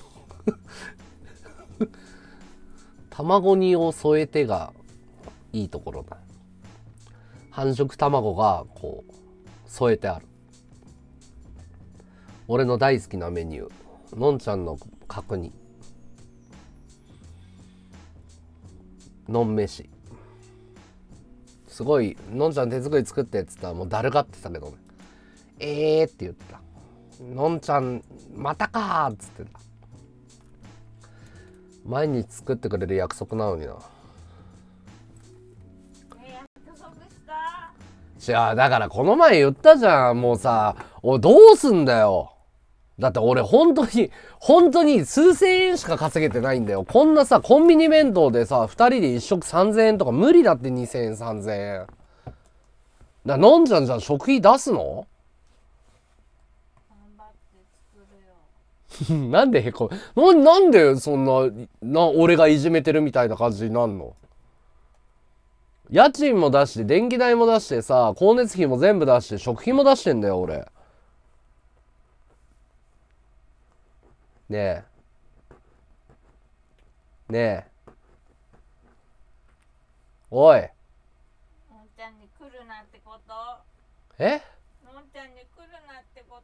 卵煮を添えてがいいところだ。半熟卵がこう添えてある。俺の大好きなメニュー、のんちゃんの角煮のん飯。すごいのんちゃん手作り作ってっつったらもうだるがってたけどね、って言ってた。のんちゃんまたかーっつってた。毎日作ってくれる約束なのにな。 約束した。 違う、だからこの前言ったじゃん。もうさ、おいどうすんだよ。だって俺本当に数千円しか稼げてないんだよ。こんなさ、コンビニ弁当でさ、2人で1食3000円とか無理だって。2000円3000円のんちゃんじゃん食費出すの頑張って作るよ。 なんでへこなんでそん俺がいじめてるみたいな感じになんの。家賃も出して電気代も出してさ、光熱費も全部出して食費も出してんだよ俺。ねえねえおい、 のんちゃんに来るなってこと。 えのんちゃんに来るなってこと。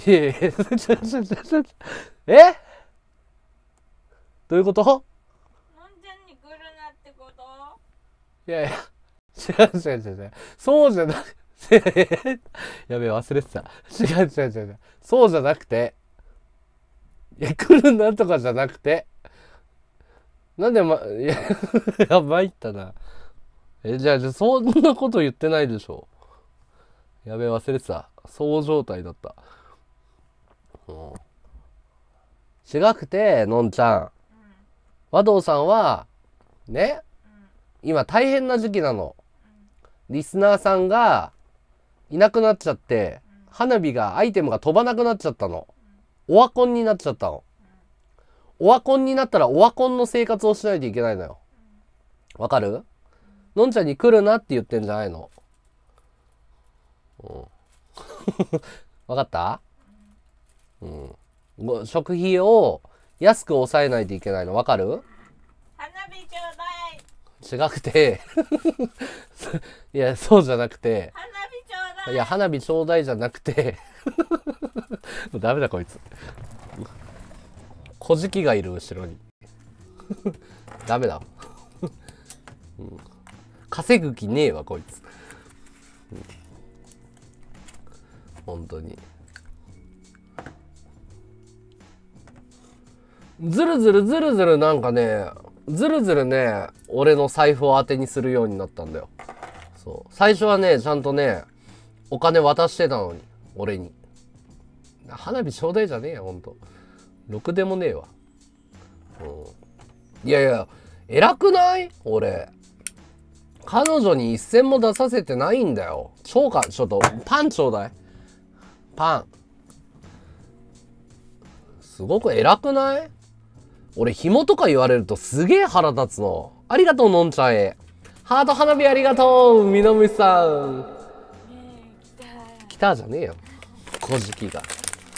いやいやえどういうこと。 のんちゃんに来るなってこと。 いやいや違うそうじゃなくてやべえ忘れてた。違うそうじゃなくて、いや来るなとかじゃなくて、なんでいや参ったな。じゃあそんなこと言ってないでしょ。やべえ忘れてた。そう状態だった。違くてのんちゃん、和道さんはね、今大変な時期なの。リスナーさんがいなくなっちゃって、花火がアイテムが飛ばなくなっちゃったの。オワコンになっちゃったの。オワコンになったらオワコンの生活をしないといけないのよ。わかる？のんちゃんに来るなって言ってんじゃないの。わかった？食費を安く抑えないといけないの。わかる？ 花火ちょうだい。 違くていやそうじゃなくて、 花火ちょうだい。 いや花火ちょうだいじゃなくてもうダメだこいつ。小じきがいる後ろにダメだ、稼ぐ気ねえわこいつ、本当にずるずるなんかね、ずるずるね俺の財布を当てにするようになったんだよ。そう最初はねちゃんとねお金渡してたのに俺に。花火ちょうだいじゃねえよほんと。ろくでもねえわ。いやいや偉くない？俺彼女に一銭も出させてないんだよ。ちょっとパンちょうだい。パンすごく偉くない？俺紐とか言われるとすげえ腹立つの。ありがとうのんちゃんへ。ハート花火ありがとうみのむしさん。来たじゃねえよ小じきが。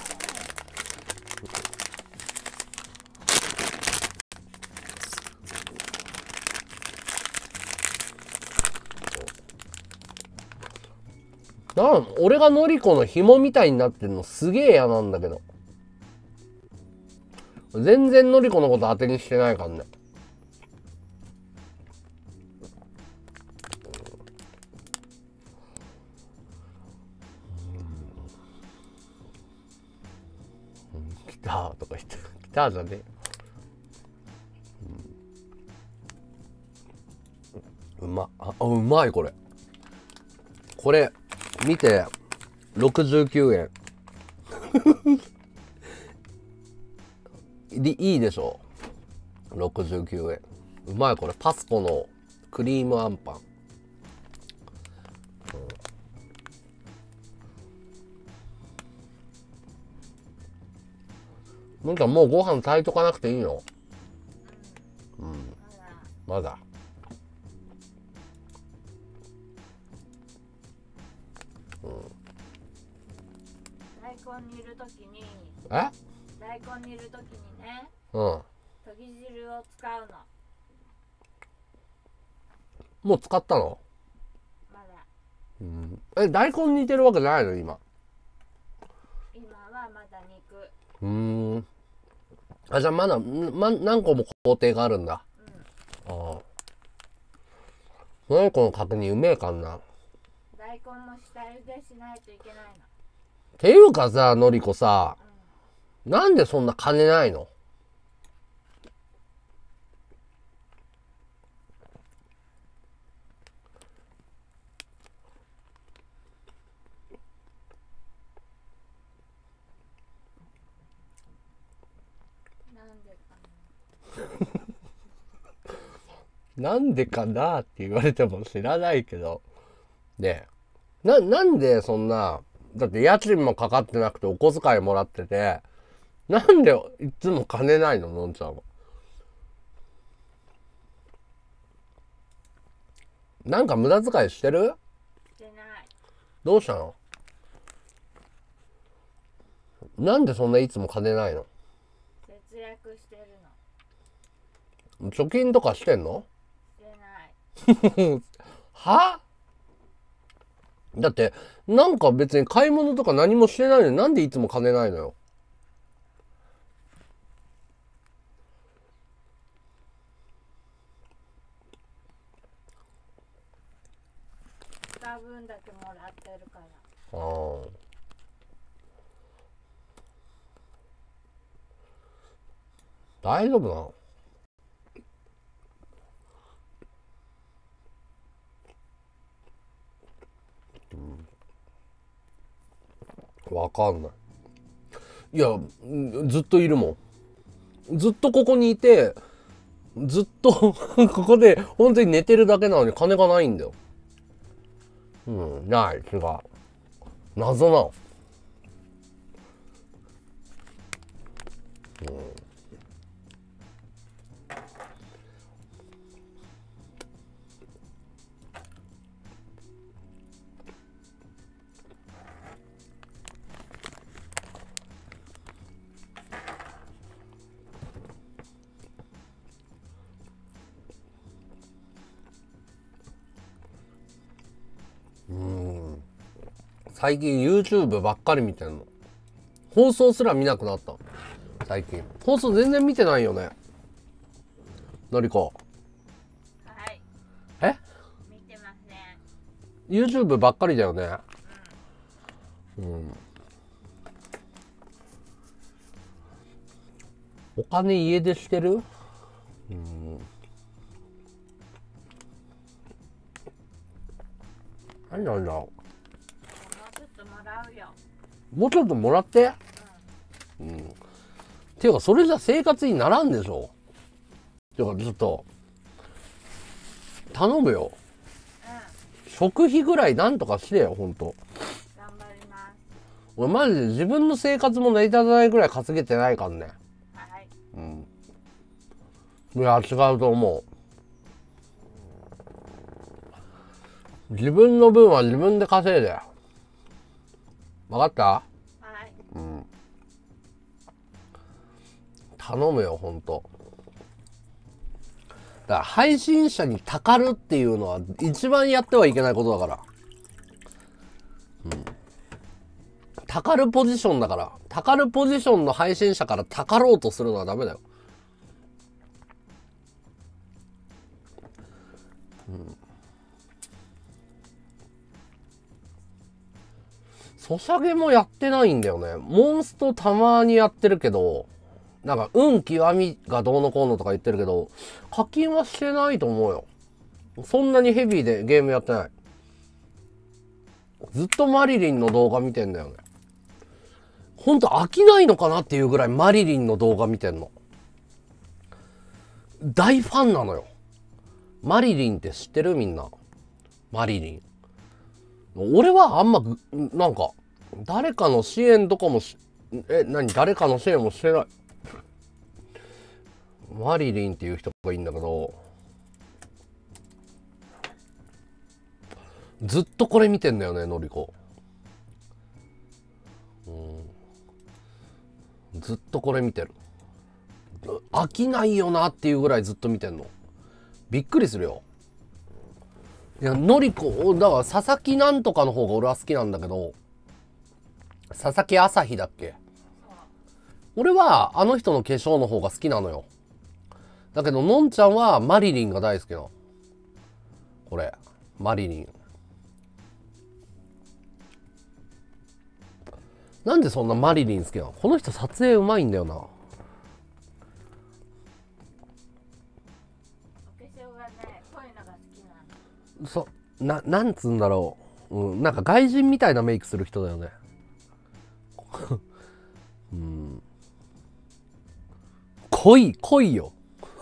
俺がのりこの紐みたいになってるのすげえ嫌なんだけど。全然のりこのこと当てにしてないからね。来たとか言って来たじゃねえ。うまいこれ。これ見て69円いいでしょ69円。うまいこれ。パスコのクリームあんパン、 なんかもうご飯炊いとかなくていいの？うん。まだ。 大根煮るときに、 え？ 大根煮るときにね、 うん。 とぎ汁を使うの。 もう使ったの？ まだ。 うん。え、大根煮てるわけじゃないの今？ 今はまだ肉。 あ、じゃあまだ、何個も工程があるんだ。ああ。何個の角煮うめえかんな。 大根も下茹でしないといけないの。 っていうかさ、のりこさ、なんでそんな金ないの？ なんでかなんでかなって言われても知らないけど。ねえ。なんでそんな、だって家賃もかかってなくてお小遣いもらってて、なんでいつも金ないののんちゃんは。なんか無駄遣いしてる？ してない。 どうしたの？なんでそんないつも金ないの？ 節約してるの。 貯金とかしてんの？ してない。 は？だってなんか別に買い物とか何もしてないのになんでいつも金ないのよ。 使う分だけもらってるから。 ああ。大丈夫なの？わかんない。いや、ずっといるもん。ずっとここにいて、ずっとここで本当に寝てるだけなのに金がないんだよ。うん、ない、違う。謎なの。最近 YouTube ばっかり見てんの。放送すら見なくなった。最近。放送全然見てないよね。のりこ。 はい。 え？ 見てません。 YouTube ばっかりだよね。うん。お金家でしてる？うん。何なんだろう。 もうちょっともらうよ。 もうちょっともらって。うん。ていうか、それじゃ生活にならんでしょ。ていうか、ちょっと、頼むよ。食費ぐらいなんとかしてよ、ほんと。 頑張ります。 俺マジで自分の生活も成り立たないぐらい稼げてないからね。 はい。 うん。いや、違うと思う。自分の分は自分で稼いで。わかった？ はい。 うん。頼むよ、ほんと。だから配信者にたかるっていうのは一番やってはいけないことだから。うん。たかるポジションだから。たかるポジションの配信者からたかろうとするのはダメだよ。うん。ソシャゲもやってないんだよね。モンストたまにやってるけど、なんか運極みがどうのこうのとか言ってるけど、課金はしてないと思うよ。そんなにヘビーでゲームやってない。ずっとマリリンの動画見てんだよね。ほんと飽きないのかなっていうぐらいマリリンの動画見てんの。大ファンなのよ。マリリンって知ってる？みんな。マリリン。俺はあんま、なんか、誰かの支援とかも誰かの支援もしてない。 マリリンっていう人がいいんだけど、ずっとこれ見てんだよね、のりこ。ずっとこれ見てる。飽きないよなっていうぐらいずっと見てんの。びっくりするよ。いや、のりこ、だから佐々木なんとかの方が俺は好きなんだけど、佐々木朝日だっけ？俺はあの人の化粧の方が好きなのよ。だけど、のんちゃんはマリリンが大好きなの。これ、マリリン。なんでそんなマリリン好きなの？この人撮影うまいんだよな。 お化粧がね、濃いのが好きなの。 なんつうんだろう。なんか外人みたいなメイクする人だよね。濃いよ。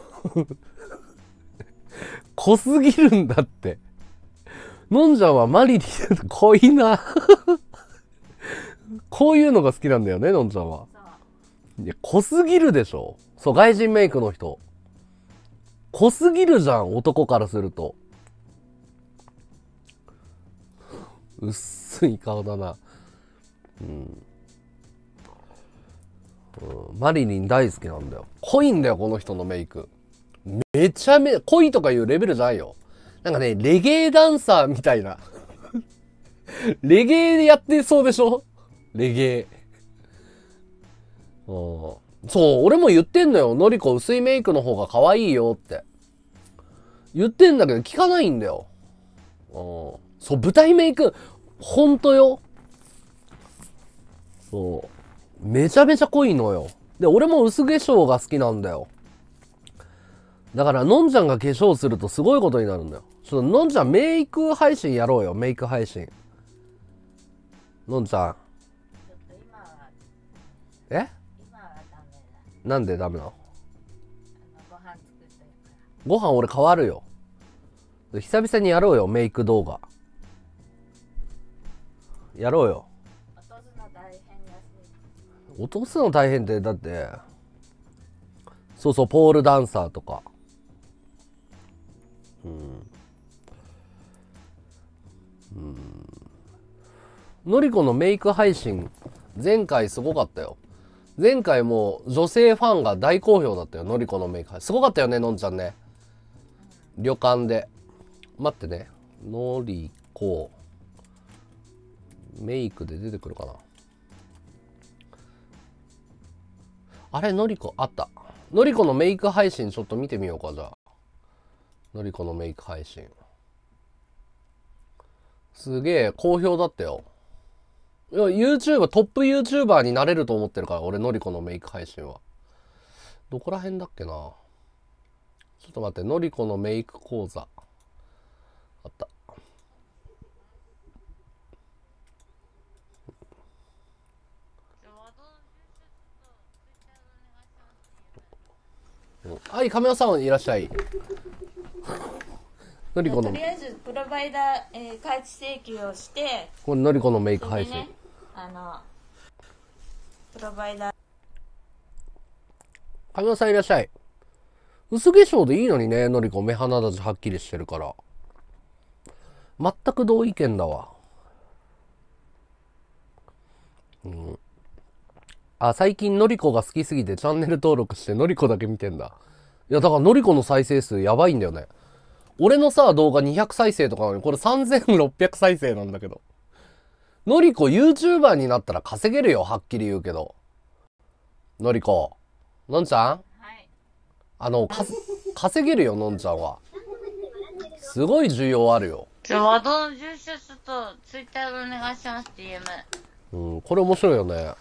濃すぎるんだって。のんちゃんはマリリン濃いな。こういうのが好きなんだよね、のんちゃんは。いや、濃すぎるでしょ。そう、外人メイクの人。濃すぎるじゃん、男からすると。薄い顔だな。マリリン大好きなんだよ。濃いんだよ、この人のメイク。めちゃめちゃ、濃いとかいうレベルじゃないよ。なんかね、レゲエダンサーみたいな。レゲエでやってそうでしょ？レゲエ。そう、俺も言ってんのよ。のりこ薄いメイクの方が可愛いよって。言ってんだけど聞かないんだよ。そう、舞台メイク、ほんとよ。そう。めちゃめちゃ濃いのよ。で、俺も薄化粧が好きなんだよ。だから、のんちゃんが化粧するとすごいことになるんだよ。ちょっと、のんちゃんメイク配信やろうよ。メイク配信。のんちゃん。 ちょっと今はえ？ ダメだ。 なんでダメなの？ ご飯作ってるから。 ご飯俺変わるよ。久々にやろうよ、メイク動画。やろうよ。 落とすの大変だし。 落とすの大変って、だって、そうそう、ポールダンサーとか。のりこのメイク配信、前回すごかったよ。前回も女性ファンが大好評だったよ、のりこのメイク配信。すごかったよね、のんちゃんね。旅館で。待ってね。のりこ。メイクで出てくるかな。あれ、のりこ、あった。のりこのメイク配信ちょっと見てみようか、じゃあ。のりこのメイク配信。すげえ好評だったよ。いや、YouTuber、トップ YouTuber になれると思ってるから、俺、のりこのメイク配信は。どこら辺だっけな。ちょっと待って、のりこのメイク講座。あった。はい、亀尾さんいらっしゃい。のりこの。 とりあえずプロバイダー、開示請求をして、 これのりこのメイク配信。 ね、プロバイダー。 亀尾さんいらっしゃい。薄化粧でいいのにね、のりこ目鼻立ちはっきりしてるから。全く同意見だわ。あ、最近のりこが好きすぎてチャンネル登録してのりこだけ見てんだ。いや、だからのりこの再生数やばいんだよね。俺のさ、動画200再生とかなのに、これ3600再生なんだけど。のりこ YouTuber になったら稼げるよ、はっきり言うけど。のりこ。のんちゃん？ はい。 稼げるよ、のんちゃんは。すごい需要あるよ。 ワードの住所とツイッターでお願いします、DM。 これ面白いよね。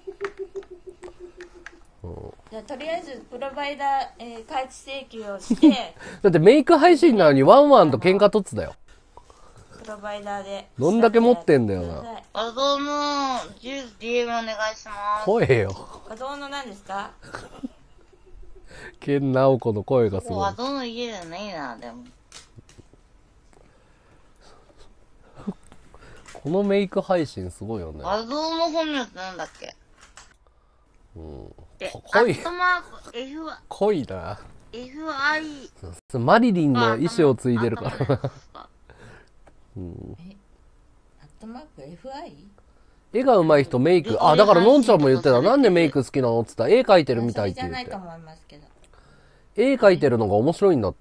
じゃあとりあえずプロバイダー、開示請求をしてだってメイク配信なのにワンワンと喧嘩取ってたよ。 プロバイダーでどんだけ持ってんだよな。 画像のジュース DM お願いします。 声よ。 画像の何ですか？ 健直子の声がすごい。 画像の家じゃないな、でも。 このメイク配信すごいよね。 画像の本名ってなんだっけ？ ってア濃いットマーク濃いな。 FI マリリンの意思を継いでるからな。 アットマーク FI？ 絵が上手い人メイク、あ、だからのんちゃんも言ってた。なんでメイク好きなのって言ったら、絵描いてるみたいって言って。 それじゃないと思いますけど。 絵描いてるのが面白いんだって。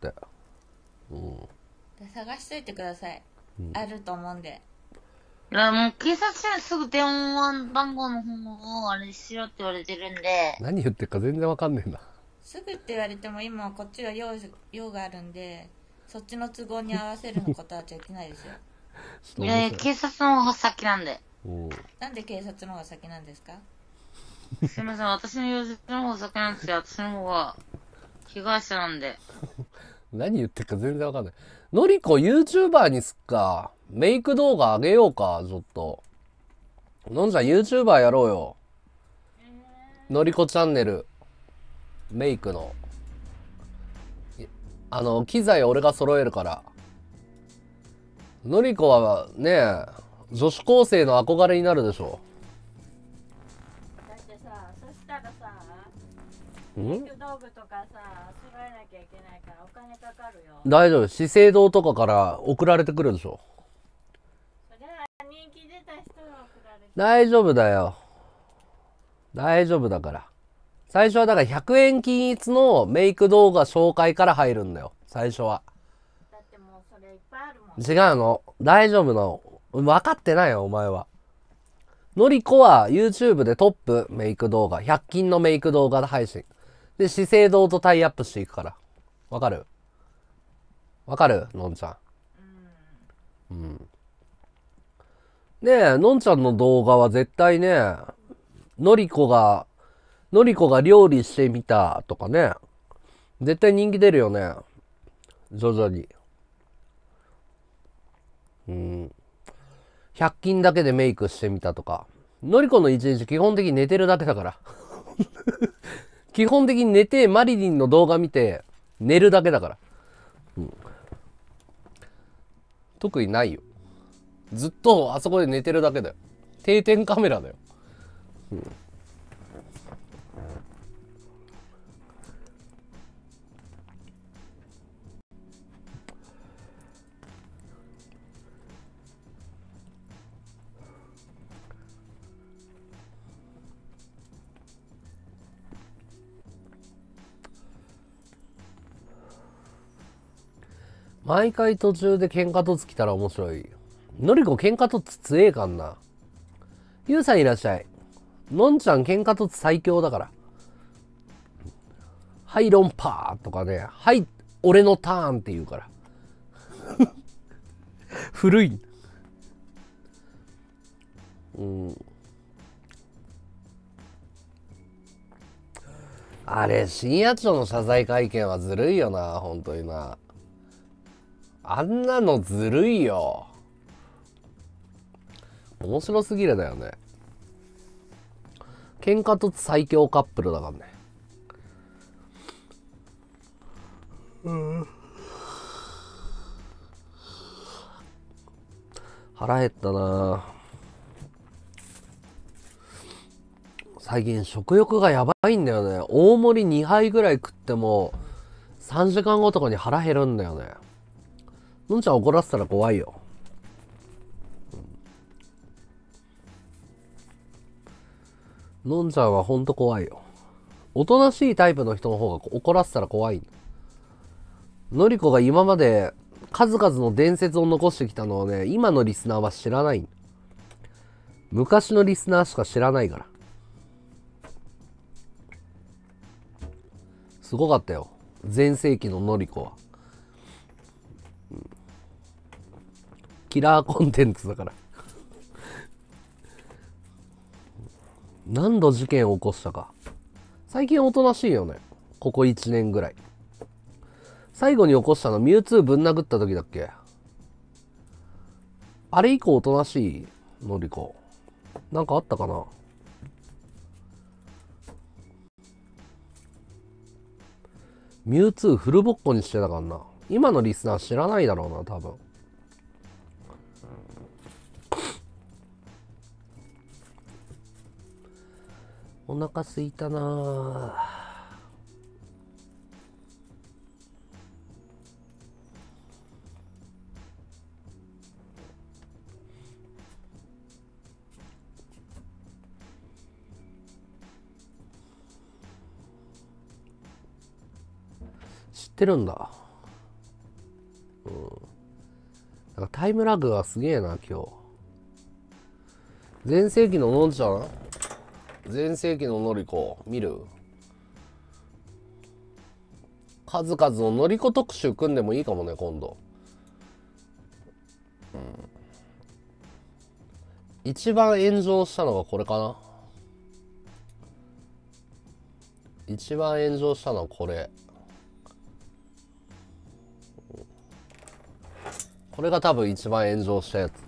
探しといてください。あると思うんで。 いや、もう警察署にすぐ電話番号の方をあれしろって言われてるんで。 何言ってるか全然わかんねえんだ。 すぐって言われても今はこっちが用があるんで、そっちの都合に合わせるのことはちゃいけないですよ。 いやいや、警察の方が先なんで。 なんで警察の方が先なんですか？ すいません、私の友人の方が先なんですよ。私の方が被害者なんで。 何言ってるか全然わかんない。のりこ YouTuber にすっか。メイク動画あげようか、ちょっと。のんちゃん YouTuber やろうよ。のりこチャンネル。メイクの。機材俺が揃えるから。のりこはね、女子高生の憧れになるでしょ。 だってさ、そしたらさ、メイク道具とかさ、揃えなきゃいけないからお金かかるよ。 大丈夫。資生堂とかから送られてくるでしょ。 そりゃ人気出た人が送られて。 大丈夫だよ。大丈夫だから。最初はだから100円均一のメイク動画紹介から入るんだよ。最初は。 だってもうそれいっぱいあるもん。 違うの。大丈夫なの。分かってないよ、お前は。のりこは YouTube でトップメイク動画。100均のメイク動画配信。で、資生堂とタイアップしていくから。わかる？わかる？のんちゃん。ねえ、のんちゃんの動画は絶対ね、のりこが料理してみたとかね。絶対人気出るよね。徐々に。100均だけでメイクしてみたとか。のりこの一日基本的に寝てるだけだから。基本的に寝て、マリリンの動画見て、寝るだけだから。特にないよ。ずっとあそこで寝てるだけだよ。定点カメラだよ。毎回途中で喧嘩とつきたら面白い。のりこ喧嘩とつ強えかんな。ゆうさんいらっしゃい。のんちゃん喧嘩とつ最強だから。はい、論破とかね。はい、俺のターンって言うから。古い。あれ、深夜町の謝罪会見はずるいよな、本当にな。あんなのずるいよ。面白すぎるだよね。喧嘩と最強カップルだからね。腹減ったな。最近食欲がやばいんだよね。大盛り2杯ぐらい食っても3時間後とかに腹減るんだよね。のんちゃん怒らせたら怖いよ。のんちゃんはほんと怖いよ。おとなしいタイプの人の方が怒らせたら怖い。のりこが今まで数々の伝説を残してきたのをね、今のリスナーは知らない。昔のリスナーしか知らないから。すごかったよ。全盛期ののりこは。キラーコンテンツだから何度事件を起こしたか。最近おとなしいよね。ここ1年ぐらい。最後に起こしたのミュウツーぶん殴った時だっけ。あれ以降おとなしいのりこ。なんかあったかな。ミュウツーフルボッコにしてたからな。今のリスナー知らないだろうな、多分。 お腹すいたなぁ。知ってるんだ。なんかタイムラグがすげえな今日。全盛期ののんちゃん、全盛期ののりこ見る？数々ののりこ特集組んでもいいかもね今度。一番炎上したのがこれかな。一番炎上したのはこれ。これが多分一番炎上したやつ。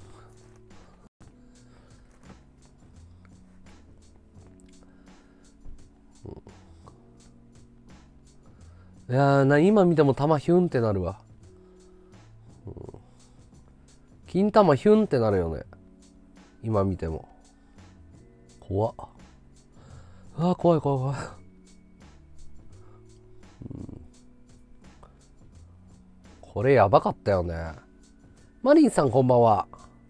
いやー今見ても玉ヒュンってなるわ。金玉ヒュンってなるよね今見ても。怖っ。あー怖い怖い怖い。これやばかったよね。マリンさんこんばんは。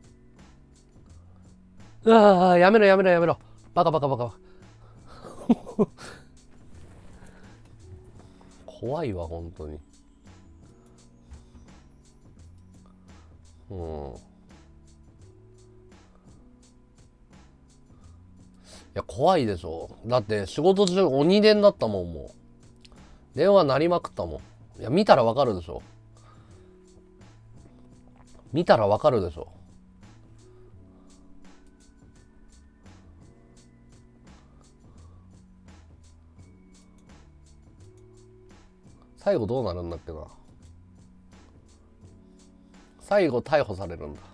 うわーやめろやめろやめろ。バカバカバカ。怖いわ本当に。いや怖いでしょ。だって仕事中鬼電だったもん。もう電話鳴りまくったもん。いや見たらわかるでしょ。見たらわかるでしょ。最後どうなるんだっけな。最後逮捕されるんだ。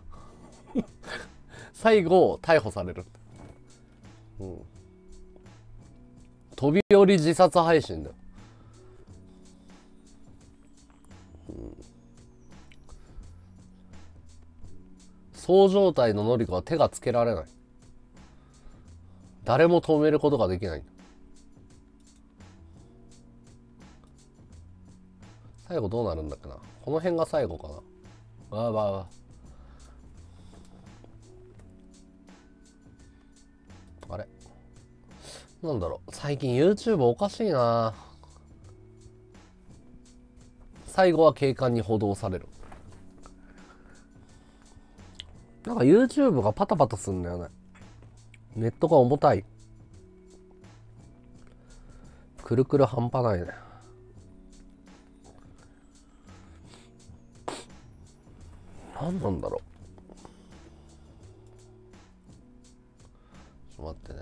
最後逮捕されるんだ。飛び降り自殺配信だよ。そう状態ののりこは手がつけられない。誰も止めることができない。最後どうなるんだっけな。この辺が最後かな。わあわあわあ。あれなんだろう。最近 YouTube おかしいな。最後は警官に補導される。なんか YouTube がパタパタすんだよね。ネットが重たい。くるくる半端ないね。何なんだろう。ちょっと待ってね。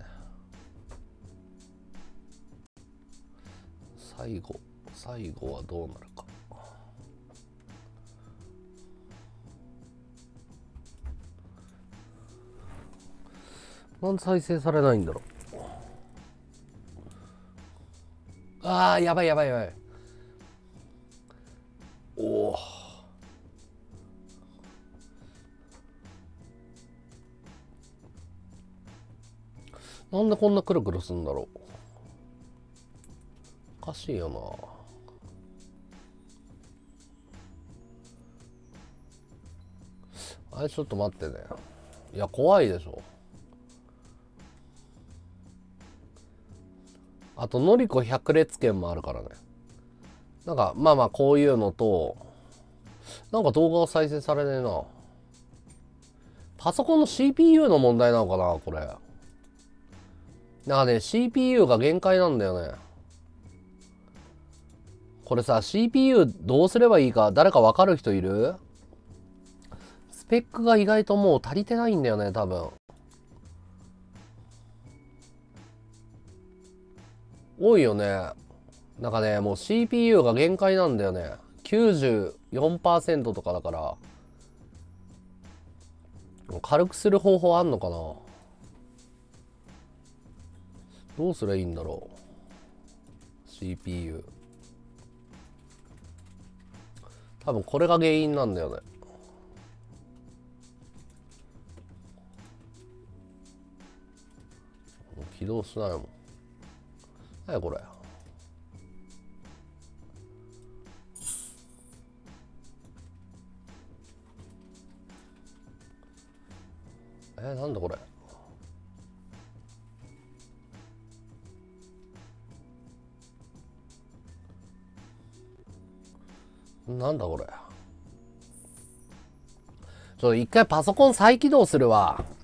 最後はどうなるか。なんで再生されないんだろう。あーやばいやばいやばい。おお。なんでこんなくるくるすんだろう。おかしいよな。あれちょっと待ってね。いや怖いでしょ。あとのりこ百列拳もあるからね。なんかまあまあこういうのと、なんか動画が再生されねえな。パソコンの CPU の問題なのかなこれ。なんかね CPU が限界なんだよね。これさ CPU どうすればいいか誰か分かる人いる？スペックが意外ともう足りてないんだよね多分。多いよね。なんかねもう CPU が限界なんだよね。94% とかだから。軽くする方法あんのかな。どうすりゃいいんだろう CPU。 多分これが原因なんだよね。 起動しないもん。何やこれ。なんだこれ。なんだこれ。ちょっと一回パソコン再起動するわ。